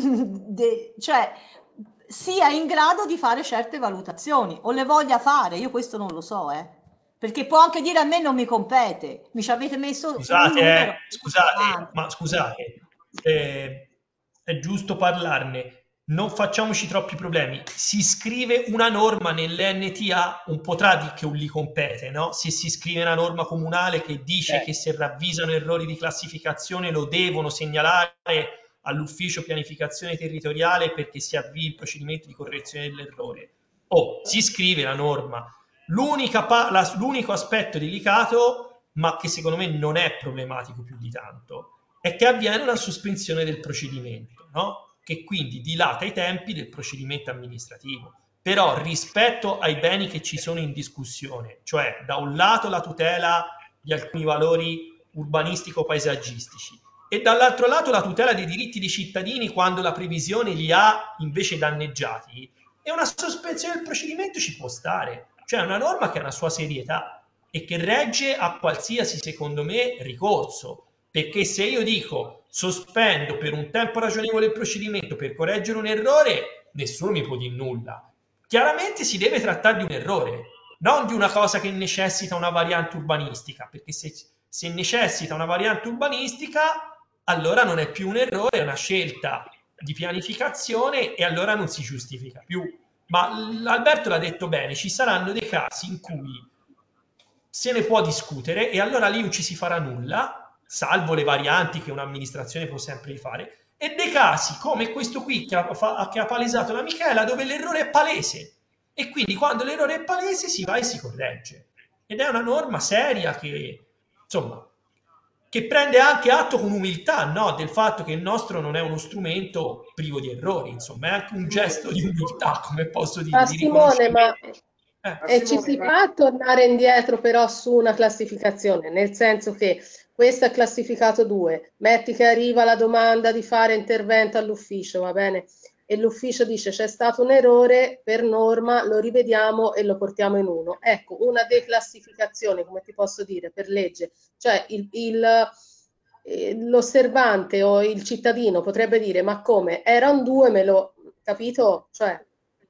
de- cioè sia in grado di fare certe valutazioni o le voglia fare, io questo non lo so, eh. Perché può anche dire: a me non mi compete, mi ci avete messo un Scusate, numero. eh, scusate, avanti. ma scusate, eh, è giusto parlarne. Non facciamoci troppi problemi. Si scrive una norma nell'N T A, un potrà di che gli compete, no? Se si scrive una norma comunale che dice Eh, che se ravvisano errori di classificazione lo devono segnalare all'ufficio pianificazione territoriale perché si avvii il procedimento di correzione dell'errore. O si scrive la norma. L'unica pa- la- l'unico aspetto delicato, ma che secondo me non è problematico più di tanto, è che avviene una sospensione del procedimento, no? Che quindi dilata i tempi del procedimento amministrativo. Però rispetto ai beni che ci sono in discussione, cioè da un lato la tutela di alcuni valori urbanistico-paesaggistici e dall'altro lato la tutela dei diritti dei cittadini quando la previsione li ha invece danneggiati, e una sospensione del procedimento ci può stare. Cioè è una norma che ha una sua serietà e che regge a qualsiasi, secondo me, ricorso. Perché se io dico sospendo per un tempo ragionevole il procedimento per correggere un errore, nessuno mi può dire nulla. Chiaramente si deve trattare di un errore, non di una cosa che necessita una variante urbanistica, perché se, se necessita una variante urbanistica, allora non è più un errore, è una scelta di pianificazione e allora non si giustifica più. Ma Alberto l'ha detto bene, ci saranno dei casi in cui se ne può discutere e allora lì non ci si farà nulla, salvo le varianti che un'amministrazione può sempre fare, e dei casi come questo qui che ha, fa, che ha palesato la Michela, dove l'errore è palese, e quindi quando l'errore è palese si va e si corregge, ed è una norma seria che, insomma, che prende anche atto con umiltà, no? Del fatto che il nostro non è uno strumento privo di errori, insomma, è anche un gesto di umiltà, come posso dire, Ma di Simone, ma riconoscimento. Eh. e ci si fa tornare indietro però su una classificazione, nel senso che questo è classificato due, metti che arriva la domanda di fare intervento all'ufficio, va bene? E l'ufficio dice c'è stato un errore, per norma lo rivediamo e lo portiamo in uno. Ecco, una declassificazione, come ti posso dire, per legge, cioè il, il, l'osservante o il cittadino potrebbe dire ma come, era un due, me lo, capito? Cioè,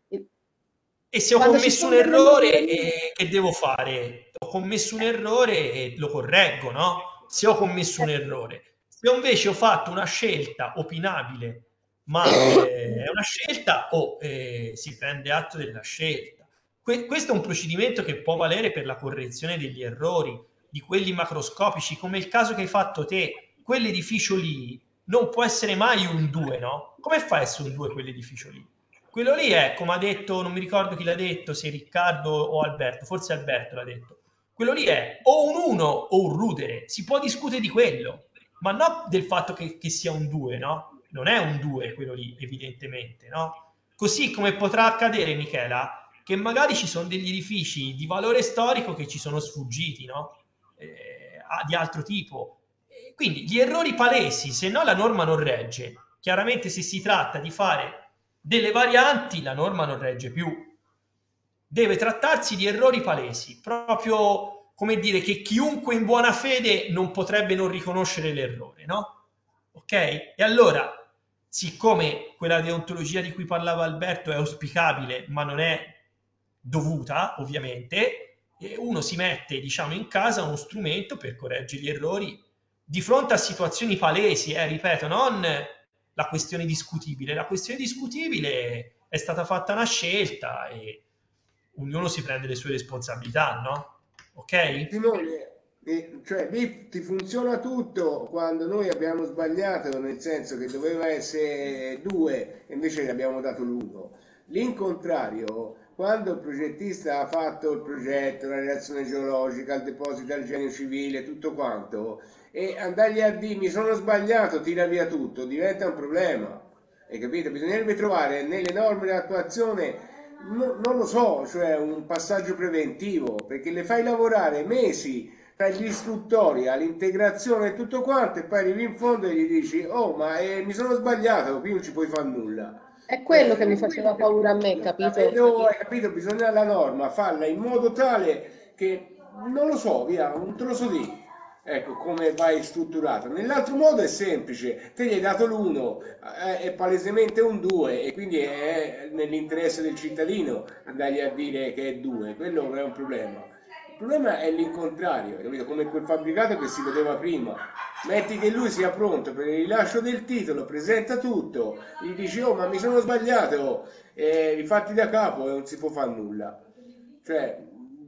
e se ho commesso un errore, eh, che devo fare? Ho commesso un errore e lo correggo, no? Se ho commesso un errore. Se invece ho fatto una scelta opinabile, ma eh, è una scelta, o oh, eh, si prende atto della scelta. Que- questo è un procedimento che può valere per la correzione degli errori, di quelli macroscopici, come il caso che hai fatto te. Quell'edificio lì non può essere mai un due, no? Come fa a essere un due quell'edificio lì? Quello lì è, come ha detto, non mi ricordo chi l'ha detto, se Riccardo o Alberto, forse Alberto l'ha detto, quello lì è o un uno o un rudere, si può discutere di quello, ma non del fatto che, che sia un due, no? Non è un due quello lì, evidentemente, no? Così come potrà accadere, Michela, che magari ci sono degli edifici di valore storico che ci sono sfuggiti, no? Eh, di altro tipo. Quindi gli errori palesi, se no la norma non regge. Chiaramente se si tratta di fare delle varianti, la norma non regge più. Deve trattarsi di errori palesi, proprio come dire che chiunque in buona fede non potrebbe non riconoscere l'errore, no? Ok? E allora, siccome quella deontologia di cui parlava Alberto è auspicabile, ma non è dovuta, ovviamente, uno si mette, diciamo, in casa uno strumento per correggere gli errori di fronte a situazioni palesi, eh, ripeto, non la questione discutibile. La questione discutibile è stata fatta una scelta e ognuno si prende le sue responsabilità, no? Ok? Simone, eh, cioè lì ti funziona tutto quando noi abbiamo sbagliato, nel senso che doveva essere due e invece gli abbiamo dato l'uno. Lì in contrario, quando il progettista ha fatto il progetto, la relazione geologica, il deposito al genio civile, tutto quanto, e andargli a dire mi sono sbagliato, tira via tutto, diventa un problema. Hai capito? Bisognerebbe trovare nelle norme di attuazione, no, non lo so, cioè un passaggio preventivo, perché le fai lavorare mesi tra gli istruttori, all'integrazione e tutto quanto, e poi arrivi in fondo e gli dici oh ma eh, mi sono sbagliato, qui non ci puoi fare nulla. È quello che mi faceva paura a me, capito? Vedo, hai capito? Bisogna la norma farla in modo tale che, non lo so, via, un trozo di... Ecco come vai strutturato. Nell'altro modo è semplice, te gli hai dato l'uno, è palesemente un due e quindi è nell'interesse del cittadino andargli a dire che è due, quello non è un problema. Il problema è l'incontrario, capito? Come quel fabbricato che si vedeva prima. Metti che lui sia pronto per il rilascio del titolo, presenta tutto, gli dici oh ma mi sono sbagliato, eh, rifatti da capo e non si può fare nulla. Cioè,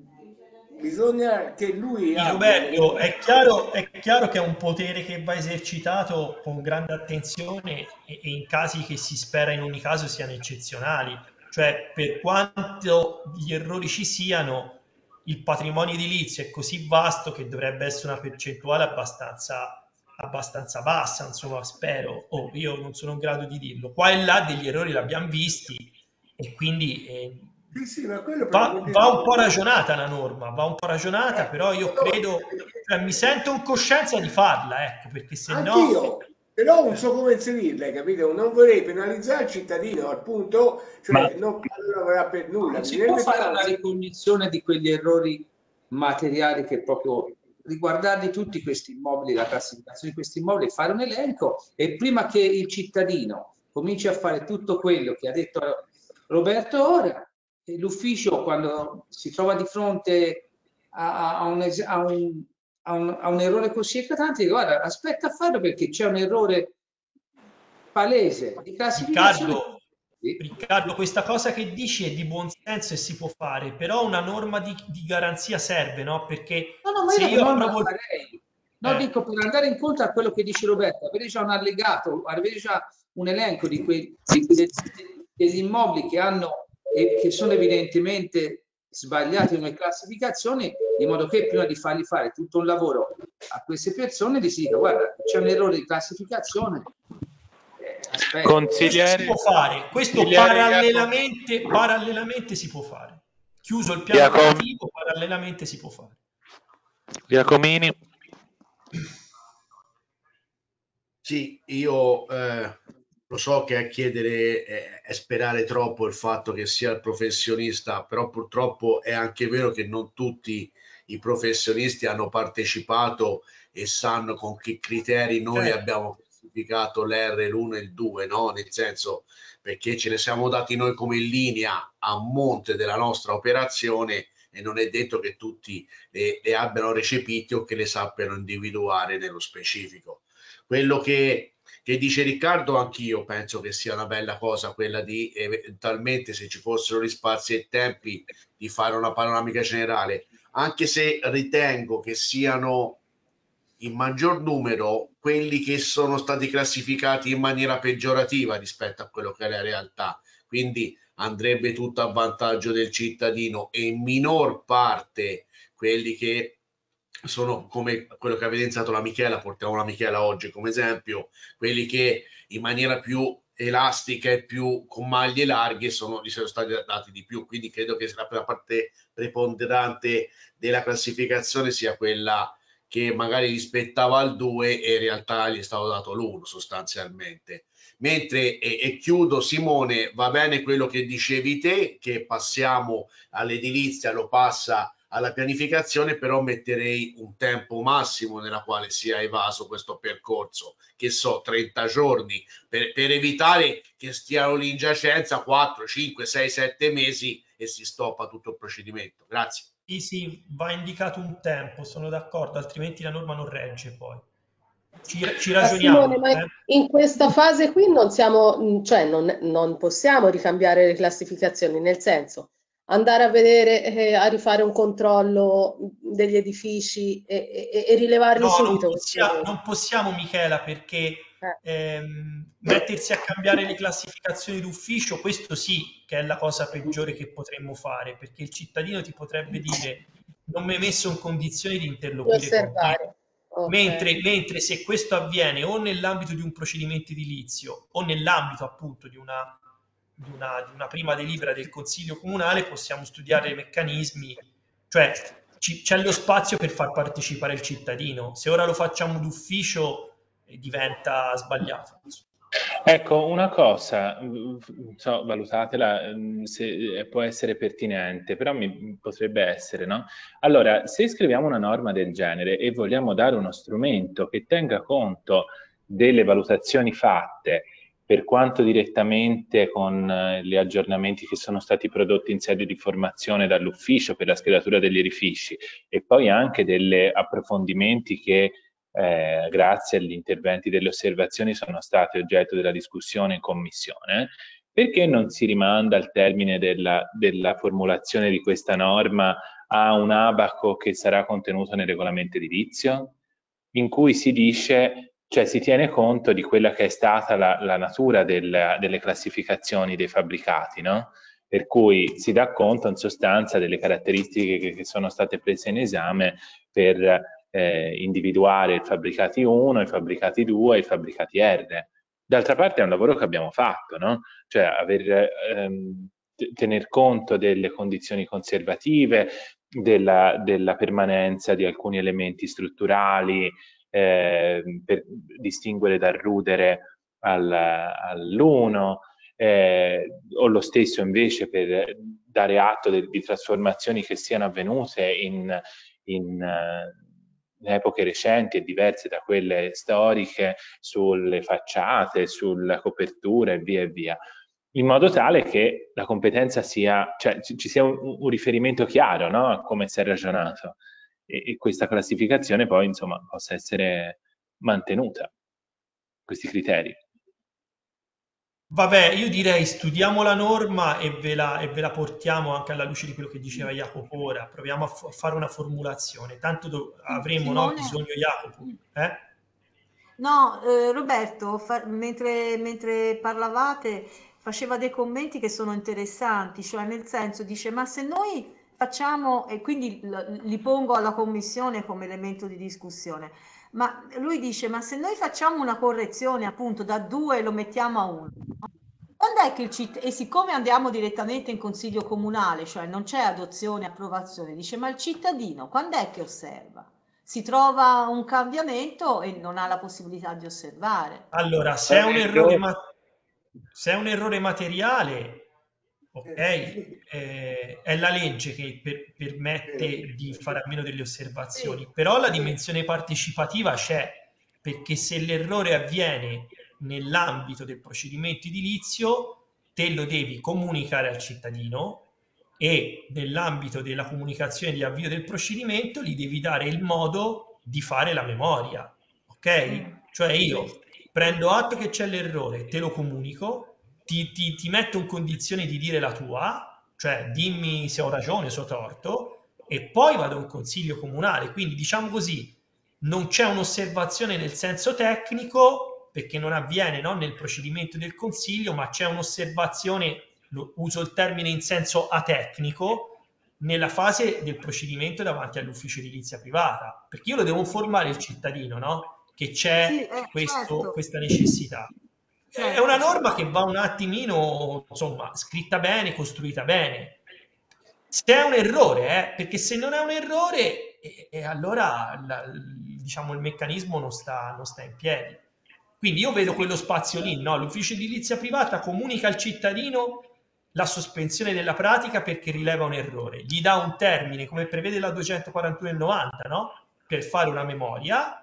bisogna che lui abbia... Roberto, è chiaro, è chiaro che è un potere che va esercitato con grande attenzione e, e in casi che si spera in ogni caso siano eccezionali. Cioè, per quanto gli errori ci siano, il patrimonio edilizio è così vasto che dovrebbe essere una percentuale abbastanza, abbastanza bassa, insomma, spero. Oh, io non sono in grado di dirlo. Qua e là degli errori l'abbiamo visti e quindi... Eh, Sì, sì, ma quello Va, va un po' ragionata la norma, va un po' ragionata, però io credo, cioè, mi sento in coscienza di farla, ecco, perché se no... Anch'io, però non so come inserirla, capito? Non vorrei penalizzare il cittadino al punto, cioè Ma non lavorare per nulla. non si può fare una ricognizione di quegli errori materiali che proprio riguardarli tutti questi immobili, la classificazione di questi immobili, fare un elenco e prima che il cittadino cominci a fare tutto quello che ha detto Roberto ora, l'ufficio quando si trova di fronte a, a, un, a, un, a, un, a un errore così eclatante, guarda, aspetta a farlo perché c'è un errore palese di classificazione. Riccardo, Riccardo, questa cosa che dici è di buon senso e si può fare, però una norma di, di garanzia serve, no? Perché no, no, se io non approvo... farei. No, Eh. dico per andare incontro a quello che dice Roberto, avere già un allegato, avere già un elenco di quei, di, de, degli immobili che hanno e che sono evidentemente sbagliati come classificazioni, in modo che prima di fargli fare tutto un lavoro a queste persone gli si dica guarda, c'è un errore di classificazione. Eh, aspetta. Consigliere, Questo si può fare, questo consigliere parallelamente, parallelamente si può fare. Chiuso il piano Giacomo- operativo, parallelamente si può fare. Giacomini. Sì, io eh, lo so che a chiedere è, è sperare troppo il fatto che sia il professionista, però purtroppo è anche vero che non tutti i professionisti hanno partecipato e sanno con che criteri noi Certo. abbiamo classificato l'R, l'uno e il due, no? Nel senso, perché ce ne siamo dati noi come linea a monte della nostra operazione e non è detto che tutti le, le abbiano recepiti o che le sappiano individuare nello specifico. Quello che, che dice Riccardo, anch'io penso che sia una bella cosa quella di eventualmente, se ci fossero gli spazi e tempi, di fare una panoramica generale, anche se ritengo che siano in maggior numero quelli che sono stati classificati in maniera peggiorativa rispetto a quello che è la realtà, quindi andrebbe tutto a vantaggio del cittadino, e in minor parte quelli che sono come quello che ha evidenziato la Michela, portiamo la Michela oggi come esempio, quelli che in maniera più elastica e più con maglie larghe sono, gli sono stati dati di più, quindi credo che la parte preponderante della classificazione sia quella che magari rispettava al due e in realtà gli è stato dato l'uno sostanzialmente. Mentre, e, e chiudo Simone, va bene quello che dicevi te, che passiamo all'edilizia, lo passa alla pianificazione, però metterei un tempo massimo nella quale sia evaso questo percorso, che so, trenta giorni, per, per evitare che stiano lì in giacenza quattro, cinque, sei, sette mesi e si stoppa tutto il procedimento. Grazie. Sì, sì, va indicato un tempo, sono d'accordo, altrimenti la norma non regge poi. Ci, ci Ma ragioniamo. Simone, ma eh. in questa fase qui non siamo, cioè non, non possiamo ricambiare le classificazioni, nel senso andare a vedere, eh, a rifare un controllo degli edifici e, e- e rilevarli No, non subito questi possiamo, errori. non possiamo, Michela, perché Eh. ehm, mettersi a cambiare le classificazioni d'ufficio, questo sì che è la cosa peggiore che potremmo fare, perché il cittadino ti potrebbe dire non mi hai messo in condizione di Di interloquire con te. osservare. Ok. Mentre, mentre se questo avviene o nell'ambito di un procedimento edilizio o nell'ambito appunto di una, di, una, di una prima delibera del Consiglio Comunale, possiamo studiare i meccanismi, cioè ci, c'è lo spazio per far partecipare il cittadino. Se ora lo facciamo d'ufficio eh, diventa sbagliato. Ecco, una cosa, mh, so, valutatela, mh, se può essere pertinente, però mi potrebbe essere, no? Allora, se scriviamo una norma del genere e vogliamo dare uno strumento che tenga conto delle valutazioni fatte, per quanto direttamente con eh, gli aggiornamenti che sono stati prodotti in sede di formazione dall'ufficio per la schedatura degli edifici, e poi anche degli approfondimenti che Eh, grazie agli interventi delle osservazioni sono state oggetto della discussione in commissione, perché non si rimanda al termine della, della formulazione di questa norma a un abaco che sarà contenuto nel regolamento edilizio, in cui si dice, cioè si tiene conto di quella che è stata la, la natura del, delle classificazioni dei fabbricati, no? Per cui si dà conto in sostanza delle caratteristiche che, che sono state prese in esame per Eh, individuare i fabbricati uno, i fabbricati due, i fabbricati R. D'altra parte è un lavoro che abbiamo fatto, no? Cioè aver, ehm, tener conto delle condizioni conservative, della, della permanenza di alcuni elementi strutturali, eh, per distinguere dal rudere al, all'uno, eh, o lo stesso invece per dare atto de, di trasformazioni che siano avvenute in, in in epoche recenti e diverse da quelle storiche, sulle facciate, sulla copertura e via e via, in modo tale che la competenza sia, cioè ci sia un, un riferimento chiaro, no, a come si è ragionato, e, e questa classificazione poi insomma possa essere mantenuta, questi criteri. Vabbè, io direi studiamo la norma e ve la, e ve la portiamo anche alla luce di quello che diceva Jacopo ora. Proviamo a, f- a fare una formulazione. Tanto do- avremo, no, Simone? bisogno, Jacopo. Eh? No, eh, Roberto, fa- mentre, mentre parlavate faceva dei commenti che sono interessanti, cioè nel senso dice, ma se noi facciamo, e quindi l- li pongo alla commissione come elemento di discussione, ma lui dice, ma se noi facciamo una correzione appunto da due e lo mettiamo a uno, quando è che il cittadino, e siccome andiamo direttamente in consiglio comunale, cioè non c'è adozione e approvazione, dice, ma il cittadino quando è che osserva? Si trova un cambiamento e non ha la possibilità di osservare. Allora, se è un errore, ma- se è un errore materiale, ok, eh, è la legge che per- permette di fare a meno delle osservazioni, però la dimensione partecipativa c'è, perché se l'errore avviene nell'ambito del procedimento edilizio, te lo devi comunicare al cittadino e nell'ambito della comunicazione di avvio del procedimento gli devi dare il modo di fare la memoria, ok? Cioè io prendo atto che c'è l'errore, te lo comunico, ti, ti, ti metto in condizione di dire la tua, cioè dimmi se ho ragione, se ho torto, e poi vado a un consiglio comunale. Quindi diciamo così, non c'è un'osservazione nel senso tecnico, perché non avviene, no, nel procedimento del consiglio, ma c'è un'osservazione, lo, uso il termine in senso atecnico, nella fase del procedimento davanti all'ufficio edilizia privata, perché io lo devo informare il cittadino, no? Che Sì, c'è eh, questo, certo, questa necessità. È una certo, norma certo. che va un attimino, insomma, scritta bene, costruita bene. Se è un errore, eh, perché se non è un errore, eh, eh, allora la- diciamo, il meccanismo non sta, non sta in piedi. Quindi io vedo quello spazio lì, no? L'ufficio edilizia privata comunica al cittadino la sospensione della pratica perché rileva un errore, gli dà un termine, come prevede la duecentoquarantuno del novanta, no? Per fare una memoria,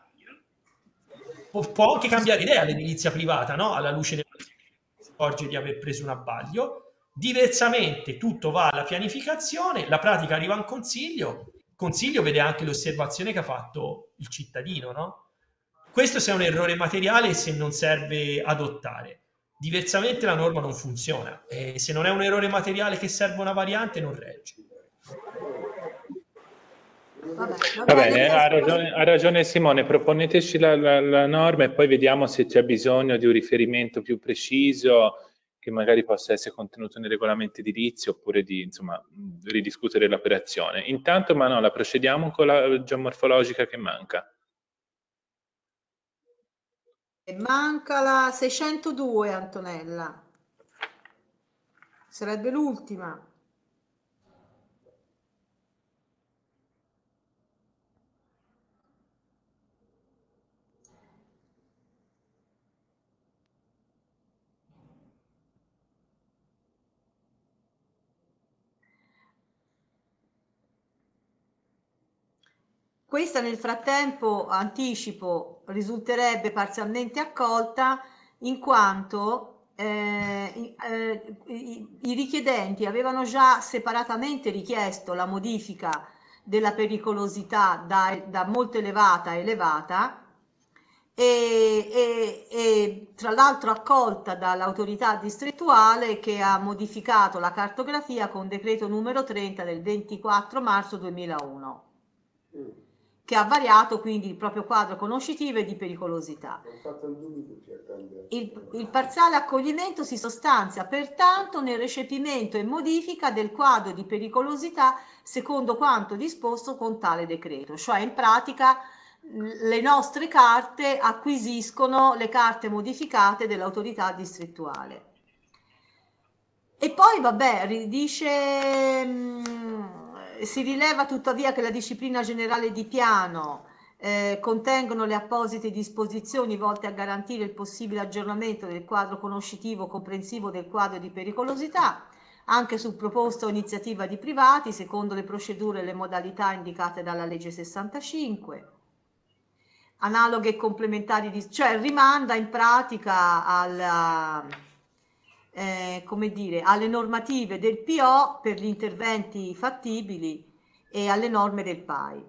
può, può anche cambiare idea l'edilizia privata, no? Alla luce del accorge di aver preso un abbaglio. Diversamente tutto va alla pianificazione, la pratica arriva in consiglio, il consiglio vede anche l'osservazione che ha fatto il cittadino, no? Questo se è un errore materiale e se non serve adottare. Diversamente la norma non funziona e se non è un errore materiale che serve una variante non regge. Vabbè, va Va bene, bene, ha adesso ragione, ha ragione Simone, proponeteci la, la- la norma e poi vediamo se c'è bisogno di un riferimento più preciso che magari possa essere contenuto nei regolamenti edilizi oppure di, insomma, mh, ridiscutere l'operazione. Intanto, Manola, procediamo con la geomorfologica che manca. manca la seicentodue, Antonella. Sarebbe l'ultima. Questa nel frattempo, anticipo, risulterebbe parzialmente accolta in quanto eh, i, eh, i- i richiedenti avevano già separatamente richiesto la modifica della pericolosità da, da molto elevata a elevata e, e- e tra l'altro accolta dall'autorità distrettuale che ha modificato la cartografia con decreto numero trenta del ventiquattro marzo duemilauno, che ha variato quindi il proprio quadro conoscitivo e di pericolosità. Il, il parziale accoglimento si sostanzia pertanto nel recepimento e modifica del quadro di pericolosità secondo quanto disposto con tale decreto, cioè in pratica le nostre carte acquisiscono le carte modificate dell'autorità distrettuale. E poi, vabbè, dice, mh, si rileva tuttavia che la disciplina generale di piano eh, contengono le apposite disposizioni volte a garantire il possibile aggiornamento del quadro conoscitivo comprensivo del quadro di pericolosità, anche su proposta o iniziativa di privati, secondo le procedure e le modalità indicate dalla legge sessantacinque. Analoghe e complementari, di, cioè rimanda in pratica alla, eh, come dire, alle normative del P O per gli interventi fattibili e alle norme del P A I.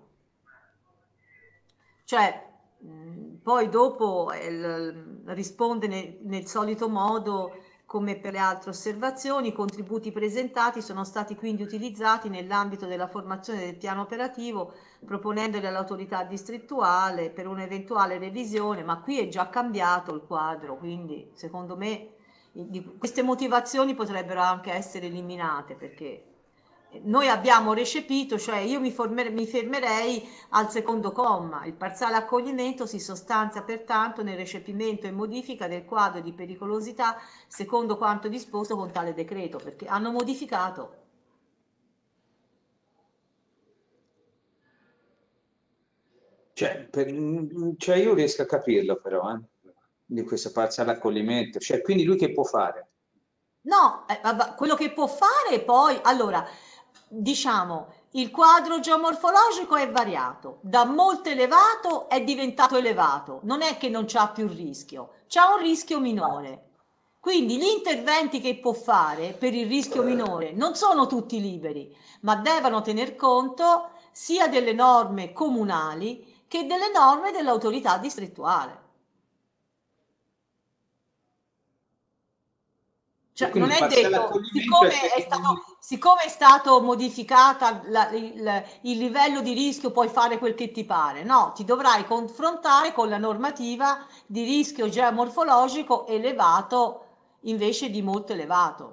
Cioè, mh, poi dopo eh, l- risponde nel, nel solito modo come per le altre osservazioni. I contributi presentati sono stati quindi utilizzati nell'ambito della formazione del piano operativo, proponendoli all'autorità distrettuale per un'eventuale revisione, ma qui è già cambiato il quadro, quindi secondo me di- queste motivazioni potrebbero anche essere eliminate, perché noi abbiamo recepito, cioè io mi, former- mi fermerei al secondo comma. Il parziale accoglimento si sostanzia pertanto nel recepimento e modifica del quadro di pericolosità secondo quanto disposto con tale decreto, perché hanno modificato. Cioè, per- cioè io riesco a capirlo però, eh, di questo parziale accoglimento. Cioè, quindi lui che può fare? No, eh, vabbè, quello che può fare poi, allora, diciamo, il quadro geomorfologico è variato, da molto elevato è diventato elevato, non è che non c'ha più rischio, c'ha un rischio minore. Quindi gli interventi che può fare per il rischio minore non sono tutti liberi, ma devono tener conto sia delle norme comunali che delle norme dell'autorità distrettuale. E Cioè, non quindi il è parziale detto, accoglimento siccome è è se- stato, siccome è stato modificata la- il, il livello di rischio, puoi fare quel che ti pare. No, ti dovrai confrontare con la normativa di rischio geomorfologico elevato invece di molto elevato.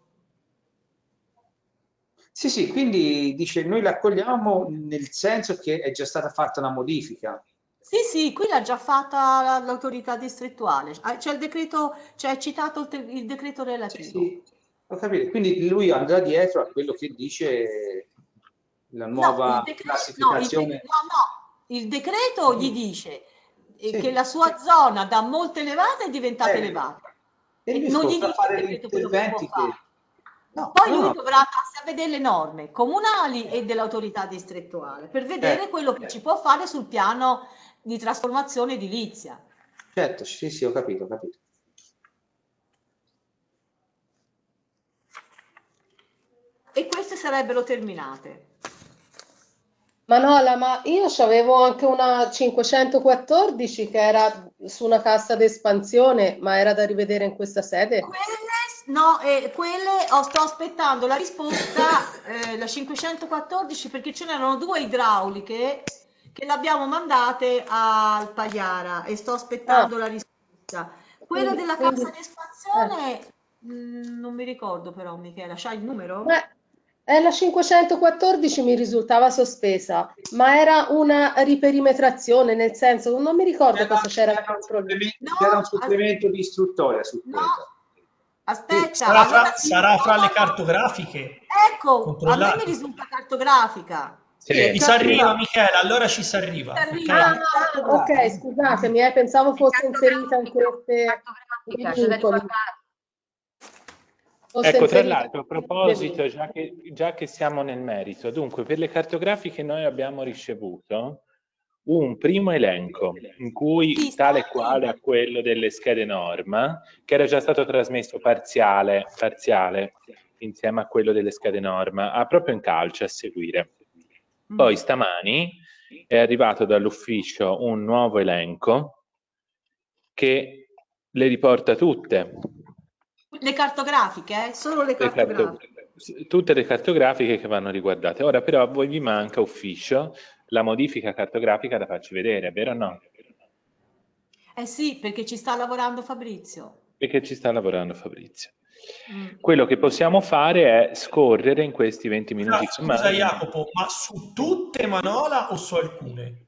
Sì, sì, quindi dice noi l'accogliamo nel senso che è già stata fatta una modifica. Sì, sì, qui l'ha già fatta la- l'autorità distrettuale. Ah, c'è il decreto, c'è citato il, te- il decreto Sì, relativo. sì, ho capito. Quindi lui andrà dietro a quello che dice la No, il nuova decreto, no, il, de- classificazione. no, no, il decreto gli Sì, dice eh, che sì. la sua zona da molto elevata è diventata Eh, elevata. e E lui non gli potrà dice il fare gli decreto quello che può interventi fare. che... No, Poi no, lui no, dovrà andarsi a vedere le norme comunali e dell'autorità distrettuale per vedere certo, quello che ci può fare sul piano di trasformazione edilizia. certo, sì, sì, ho capito, ho capito. E queste sarebbero terminate. Manola, ma io c'avevo anche una cinquecentoquattordici che era su una cassa d'espansione, ma era da rivedere in questa sede? Quelle, no, eh, quelle oh, sto aspettando la risposta, eh, la cinquecentoquattordici, perché ce n'erano due idrauliche che le abbiamo mandate al Pagliara e sto Ah, aspettando la risposta. Quella quindi, della quindi cassa di eh. espansione, mh, non mi ricordo però, Michela, c'hai il numero? Ma eh, la cinquecentoquattordici mi risultava sospesa, ma era una riperimetrazione, nel senso, non mi ricordo C'era cosa c'era c'era un dentro lì. supplemento, No, c'era un as- supplemento di istruttoria su no, quello. Sì, aspetta, Sarà allora fra, sì, sarà no, fra le no, no. cartografiche. Ecco, a me mi Controllate. risulta cartografica. Sì, Sì, è Ci sì. s'arriva, cartografica. Michela, allora ci Ci s'arriva, arriva, Ah, ok? è ah, ok, cartografica. scusatemi, eh, pensavo È fosse inserita in cartografica, queste nei cartografica, c'è da vincoli, ricordare. fosse Ecco, tra inserita l'altro, a nei proposito, vincoli. già che, già che siamo nel merito, dunque, per le cartografiche noi abbiamo ricevuto un primo elenco in Sì, cui stavo tale e quale a lì. quello delle schede norma, che era già stato trasmesso parziale, parziale insieme a quello delle schede norma, ha proprio in calce a seguire. Poi Mm. stamani è arrivato dall'ufficio un nuovo elenco che le riporta tutte. Le cartografiche, eh? Solo le Le carto- cartografiche. tutte le cartografiche che vanno riguardate. Ora però a voi vi manca ufficio la modifica cartografica da farci vedere, vero o no? Eh sì, perché ci sta lavorando Fabrizio. Perché ci sta lavorando Fabrizio. Mm. Quello che possiamo fare è scorrere in questi venti Scusa, minuti che scusa mancano. Jacopo, ma su tutte Manola o su alcune?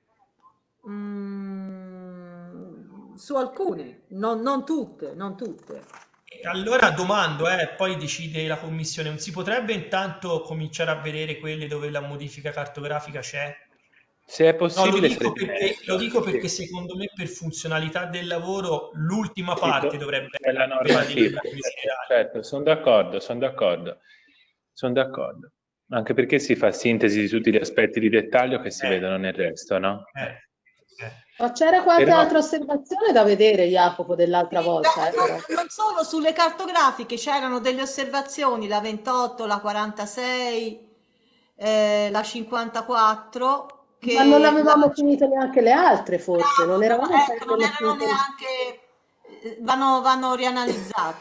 Mm, su alcune, non, non tutte, non tutte. E allora domando, eh, poi decide la commissione, non si potrebbe intanto cominciare a vedere quelle dove la modifica cartografica c'è? Se è No, lo possibile dico sarebbe perché, lo meglio. dico perché Sì, secondo me per funzionalità del lavoro l'ultima sì, parte do- dovrebbe è la essere quella delle normativa. norme Certo, generali. certo, sono d'accordo, sono d'accordo. Sono d'accordo. Anche perché si fa sintesi di tutti gli aspetti di dettaglio che si Eh, vedono nel resto, no? eh, eh. Ma c'era qualche Però altra osservazione da vedere, Jacopo, dell'altra Sì, volta, eh, beh, non, però. non solo sulle cartografiche, c'erano delle osservazioni, la ventotto, la quarantasei, eh, la cinquantaquattro, Ma non che la, avevamo finito neanche le altre, forse, bravo, non non- eravamo ecco, ancora non nella erano quinta. neanche, eh, vanno, vanno rianalizzate.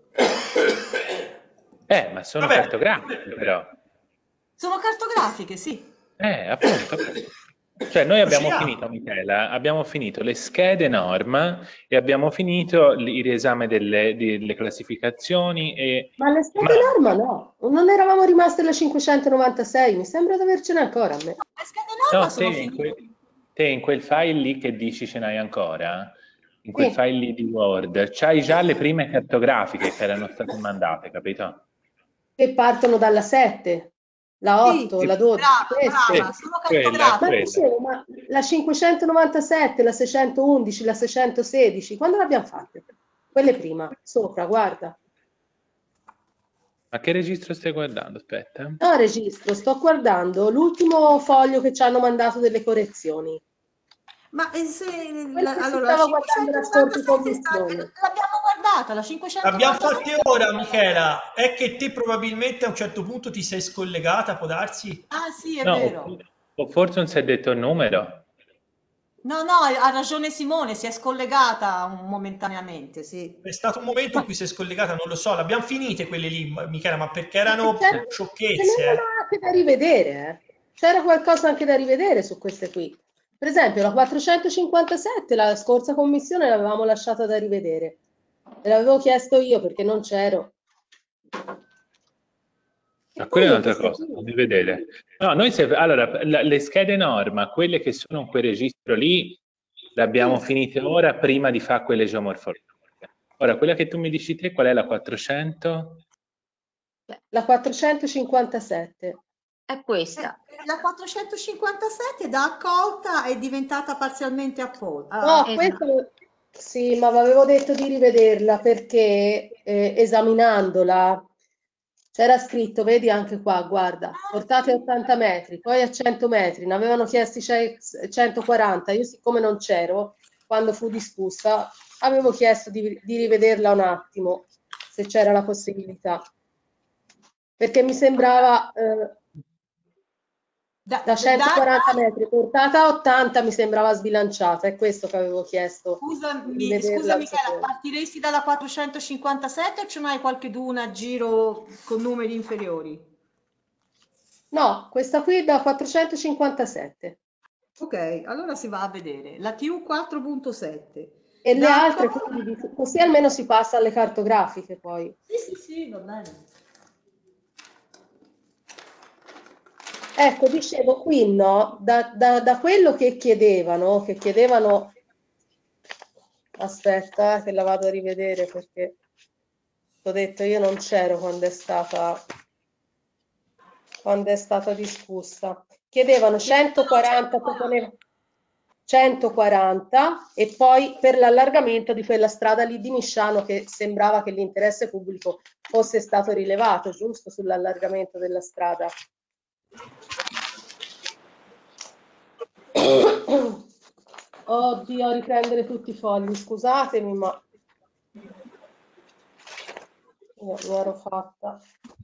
Eh, ma sono Vabbè. cartografiche però. Sono cartografiche, sì. Eh, appunto, appunto. Cioè noi abbiamo Lucia. finito, Michela, abbiamo finito le schede norma e abbiamo finito l- il riesame delle, delle classificazioni e... Ma le schede Ma norma no, non eravamo rimasti alla cinquecentonovantasei, mi sembra di avercene ancora a me. Le schede norma no, te sono in, finite. que- te in quel file lì che dici ce n'hai ancora, in quel Sì, file lì di Word, c'hai già le prime cartografiche che erano state mandate, capito? che partono dalla sette, la Sì, otto, Sì, la dodici, brava, queste. brava, sì, sono quella, Ma cartografiche. quella. dicevo, ma la cinquecentonovantasette, la seicentoundici, la seicentosedici, quando le abbiamo fatte? Quelle prima, sopra, guarda. Ma che registro stai guardando? Aspetta. No, registro, sto guardando l'ultimo foglio che ci hanno mandato delle correzioni. Ma eh, se, Quello la, che si allora, la stava guardando la scorsa cinquecentonovantasette sta, commissione. l'abbiamo guardata, la L'abbiamo cinquecentonovantasette. fatte ora, Michela. È che te probabilmente a un certo punto ti sei scollegata, può darsi? Ah sì, è No, vero. o, o forse non si è detto il numero. No, no, ha ragione Simone, si è scollegata momentaneamente, sì. È stato un momento in cui si è scollegata, non lo so. L'abbiamo finite quelle lì, Michela, ma perché Ma erano c'era- ce sciocchezze, n'erano eh? anche da rivedere, eh. C'era qualcosa anche da rivedere su queste qui. Per esempio, la quattrocentocinquantasette, la scorsa commissione l'avevamo lasciata da rivedere. E l'avevo chiesto io perché non c'ero. Ma E quella è quindi un'altra queste cosa, qui, devi vedere. No, noi se, allora, la- le schede norma, quelle che sono in quel registro lì, le abbiamo sì, finite ora prima di fare quelle geomorfologiche. Ora, quella che tu mi dici te, qual è la quattrocento? la quattrocentocinquantasette. È Eh, questa. La quattrocentocinquantasette da accolta è diventata parzialmente appol- No, ah, questa Esatto. lo- sì, ma avevo detto di rivederla perché eh, esaminandola c'era scritto, vedi anche qua, guarda, ah, portate a sì. ottanta metri, poi a cento metri, ne avevano chiesti ce- centoquaranta, io siccome non c'ero quando fu discussa, avevo chiesto di, di rivederla un attimo, se c'era la possibilità, perché mi sembrava eh, Da, da da- da- centoquaranta metri portata a ottanta mi sembrava sbilanciata, è questo che avevo chiesto di Scusami, scusa rivederla un Michela, secondo. partiresti dalla quattrocentocinquantasette o ce n'hai qualcheduna a giro con numeri inferiori? No, questa qui è da quattrocentocinquantasette Ok, allora si va a vedere. La T U quattro punto sette. e le Da altre, accolta... quindi, così almeno si passa alle cartografiche poi. Sì, sì, sì, va bene. Ecco, dicevo qui, no, da, da- da quello che chiedevano, che chiedevano, aspetta, eh, che la vado a rivedere perché t'ho detto io non c'ero quando è stata, quando è stata discussa. Chiedevano centoquaranta, proponevano centoquaranta e poi per l'allargamento di quella strada lì di Misciano che sembrava che l'interesse pubblico fosse stato rilevato, giusto, sull'allargamento della strada. Oddio, a riprendere tutti i fogli, scusatemi, ma io mi ero fatta.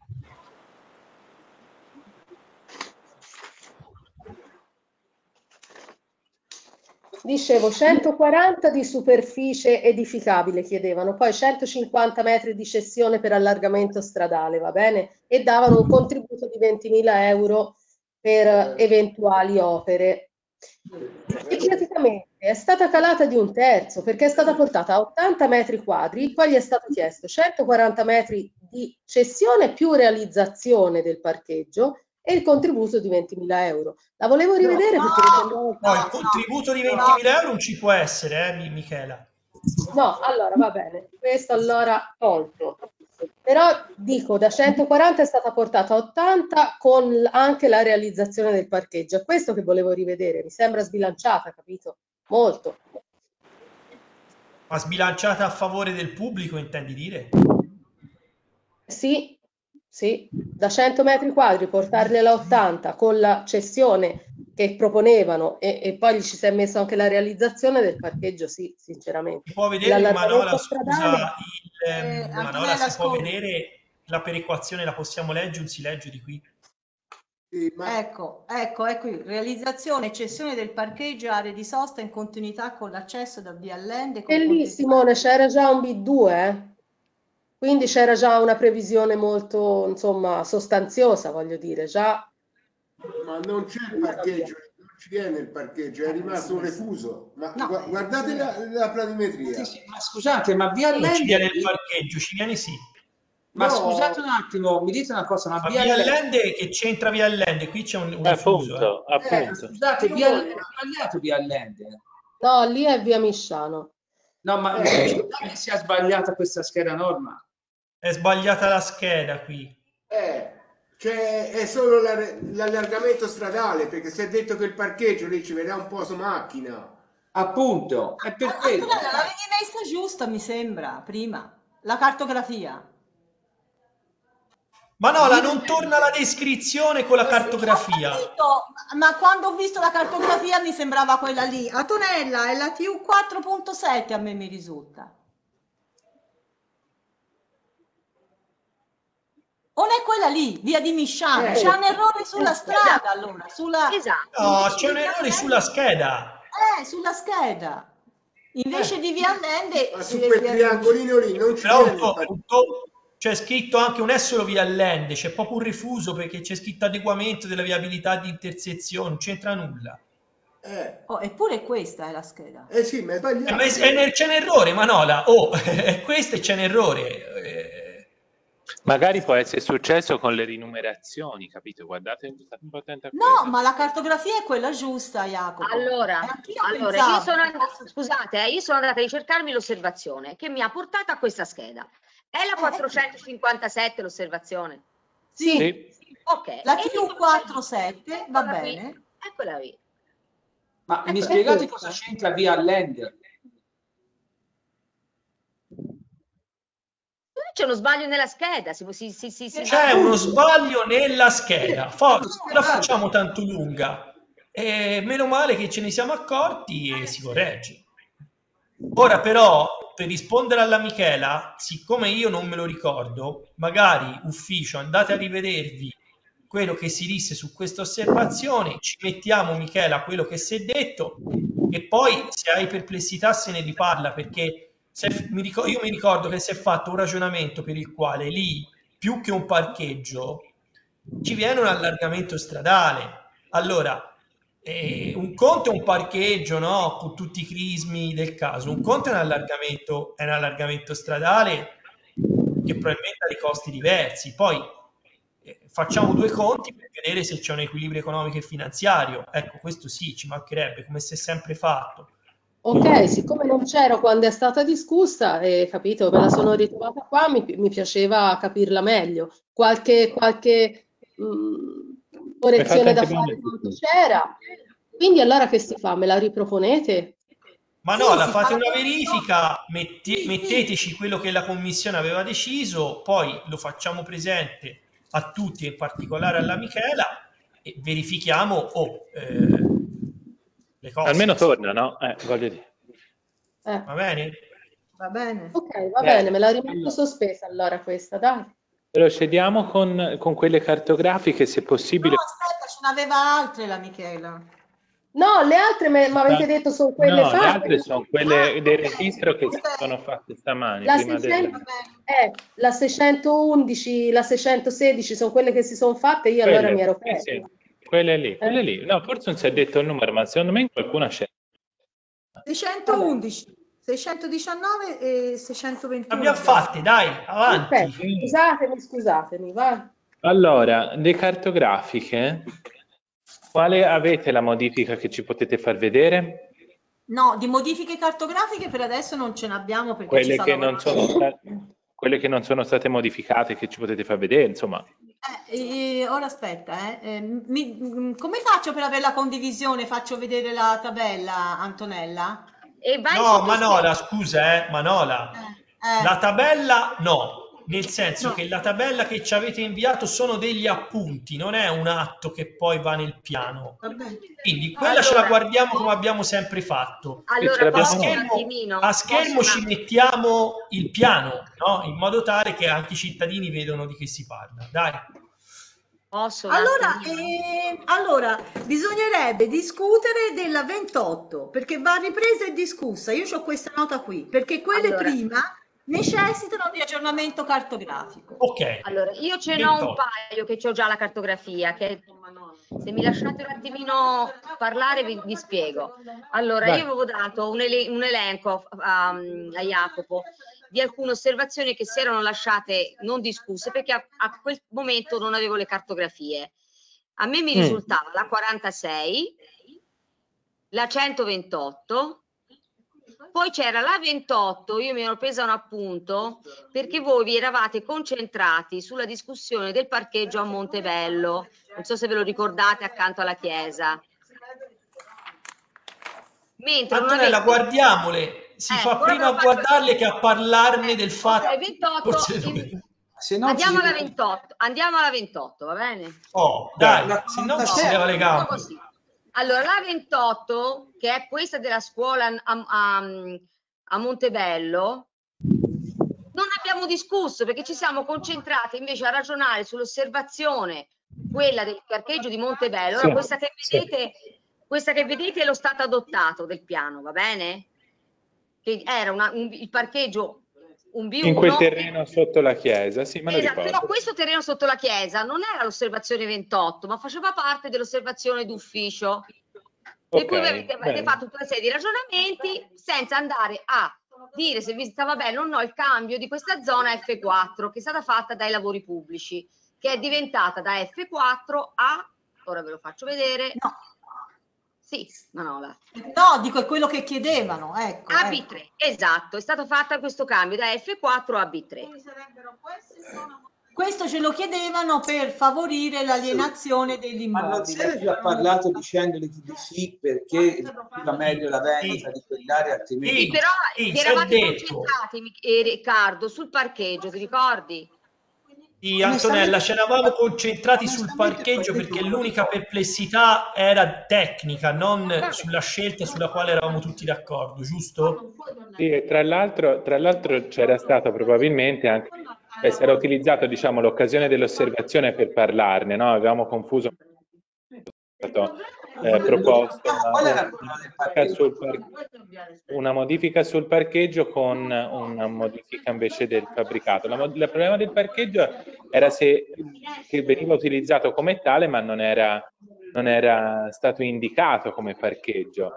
Dicevo centoquaranta di superficie edificabile chiedevano, poi centocinquanta metri di cessione per allargamento stradale, va bene? E davano un contributo di ventimila euro per eventuali opere. E praticamente è stata calata di un terzo perché è stata portata a ottanta metri quadri, poi gli è stato chiesto centoquaranta metri di cessione più realizzazione del parcheggio e il contributo di ventimila euro. La volevo rivedere perché mi sembrava... No, il No, contributo di no, ventimila euro non ci può essere, eh, Mi- Michela. No, allora va bene, questo allora tolto. Però dico, da centoquaranta è stata portata a ottanta con l- anche la realizzazione del parcheggio. È questo che volevo rivedere, mi sembra sbilanciata, capito? Molto. Ma sbilanciata a favore del pubblico, intendi dire? Sì, sì, da cento metri quadri portarli a ottanta con la cessione che proponevano e, e poi ci si è messo anche la realizzazione del parcheggio, sì, Si sinceramente. può vedere il Manola, L'allargamento scusa, stradale, il, eh, ehm, Manola, Antonella, si può ascolta. vedere la perequazione, la possiamo leggere, un si legge di qui. Sì, ma Ecco, ecco, è qui. Realizzazione e cessione del parcheggio e aree di sosta in continuità con l'accesso da via Allende con e lì contestuale... Simone c'era già un B due, eh? Quindi c'era già una previsione molto, insomma, sostanziosa, voglio dire, già. Ma non c'è il parcheggio, non ci viene il parcheggio, è rimasto un refuso. Ma No. gu- guardate la, la planimetria. Sì, sì, ma scusate, ma via Non ci viene Allende, il parcheggio, ci viene sì. ma No. scusate un attimo, mi dite una cosa, ma Ma via via Allende, Allende che c'entra via Allende? Qui c'è un, un refuso. eh. Appunto, eh, appunto. scusate, via Allende, è sbagliato via Allende. No, lì è via Misciano. No, ma Eh. ci dà che sia sbagliata questa scheda norma. È sbagliata la scheda qui. Eh, cioè, è solo la- l'allargamento stradale, perché si è detto che il parcheggio lì ci verrà un po' su macchina. Appunto, è per quello. Antonella, l'avevi messa giusta, mi sembra, prima. La cartografia. Manola, non torna la descrizione con la Ho cartografia. capito, ma quando ho visto la cartografia mi sembrava quella lì. Antonella, è la T U quattro punto sette a me mi risulta. O non è quella lì, via di Misciano? Eh. C'è un errore sulla strada allora, sulla... Esatto. No, invece c'è di un via errore Allende- sulla scheda. Eh, sulla scheda. Invece Eh. di via Allende... Ma su eh, quel via- triangolino lì non ci Però viene un il to- parcheggio. un to- c'è scritto anche, non è solo via Allende, c'è proprio un refuso perché c'è scritto adeguamento della viabilità di intersezione, non c'entra nulla. Eh, Oh, eppure questa è la scheda. eh sì, ma è Eh, sbagliato. ma è- è- c'è un errore, Manola. Oh, è questo e c'è un errore. Eh, Magari può essere successo con le rinumerazioni, capito? Guardate, state un po' attenti a No, quello. ma la cartografia è quella giusta, Jacopo. Allora, E anch'io allora pensavo io sono che andata, fosse- scusate, eh, io sono andata a ricercarmi l'osservazione che mi ha portato a questa scheda. È la quattrocentocinquantasette l'osservazione? Sì, Sì. Ok. la e T U quattro sette va Eccola qui, bene. eccola qui. Ma mi Ecco, spiegate è cosa questa. c'entra via Allende? C'è uno sbaglio nella scheda. Si, si, si, si, si- C'è uno sbaglio nella Sì, scheda. Forza, sì, non la guarda. facciamo tanto lunga. E meno male che ce ne siamo accorti e si corregge. Ora però, per rispondere alla Michela, siccome io non me lo ricordo, magari ufficio andate a rivedervi quello che si disse su questa osservazione, ci mettiamo Michela quello che si è detto e poi se hai perplessità se ne riparla perché se, mi ricor- io mi ricordo che si è fatto un ragionamento per il quale lì più che un parcheggio ci viene un allargamento stradale. Allora, eh, un conto è un parcheggio, no? Con tutti i crismi del caso, un conto è un allargamento, è un allargamento stradale che probabilmente ha dei costi diversi. Poi eh, facciamo due conti per vedere se c'è un equilibrio economico e finanziario. Ecco, questo sì, ci mancherebbe, come si è sempre fatto. Ok, siccome non c'ero quando è stata discussa, e capito, me la sono ritrovata qua, mi, mi piaceva capirla meglio. Qualche, qualche mh, Hai correzione fatto da anche fare bene. quanto c'era. Quindi allora che si fa? Me la riproponete? Ma Sì, no, la si fate fa- una verifica, metti- Sì, sì. metteteci quello che la commissione aveva deciso, poi lo facciamo presente a tutti, e in particolare alla Michela, e verifichiamo oh, eh, le cose. Almeno torna, no? Eh, voglio dire. Eh, Va bene? Va bene. ok, va Eh, bene, me la rimetto allora. sospesa allora questa, dai. Procediamo con, con quelle cartografiche, se No, possibile. aspetta, ce n'aveva altre la Michela. No, le altre mi avete detto sono quelle No, le fatte. altre sono quelle Ah, del ok, registro che ok. sono fatte stamani, La, prima del... seicento, Va bene. eh, la seicentoundici, la seicentosedici sono quelle che si sono fatte, io allora mi Quelle, ero sì, persa. sì, quelle lì, quelle Eh? lì. No, forse non si è detto il numero, ma secondo me qualcuna c'è. seicentoundici, seicentodiciannove e seicentoventuno. Abbiamo fatte, dai, avanti. Perfetto, scusatemi, scusatemi, va. Allora, le cartografiche, quale avete la modifica che ci potete far vedere? No, di modifiche cartografiche per adesso non ce ne abbiamo perché ci Quelle sta che non lavorando. sono state, quelle che non sono state modificate, che ci potete far vedere, insomma. Eh, eh, ora aspetta, eh. Eh, mi- mm, come faccio per avere la condivisione? Faccio vedere la tabella, Antonella? E vai No, sotto Manola, scheda. scusa, eh, Manola. Eh, eh, La tabella no, nel senso no. che la tabella che ci avete inviato sono degli appunti, non è un atto che poi va nel piano. Va bene. Quindi quella ce la Allora, guardiamo come abbiamo sempre fatto. Sì, ce allora l'abbiamo A posso un noi. schermo, attimino, a schermo posso ci un mettiamo il piano, no? In modo tale che anche i cittadini vedano di che si parla. Dai. posso un Allora, attimino? eh, allora, bisognerebbe discutere della ventotto perché va ripresa e discussa. Io ho questa nota qui perché quelle Allora. prima necessitano di aggiornamento cartografico. Ok. Allora, io ce n'ho un paio che ho già la cartografia, che se mi lasciate un attimino parlare vi, vi spiego. Allora, Vai. io avevo dato un, ele un elenco a, a Jacopo di alcune osservazioni che si erano lasciate non discusse perché a, a quel momento non avevo le cartografie. A me mi Mm. risultava la quarantasei, la centoventotto, poi c'era la ventotto, io mi ero presa un appunto perché voi vi eravate concentrati sulla discussione del parcheggio a Montebello, non so se ve lo ricordate, accanto alla chiesa. Mentre non Antonella, avete... guardiamole, si Eh, fa ora prima ve a lo faccio- guardarle che a parlarne del fatto. Ok, ventotto, Forse in- non- Se no andiamo ci- alla ventotto, andiamo alla ventotto, va bene? Oh, dai, La se no ci quarantasei si leva le gambe. Così. Allora, la ventotto, che è questa della scuola a, a, a Montebello, non abbiamo discusso perché ci siamo concentrati invece a ragionare sull'osservazione, quella del parcheggio di Montebello. Ora, Sì, questa che sì. vedete, questa che vedete è lo stato adottato del piano, va bene? Che era una, un, il parcheggio un B uno. In quel terreno sotto la chiesa, sì, me lo Esatto, ricordo. però questo terreno sotto la chiesa non era l'osservazione ventotto, ma faceva parte dell'osservazione d'ufficio. Per Ok, cui voi avete, avete bene. fatto tutta una serie di ragionamenti senza andare a dire se vi stava bene o no il cambio di questa zona F quattro che è stata fatta dai lavori pubblici, che è diventata da F quattro a, ora ve lo faccio vedere, No, sì, Manola, no, dico è quello che chiedevano, ecco. a ecco. B tre, esatto, è stato fatto questo cambio da F quattro a B tre. Questo ce lo chiedevano per favorire l'alienazione degli Ma non si era immobili. già parlato dicendogli di sì perché va meglio la vendita di quell'area, altrimenti... Sì, però Sì, vi si è eravate detto. concentrati, Mi- eh, Riccardo, sul parcheggio, ti ricordi? Sì, Antonella, ci eravamo concentrati sul parcheggio perché l'unica perplessità era tecnica, non sulla scelta sulla quale eravamo tutti d'accordo, giusto? Sì, e tra l'altro tra l'altro c'era stato probabilmente anche, eh, si era utilizzato, diciamo, l'occasione dell'osservazione per parlarne, no? Avevamo confuso, stato eh, proposto Qual era una, il problema del una, parcheggio? sul par- una modifica sul parcheggio con una modifica invece del fabbricato. La, mod- il problema del parcheggio era se che veniva utilizzato come tale, ma non era, non era stato indicato come parcheggio.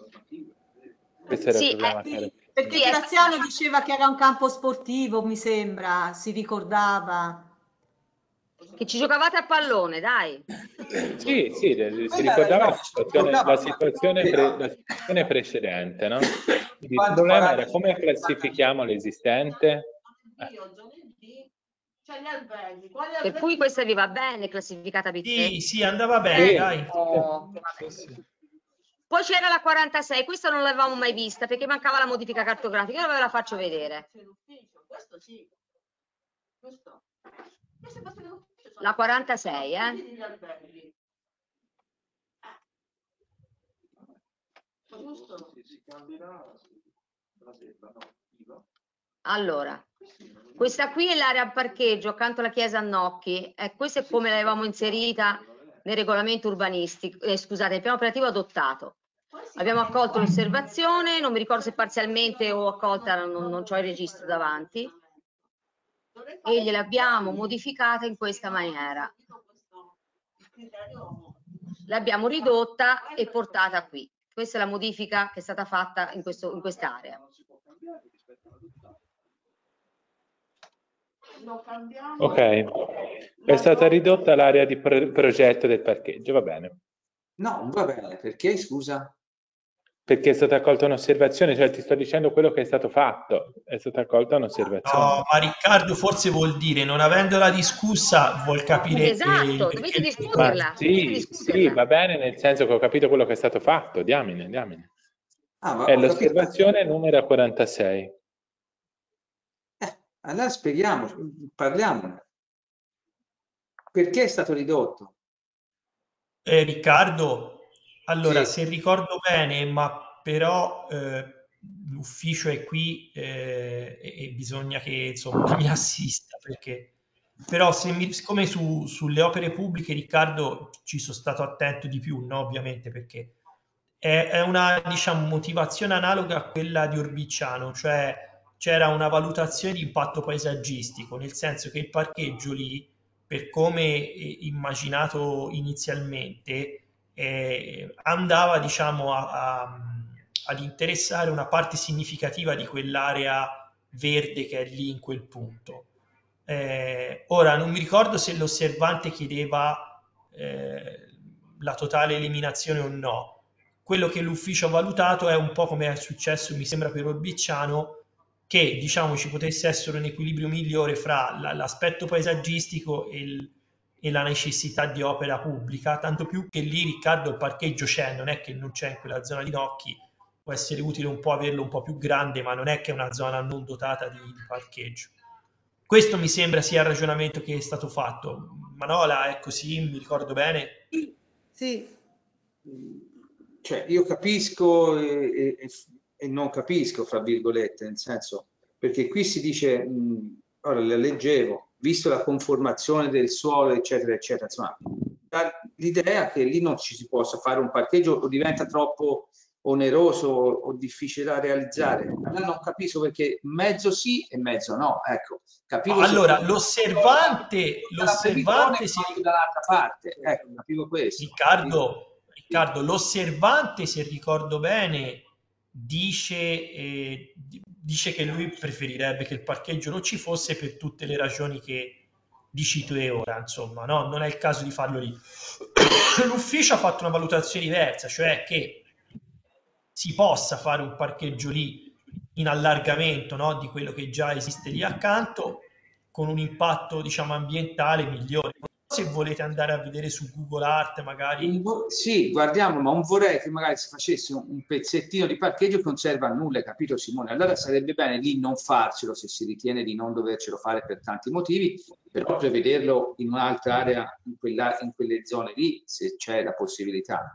Questo era Sì, il problema. eh, che era. Perché Sì, è- Graziano diceva che era un campo sportivo, mi sembra, si ricordava. che ci giocavate a pallone, dai. Sì, sì, le- si Quella era- ricordava no, la situazione, la situazione, pre- la situazione precedente, no? Quindi il problema era come classifichiamo l'esistente. Per cui questa vi va bene, classificata B tre. Sì, sì, andava bene, Sì, dai. Oh, sì, sì. Poi c'era la quarantasei, questa non l'avevamo mai vista perché mancava la modifica cartografica, ora ve la faccio vedere. La quarantasei, eh? Allora, questa qui è l'area parcheggio accanto alla chiesa Annocchi, eh, questa è come l'avevamo inserita nel regolamento urbanistico, eh, scusate, nel piano operativo adottato. Abbiamo accolto l'osservazione, non mi ricordo se parzialmente o accolta, non, non ho il registro davanti, e gliel'abbiamo modificata in questa maniera. L'abbiamo ridotta e portata qui. Questa è la modifica che è stata fatta in, questo, in quest'area. Ok, è stata ridotta l'area di pro- progetto del parcheggio, va bene, No, non va bene, perché scusa? perché è stata accolta un'osservazione, cioè ti sto dicendo quello che è stato fatto, è stata accolta un'osservazione. No, ma Riccardo forse vuol dire, non avendola discussa, vuol capire Esatto, eh, dovete perché- discuterla. Ma dovete sì, discuterla. sì, va bene, nel senso che ho capito quello che è stato fatto, diamine, diamine. Ah, ma È ho capito. l'osservazione numero quarantasei. Eh, allora spieghiamo, parliamone. Perché è stato ridotto? Eh, Riccardo, allora, Sì. se ricordo bene, ma però eh, l'ufficio è qui eh, e, e bisogna che insomma mi assista, perché però se mi, siccome su, sulle opere pubbliche, Riccardo, ci sono stato attento di più, no? Ovviamente, perché è, è una, diciamo, motivazione analoga a quella di Orbiciano, cioè c'era una valutazione di impatto paesaggistico, nel senso che il parcheggio lì, per come immaginato inizialmente, eh, andava, diciamo, a, a, ad interessare una parte significativa di quell'area verde che è lì in quel punto. Eh, ora, non mi ricordo se l'osservante chiedeva eh, la totale eliminazione o no. Quello che l'ufficio ha valutato è un po' come è successo, mi sembra, per Orbicciano, che, diciamo, ci potesse essere un equilibrio migliore fra l'aspetto paesaggistico e, il, e la necessità di opera pubblica, tanto più che lì, Riccardo, il parcheggio c'è, non è che non c'è in quella zona di Nocchi, può essere utile un po' averlo un po' più grande, ma non è che è una zona non dotata di, di parcheggio. Questo mi sembra sia il ragionamento che è stato fatto. Manola, è così, mi ricordo bene? Sì. Cioè, io capisco e, e, e non capisco, fra virgolette, nel senso, perché qui si dice, mh, ora le leggevo, visto la conformazione del suolo, eccetera, eccetera, insomma, l'idea che lì non ci si possa fare un parcheggio o diventa troppo oneroso o difficile da realizzare. Allora non capisco, perché mezzo sì e mezzo no, ecco. Capivo allora, l'osservante, l'osservante si... dall'altra parte, ecco, capivo questo. Riccardo, Riccardo, l'osservante, se ricordo bene, dice, eh, dice che lui preferirebbe che il parcheggio non ci fosse per tutte le ragioni che dici tu e ora, insomma, no? Non è il caso di farlo lì. L'ufficio ha fatto una valutazione diversa, cioè che si possa fare un parcheggio lì in allargamento, no, di quello che già esiste lì accanto, con un impatto, diciamo, ambientale migliore. Non so se volete andare a vedere su Google Art magari. Sì, guardiamo, ma non vorrei che magari si facesse un pezzettino di parcheggio che non serve a nulla, capito Simone? Allora sarebbe bene lì non farcelo, se si ritiene di non dovercelo fare per tanti motivi, però prevederlo in un'altra area, in, quella, in quelle zone lì, se c'è la possibilità.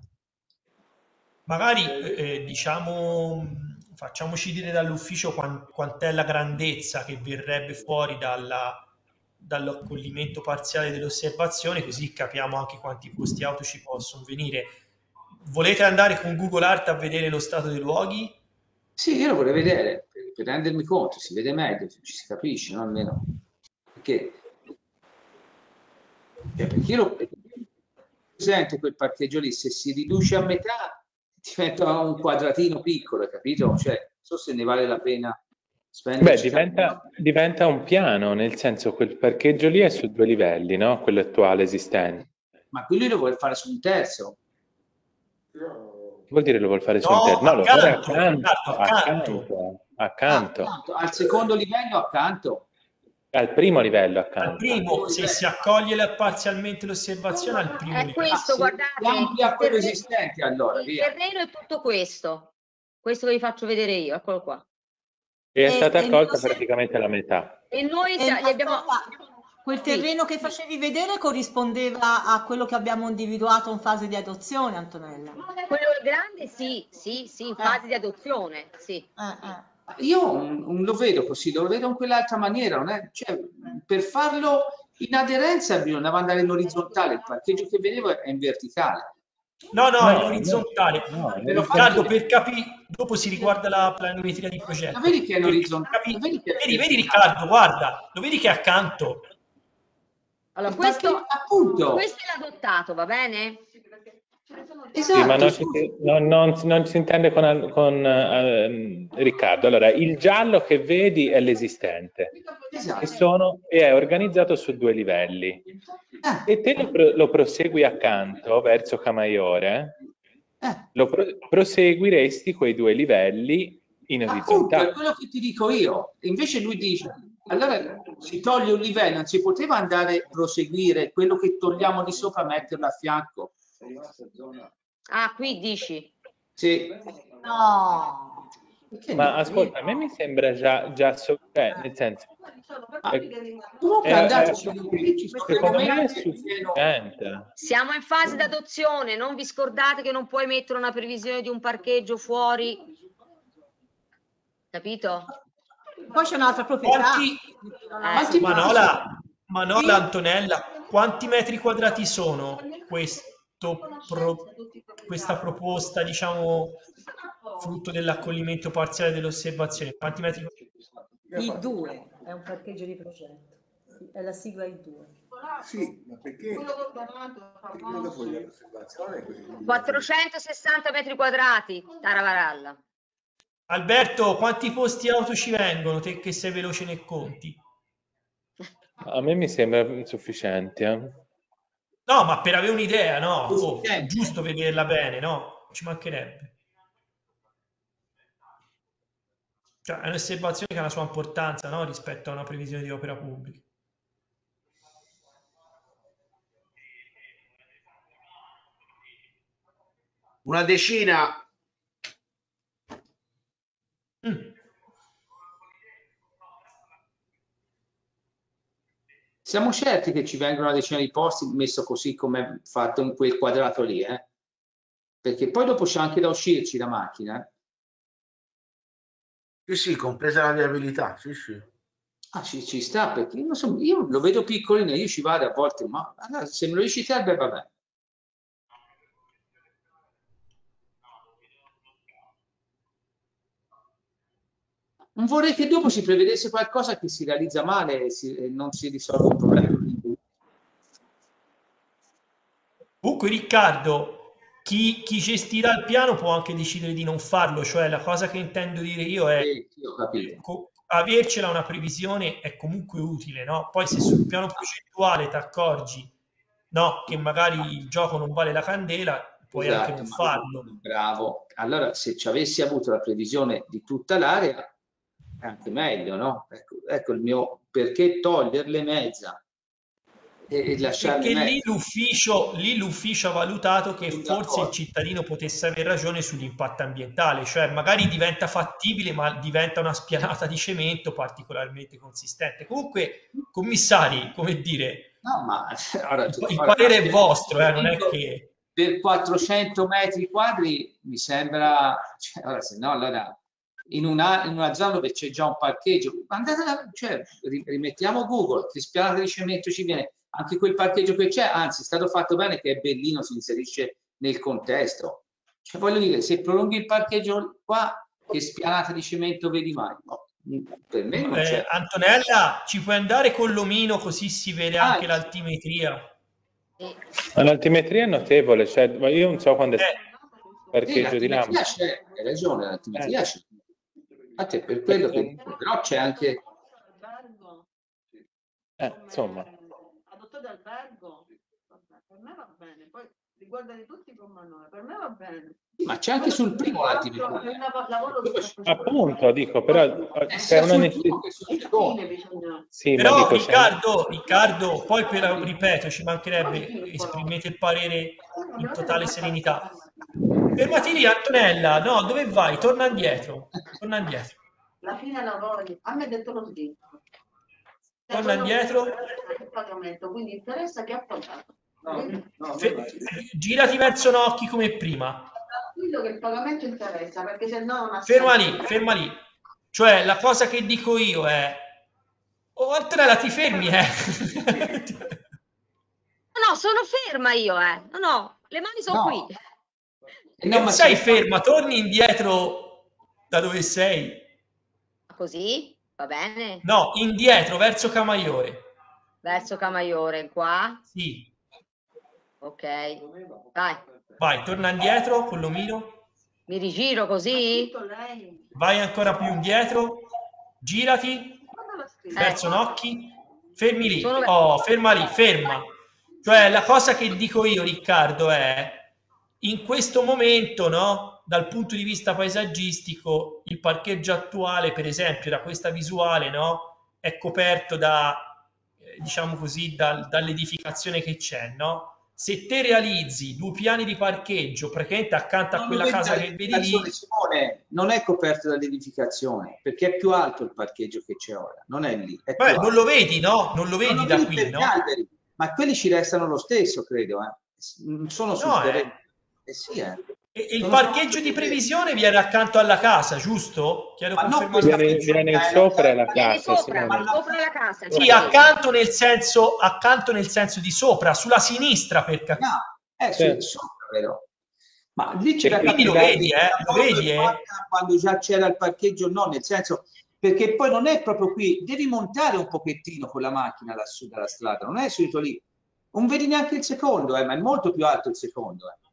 Magari, eh, diciamo, facciamoci dire dall'ufficio quant'è la grandezza che verrebbe fuori dalla, dall'accoglimento parziale dell'osservazione, così capiamo anche quanti posti auto ci possono venire. Volete andare con Google Art a vedere lo stato dei luoghi? Sì, io lo vorrei vedere, per, per rendermi conto, si vede meglio, ci si capisce, no? Almeno. Perché, perché io lo presente quel parcheggio lì, se si riduce a metà diventa un quadratino piccolo, capito? Cioè, non so se ne vale la pena spendere. Beh, diventa, diventa un piano, nel senso quel parcheggio lì è su due livelli, no? Quello attuale esistente. Ma quello lo vuole fare su un terzo? Che vuol dire lo vuol fare su no, un terzo? No, accanto, lo vuole accanto, accanto, accanto, accanto. accanto. Al secondo livello accanto? Al primo livello accanto. Al primo, se si accoglie parzialmente l'osservazione, al primo è questo, livello. guardate, amplia quello esistente, allora, il via. terreno è tutto questo, questo che vi faccio vedere io, eccolo qua. E è stata e accolta se... praticamente la metà. E noi e gli abbiamo... Quel terreno che facevi vedere corrispondeva a quello che abbiamo individuato in fase di adozione, Antonella? Quello grande sì, sì, sì, in fase eh. di adozione, sì. Eh, eh. Io un, lo vedo così, lo vedo in quell'altra maniera, non è? Cioè, per farlo in aderenza bisognava andare in orizzontale, il parcheggio che vedevo è in verticale. No, no, no è in orizzontale. No, no, Riccardo, per capire, dopo si riguarda la planimetria di progetto. Ma vedi che è in orizzontale? Capi... Vedi, che vedi, vedi Riccardo, guarda, lo vedi che è accanto. Allora, questo, appunto. questo è l'adottato, va bene? Esatto, sì, ma non si, non, non, non si intende con, con uh, Riccardo. Allora, il giallo che vedi è l'esistente, esatto. e, sono, e è organizzato su due livelli. Eh. E te lo, lo prosegui accanto, verso Camaiore, eh. lo pro, proseguiresti quei due livelli in orizzontale. È quello che ti dico io. Invece lui dice, allora si toglie un livello, non si poteva andare a proseguire quello che togliamo di sopra, metterlo a fianco. Ah, qui dici? Sì. No. Ma ascolta, a me mi sembra già, già so, eh, nel senso, ah, è, comunque è, andate è, secondo me è sufficiente. Siamo in fase d'adozione, non vi scordate che non puoi mettere una previsione di un parcheggio fuori, capito? Poi c'è un'altra proprietà. Quanti... Eh, Manola, Manola, Antonella, quanti metri quadrati sono questo? Pro, questa proposta, diciamo, frutto dell'accoglimento parziale dell'osservazione? Quanti metri? I due è un parcheggio di progetto, è la sigla I due. Sì, ma perché? quattrocentosessanta metri quadrati, Taravaralla. Alberto, quanti posti auto ci vengono, te che sei veloce nei conti? A me mi sembra sufficiente. Eh? No, ma per avere un'idea, no? Oh, è giusto vederla bene, no? Ci mancherebbe. Cioè, è un'osservazione che ha la sua importanza, no? Rispetto a una previsione di opera pubblica. Una decina. Mm. Siamo certi che ci vengono una decina di posti messo così come è fatto in quel quadrato lì, eh? Perché poi dopo c'è anche da uscirci la macchina. Eh? Sì, sì, compresa la viabilità, sì, sì. Ah, ci, ci sta, perché io, so, io lo vedo piccolino, io ci vado a volte, ma allora, se me lo dici te, beh, vabbè. Non vorrei che dopo si prevedesse qualcosa che si realizza male e, si, e non si risolve il problema. Comunque, Riccardo, chi, chi gestirà il piano può anche decidere di non farlo, cioè la cosa che intendo dire io è Sì, sì, ho capito. co- avercela una previsione è comunque utile, no? Poi se sul piano progettuale ti accorgi, no, che magari il gioco non vale la candela, puoi Esatto, anche non ma- farlo. Bravo. Allora, se ci avessi avuto la previsione di tutta l'area, è anche meglio, no? Ecco, ecco il mio perché toglierle mezza e, e lasciarle Perché lì mezza. l'ufficio, lì l'ufficio ha valutato che Sono forse il d'accordo. cittadino potesse aver ragione sull'impatto ambientale, cioè magari diventa fattibile, ma diventa una spianata di cemento particolarmente consistente. Comunque, commissari, come dire, No, ma ora, il, il ora, parere è vostro, eh, non è che... per quattrocento metri quadri mi sembra, cioè, ora, se no, allora in una, in una zona dove c'è già un parcheggio, andate da, cioè, rimettiamo Google, che spianata di cemento ci viene, anche quel parcheggio che c'è, anzi è stato fatto bene che è bellino, si inserisce nel contesto. Cioè, voglio dire, se prolunghi il parcheggio qua, che spianata di cemento vedi mai? No, per me non c'è. Eh, Antonella, ci puoi andare con l'omino così si vede Ah, anche l'altimetria? Ma l'altimetria è notevole, cioè, ma io non so quando è Eh, il parcheggio di là. c'è, hai ragione, l'altimetria Eh. c'è. A te per quello che però c'è anche Eh, insomma. Adotto d'albergo, per me va bene, poi riguarda di tutti con Manuela, per me va bene. ma c'è anche sul primo l'altimetria. Appunto, dico, però Eh, c'è sia una sul necessità. primo che sul secondo. Sì, ma però dico, c'è- Riccardo, Riccardo, poi per, ripeto, ci mancherebbe, esprimete il parere in totale serenità. Fermati lì, Antonella, no, dove vai? Torna indietro, torna indietro. La fine la voglio, a me ha detto lo svincolo. Torna indietro. Il pagamento, quindi interessa che ha pagato. Fe- girati verso Nocchi come prima. Quello che il pagamento interessa, perché se no non ha Ferma senso. lì, ferma lì. Cioè, la cosa che dico io è... Oh, Antonella, ti fermi, eh? No, sono ferma io, eh. No, no, le mani sono No. qui. Eh, no, Non ma sei ci- ferma, torni indietro da dove sei. Così, va bene? No, indietro, verso Camaiore. Verso Camaiore, qua. Sì. Ok, vai. Vai, torna indietro con l'omino. Mi rigiro così? Vai ancora più indietro. Girati. Verso Nocchi. Fermi lì. Sono- Oh, ferma lì, ferma. Cioè, la cosa che dico io, Riccardo, è in questo momento, no, dal punto di vista paesaggistico, il parcheggio attuale, per esempio, da questa visuale, no, è coperto da, eh, diciamo così, dal- dall'edificazione che c'è, no? Se te realizzi due piani di parcheggio praticamente accanto a non quella lo vedi casa che vedi lì, dall'edificazione, Simone, non è coperto dall'edificazione, perché è più alto il parcheggio che c'è ora, non è lì. È beh, più non alto. lo vedi, no? Non lo vedi Non lo da vedi qui, per gli no? alberi, ma quelli ci restano lo stesso, credo. Eh. Non sono sul No, eh. terreno. Eh sì, eh. E e il Sono parcheggio solo di sul previsione viene accanto alla casa, giusto? Chiedo Ma non confermazione. questa Viene, prigione, viene eh, sopra la Viene casa, sopra, Simone. sopra la casa. Sì, sì. accanto nel senso, accanto nel senso di sopra, sulla sinistra per capire. No, è Sì. sul sopra, vero? Ma lì c'era Perché Quindi lo capire vedi, eh? Lo vedi, eh? quando già c'era il parcheggio, no, nel senso perché poi non è proprio qui, devi montare un pochettino con la macchina lassù dalla strada, non è subito lì. Non vedi neanche il secondo, eh, ma è molto più alto il secondo. Eh.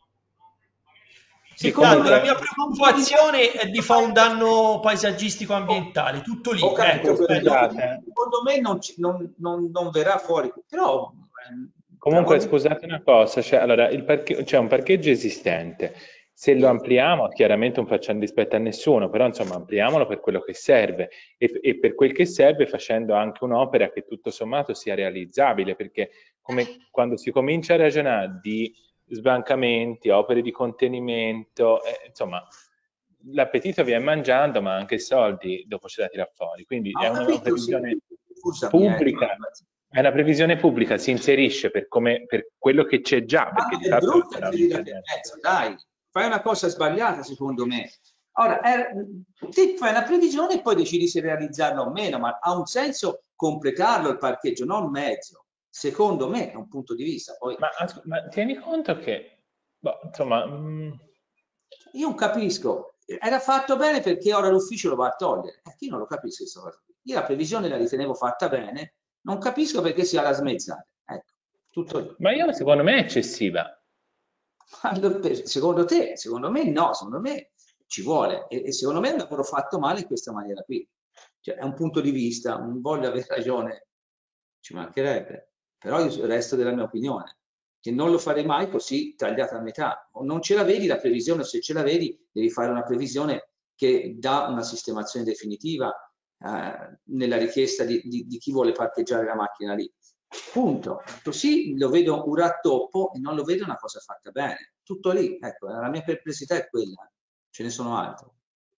Secondo me la mia preoccupazione è di fare un danno paesaggistico ambientale, tutto lì. Capito, ecco, scusate. Secondo me non, non, non, non verrà fuori, però... Comunque scusate una cosa, cioè, allora, il parche- c'è un parcheggio esistente, se lo ampliamo chiaramente non facciamo dispetto a nessuno, però insomma ampliamolo per quello che serve e, e per quel che serve facendo anche un'opera che tutto sommato sia realizzabile, perché come quando si comincia a ragionare di sbancamenti, opere di contenimento, eh, insomma l'appetito viene mangiando ma anche i soldi dopo ce la tira fuori, quindi Ho è una, capito, una previsione sì. Scusami, pubblica. Eh, È una previsione pubblica, si inserisce per, come, per quello che c'è già, perché di è fatto brutto sarà un dire intervento. mezzo, dai, fai una cosa sbagliata secondo me. Ora, eh, ti fai una previsione e poi decidi se realizzarla o meno, ma ha un senso completarlo il parcheggio, non mezzo. Secondo me è un punto di vista. Poi... Ma, ma tieni conto che, boh, insomma... Mh... Io non capisco, era fatto bene perché ora l'ufficio lo va a togliere. Eh, io non lo capisco questa cosa. Io la previsione la ritenevo fatta bene, non capisco perché sia la smezzata. Ecco, tutto lì. Ma io secondo me è eccessiva. Allora, secondo te? Secondo me no, secondo me ci vuole e, e secondo me è un lavoro fatto male in questa maniera qui. Cioè, è un punto di vista, non voglio avere ragione, ci mancherebbe, però io resto della mia opinione, che non lo farei mai così tagliata a metà. O non ce la vedi la previsione, o se ce la vedi devi fare una previsione che dà una sistemazione definitiva eh, nella richiesta di, di, di chi vuole parcheggiare la macchina lì. Punto. Così lo vedo un rattoppo e non lo vedo una cosa fatta bene. Tutto lì. Ecco, la mia perplessità è quella. Ce ne sono altre.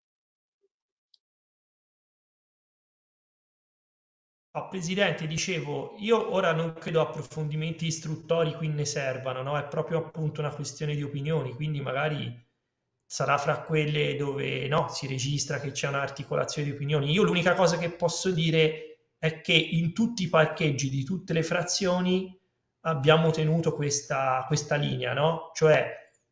Oh, Presidente, dicevo, io ora non credo approfondimenti istruttori qui ne servano, no? È proprio appunto una questione di opinioni, quindi magari sarà fra quelle dove no, si registra che c'è un'articolazione di opinioni. Io l'unica cosa che posso dire è che in tutti i parcheggi di tutte le frazioni abbiamo tenuto questa, questa linea, no? Cioè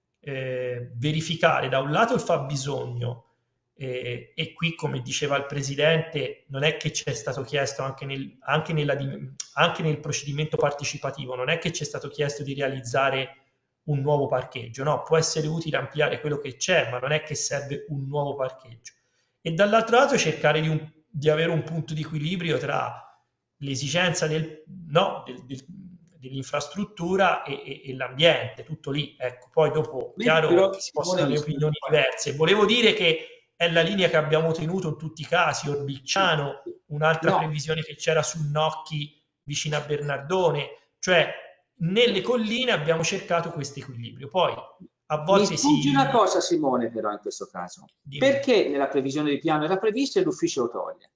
eh, verificare da un lato il fabbisogno eh, e qui, come diceva il Presidente, non è che ci è stato chiesto anche nel, anche, nella, anche nel procedimento partecipativo, non è che ci è stato chiesto di realizzare un nuovo parcheggio, no? Può essere utile ampliare quello che c'è, ma non è che serve un nuovo parcheggio. E dall'altro lato cercare di, un, di avere un punto di equilibrio tra l'esigenza del, no, del, del, dell'infrastruttura e, e, e l'ambiente, tutto lì. Ecco, poi dopo, chiaro, però, si possono avere opinioni diverse. Volevo dire che è la linea che abbiamo tenuto in tutti i casi, Orbicciano, un'altra no. previsione che c'era su Nocchi vicino a Bernardone, cioè nelle colline abbiamo cercato questo equilibrio. Poi a volte mi sfugge si... una cosa, Simone, però in questo caso. Dimmi. Perché nella previsione di piano era previsto e l'ufficio lo toglie?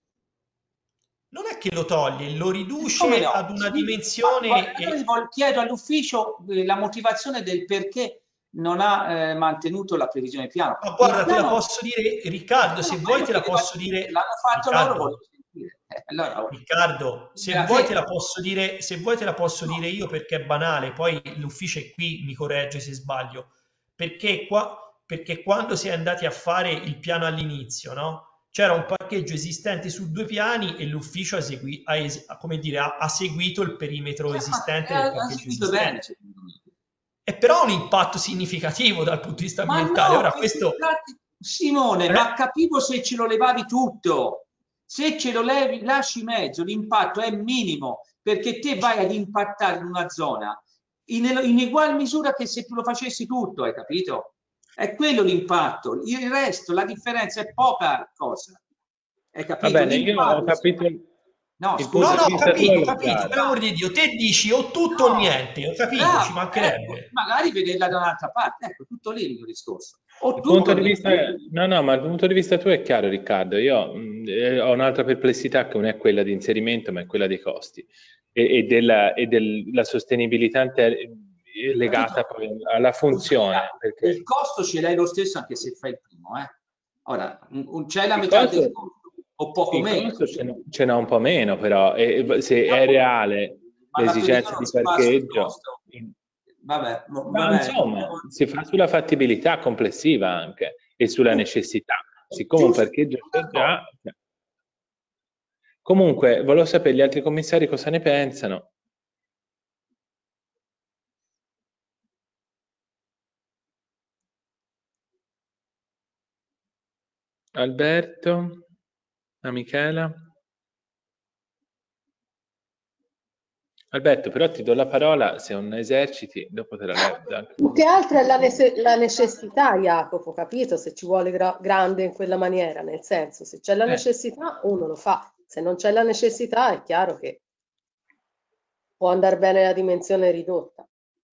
Non è che lo toglie, lo riduce no? ad una dimensione... Ma, ma, e... Chiedo all'ufficio eh, la motivazione del perché non ha eh, mantenuto la previsione di piano. Ma guarda, piano... te la posso dire, Riccardo, se vuoi te la posso dire... L'hanno fatto Riccardo, loro, voglio sentire. Eh, allora, Riccardo, se Grazie. vuoi te la posso dire, se vuoi te la posso no. dire io perché è banale, poi l'ufficio è qui, mi corregge se sbaglio, perché, qua, perché quando si è andati a fare il piano all'inizio, no? C'era un parcheggio esistente su due piani e l'ufficio ha, segui, ha, ha, come dire, ha, ha seguito il perimetro esistente del parcheggio esistente. Bene, e però ha un impatto significativo dal punto di vista ambientale. No, Ora, questo... Simone, eh? ma capivo se ce lo levavi tutto. Se ce lo levi, lasci mezzo, l'impatto è minimo, perché te vai ad impattare in una zona in, in ugual misura che se tu lo facessi tutto, hai capito? È quello l'impatto, il resto, la differenza è poca cosa. Hai capito? Va bene, io ho capito... No, scusa, no, no, ho capito, ho capito, per amor di Dio, te dici o tutto no, o niente, ho capito, bravo, ci mancherebbe. Ecco, magari vederla da un'altra parte, ecco, tutto lì il mio discorso. O il punto di vista, no, no, ma il punto di vista tuo è chiaro, Riccardo. Io mh, ho un'altra perplessità che non è quella di inserimento, ma è quella dei costi e, e della e del, sostenibilità legata poi alla funzione. Perché... Il costo ce l'hai lo stesso anche se fai il primo, eh. Ora, c'è la metà costo, del costo o poco il meno. Ce n'è un po' meno, però e, se è reale l'esigenza di parcheggio. Vabbè, ma vabbè. Insomma, si fa sulla fattibilità complessiva anche e sulla necessità. Siccome un parcheggio c'è già... Comunque, volevo sapere gli altri commissari cosa ne pensano. Alberto, a Michela. Alberto, però ti do la parola, se non eserciti, dopo te la levo. Più che altro è la, nece- la necessità, Jacopo, capito? Se ci vuole gra- grande in quella maniera, nel senso, se c'è la Eh. necessità, uno lo fa. Se non c'è la necessità, è chiaro che può andare bene la dimensione ridotta.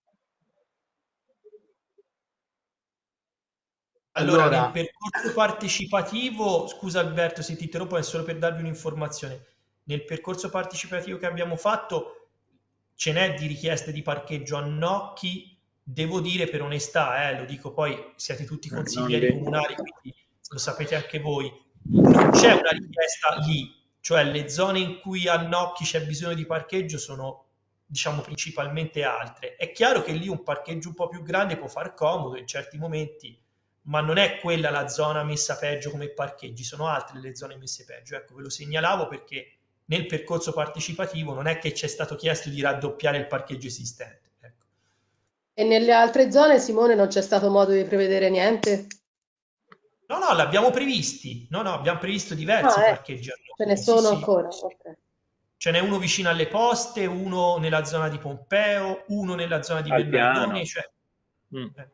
Allora, Allora- nel percorso partecipativo, scusa Alberto se ti interrompo, è solo per darvi un'informazione. Nel percorso partecipativo che abbiamo fatto ce n'è di richieste di parcheggio a Nocchi, devo dire per onestà, eh, lo dico poi, siete tutti consiglieri Non li- comunali, quindi lo sapete anche voi, non c'è una richiesta lì, cioè le zone in cui a Nocchi c'è bisogno di parcheggio sono, diciamo, principalmente altre. È chiaro che lì un parcheggio un po' più grande può far comodo in certi momenti, ma non è quella la zona messa peggio come parcheggi, sono altre le zone messe peggio. Ecco, ve lo segnalavo perché nel percorso partecipativo non è che ci è stato chiesto di raddoppiare il parcheggio esistente. Ecco. E nelle altre zone, Simone, non c'è stato modo di prevedere niente? No, no, l'abbiamo previsti. No, no, abbiamo previsto diversi Ah, eh, parcheggi. ce ne Sì, sono sì. ancora. Ok. Ce n'è uno vicino alle poste, uno nella zona di Pompeo, uno nella zona di Al Bernardone. piano. Cioè, Mm. eh.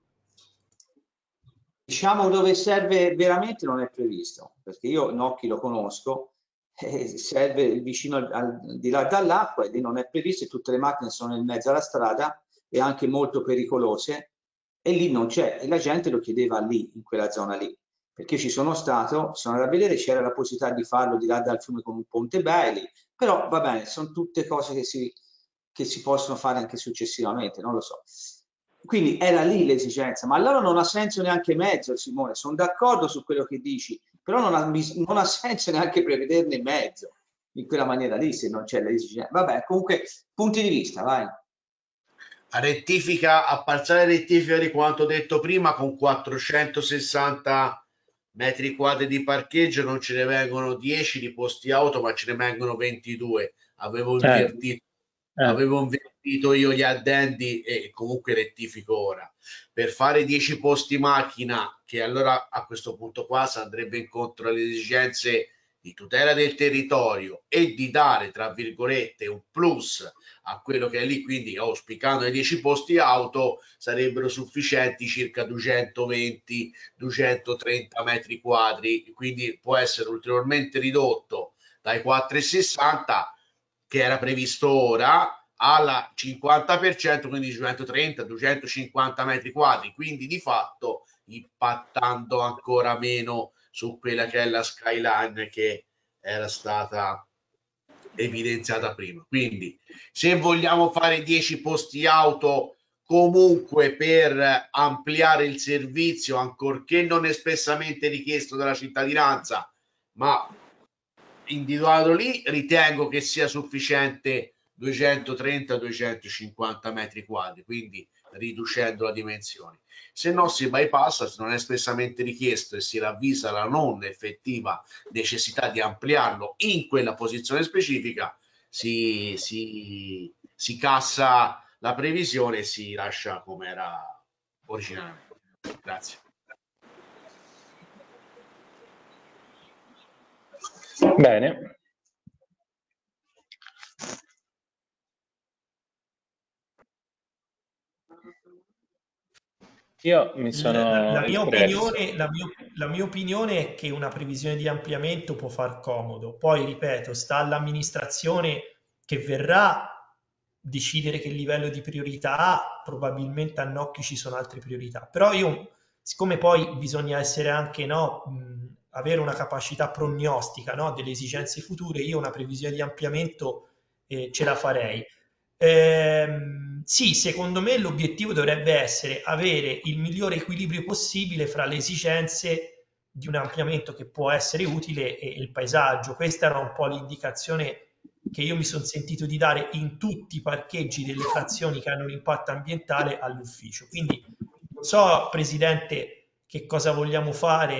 Diciamo dove serve veramente non è previsto, perché io Nocchi lo conosco, eh, serve vicino al, al, di là dall'acqua e lì non è previsto e tutte le macchine sono in mezzo alla strada e anche molto pericolose e lì non c'è e la gente lo chiedeva lì, in quella zona lì, perché ci sono stato, sono andato a vedere, c'era la possibilità di farlo di là dal fiume con un ponte Bailey, però va bene, sono tutte cose che si, che si possono fare anche successivamente, non lo so. Quindi era lì l'esigenza, ma allora non ha senso neanche mezzo, Simone, sono d'accordo su quello che dici, però non ha, non ha senso neanche prevederne mezzo in quella maniera lì se non c'è l'esigenza. Vabbè, comunque, punti di vista, vai. A rettifica, a parziale rettifica di quanto detto prima, con quattrocentosessanta metri quadri di parcheggio non ce ne vengono dieci di posti auto, ma ce ne vengono ventidue. Avevo Eh. invertito. Eh. Avevo invertito io gli addendi e comunque rettifico ora. Per fare dieci posti macchina, che allora a questo punto qua si andrebbe incontro alle esigenze di tutela del territorio e di dare, tra virgolette, un plus a quello che è lì, quindi auspicando i dieci posti auto sarebbero sufficienti circa duecentoventi duecentotrenta metri quadri, quindi può essere ulteriormente ridotto dai quattrocentosessanta che era previsto ora alla cinquanta per cento, quindi duecentotrenta duecentocinquanta metri quadri, quindi di fatto impattando ancora meno su quella che è la skyline che era stata evidenziata prima. Quindi se vogliamo fare dieci posti auto comunque per ampliare il servizio, ancorché non espressamente richiesto dalla cittadinanza, ma individuato lì, ritengo che sia sufficiente duecentotrenta duecentocinquanta metri quadri, quindi riducendo la dimensione. Se no si bypassa, se non è espressamente richiesto e si ravvisa la non effettiva necessità di ampliarlo in quella posizione specifica, si, si, si cassa la previsione e si lascia come era originariamente. Grazie. Bene. Io mi sono La, la, mia espresso. opinione, la, mia, la mia opinione è che una previsione di ampliamento può far comodo. Poi, ripeto, sta all'amministrazione che verrà decidere che livello di priorità ha. Probabilmente a Nocchi ci sono altre priorità. Però io, siccome poi bisogna essere anche, no, mh, avere una capacità prognostica, no, delle esigenze future, io una previsione di ampliamento eh, ce la farei. Ehm, sì, secondo me l'obiettivo dovrebbe essere avere il migliore equilibrio possibile fra le esigenze di un ampliamento che può essere utile e il paesaggio. Questa era un po' l'indicazione che io mi sono sentito di dare in tutti i parcheggi delle frazioni che hanno un impatto ambientale all'ufficio. Quindi non so, Presidente, che cosa vogliamo fare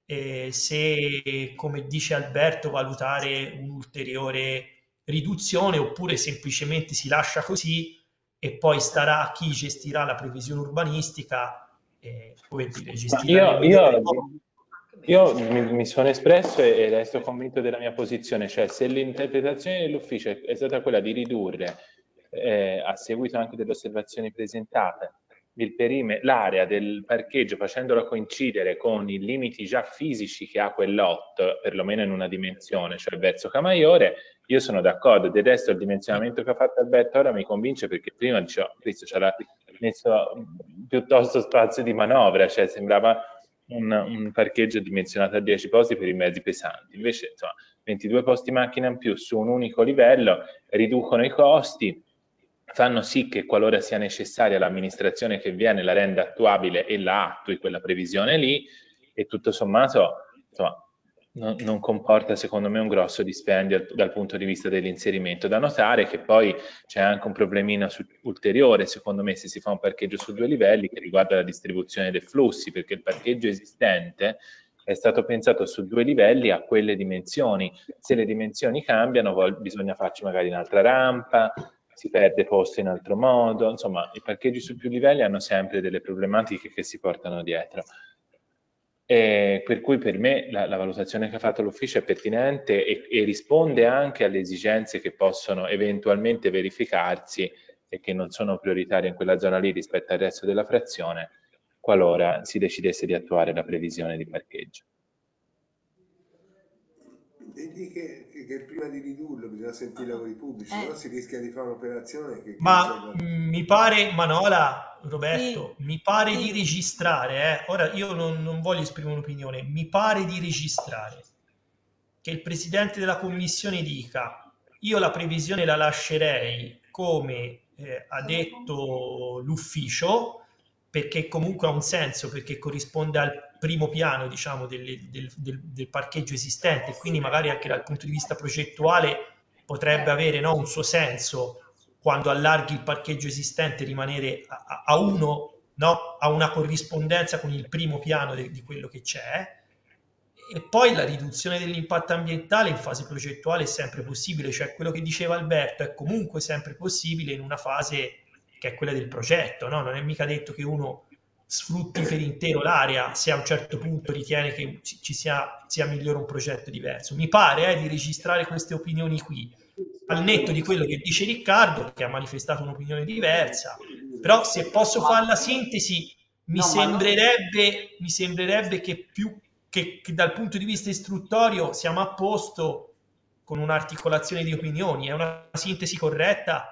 eh, se, come dice Alberto, valutare un'ulteriore riduzione oppure semplicemente si lascia così e poi starà a chi gestirà la previsione urbanistica, eh, come dire, Ma gestirla nel io, migliore io, modo. io mi, mi sono espresso e, e resto convinto della mia posizione, cioè se l'interpretazione dell'ufficio è, è stata quella di ridurre, eh, a seguito anche delle osservazioni presentate, il perime- l'area del parcheggio facendola coincidere con i limiti già fisici che ha quel lot, perlomeno in una dimensione, cioè verso Camaiore, io sono d'accordo. Del resto il dimensionamento che ha fatto Alberto ora mi convince, perché prima dicevo, Cristo c'era messo piuttosto spazio di manovra, cioè sembrava un, un parcheggio dimensionato a dieci posti per i mezzi pesanti. Invece, insomma, ventidue posti macchina in più su un unico livello riducono i costi, fanno sì che qualora sia necessaria l'amministrazione che viene la renda attuabile e la attui quella previsione lì, e tutto sommato, insomma, non, non comporta secondo me un grosso dispendio dal punto di vista dell'inserimento. Da notare che poi c'è anche un problemino su, ulteriore, secondo me, se si fa un parcheggio su due livelli, che riguarda la distribuzione dei flussi, perché il parcheggio esistente è stato pensato su due livelli a quelle dimensioni. Se le dimensioni cambiano, vol- bisogna farci magari un'altra rampa, si perde posto in altro modo, insomma, i parcheggi su più livelli hanno sempre delle problematiche che si portano dietro. E per cui per me la, la valutazione che ha fatto l'ufficio è pertinente e, e risponde anche alle esigenze che possono eventualmente verificarsi e che non sono prioritarie in quella zona lì rispetto al resto della frazione, qualora si decidesse di attuare la previsione di parcheggio. Vedi che, che, che prima di ridurlo bisogna sentire i lavori pubblici, Eh. no? Si rischia di fare un'operazione che, che Ma riserva... mh, mi pare, Manola, Roberto, Sì, mi pare sì. di registrare, eh. Ora io non, non voglio esprimere un'opinione, mi pare di registrare che il presidente della commissione dica: io la previsione la lascerei come eh, ha detto l'ufficio, perché comunque ha un senso, perché corrisponde al primo piano, diciamo, del, del, del, del parcheggio esistente, quindi magari anche dal punto di vista progettuale potrebbe avere, no, un suo senso quando allarghi il parcheggio esistente, rimanere a, a uno, no, a una corrispondenza con il primo piano de, di quello che c'è. E poi la riduzione dell'impatto ambientale in fase progettuale è sempre possibile, cioè quello che diceva Alberto è comunque sempre possibile in una fase che è quella del progetto, no? Non è mica detto che uno sfrutti per intero l'area se a un certo punto ritiene che ci sia, sia migliore un progetto diverso. Mi pare eh, di registrare queste opinioni qui, al netto di quello che dice Riccardo, che ha manifestato un'opinione diversa, però se posso fare la sintesi, mi No, ma non... sembrerebbe, mi sembrerebbe che più che, che dal punto di vista istruttorio siamo a posto con un'articolazione di opinioni. È una sintesi corretta?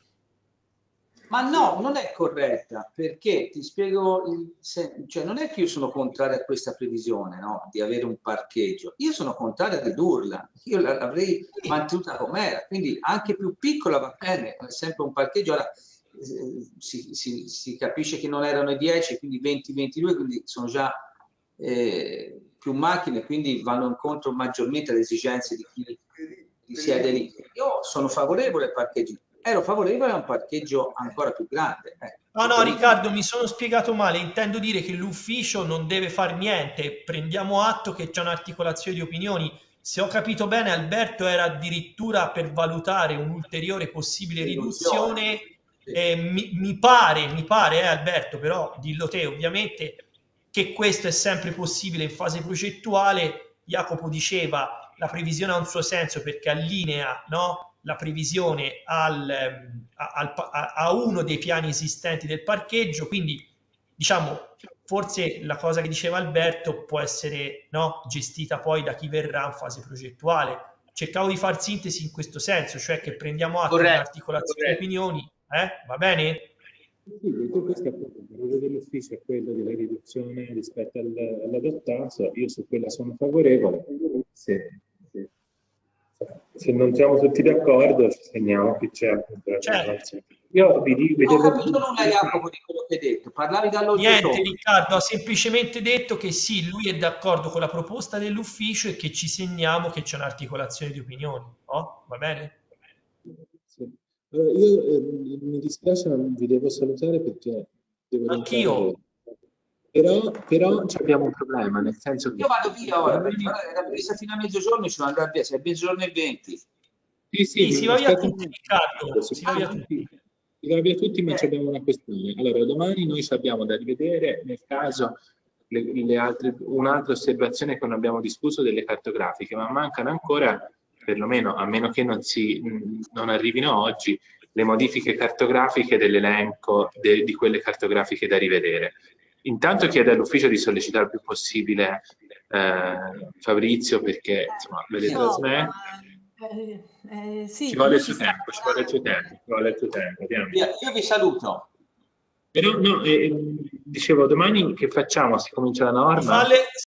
Ma no, non è corretta, perché ti spiego, il, se, cioè non è che io sono contrario a questa previsione, no, di avere un parcheggio, io sono contrario a ridurla, io l'avrei mantenuta com'era, quindi anche più piccola va bene, è sempre un parcheggio. Ora eh, si, si, si capisce che non erano i dieci, quindi venti ventidue, quindi sono già eh, più macchine, quindi vanno incontro maggiormente alle esigenze di chi risiede lì. Io sono favorevole ai parcheggi, ero favorevole a un parcheggio ancora più grande. Eh, No, no, Riccardo, mi sono spiegato male. Intendo dire che l'ufficio non deve fare niente. Prendiamo atto che c'è un'articolazione di opinioni. Se ho capito bene, Alberto era addirittura per valutare un'ulteriore possibile riduzione. Sì. Eh, mi, mi pare, mi pare, eh, Alberto, però dillo te ovviamente, che questo è sempre possibile in fase progettuale. Jacopo diceva la previsione ha un suo senso perché allinea, no, la previsione al, al, a, a uno dei piani esistenti del parcheggio, quindi diciamo forse la cosa che diceva Alberto può essere, no, gestita poi da chi verrà in fase progettuale. Cercavo di far sintesi in questo senso, cioè che prendiamo atto Corretto, dell'articolazione di opinioni, eh? Va bene? Sì, perché questo appunto il parere dell'ufficio è quello della riduzione rispetto al, all'adottato, io su quella sono favorevole. Se, se, se non siamo tutti d'accordo, ci segniamo che c'è appunto la Certo. segnalazione. Io vi dico, non ho capito nulla, Jacopo, di quello che hai detto, parlavi dall'oltretomba. Niente, Riccardo ha semplicemente detto che sì, lui è d'accordo con la proposta dell'ufficio e che ci segniamo che c'è un'articolazione di opinioni. Oh, va bene? sì. Allora, io eh, mi dispiace, ma vi devo salutare perché devo rientrare. Anch'io. Però, però abbiamo un problema, nel senso che... Io vado via ora, perché era presa fino a mezzogiorno, ci andare via, se è mezzogiorno e venti. Sì, sì, Sì, si va via aspetta un tutti, attimo. Riccardo, si va via tutti. Si va via tutti, ma abbiamo una questione. Allora, domani noi ci abbiamo da rivedere, nel caso, le, le altre, un'altra osservazione che non abbiamo discusso delle cartografiche, ma mancano ancora, perlomeno, a meno che non, si, non arrivino oggi, le modifiche cartografiche dell'elenco de, di quelle cartografiche da rivedere. Intanto chiedo all'ufficio di sollecitare il più possibile eh, Fabrizio, perché insomma ve le No, trasmette. eh, eh, sì, Ci vuole il lui suo ci sta tempo, ci vuole il suo tempo, ci vuole il suo tempo. Andiamo. Io, io vi saluto. Però no, eh, dicevo, domani che facciamo? Si comincia la norma? Vale,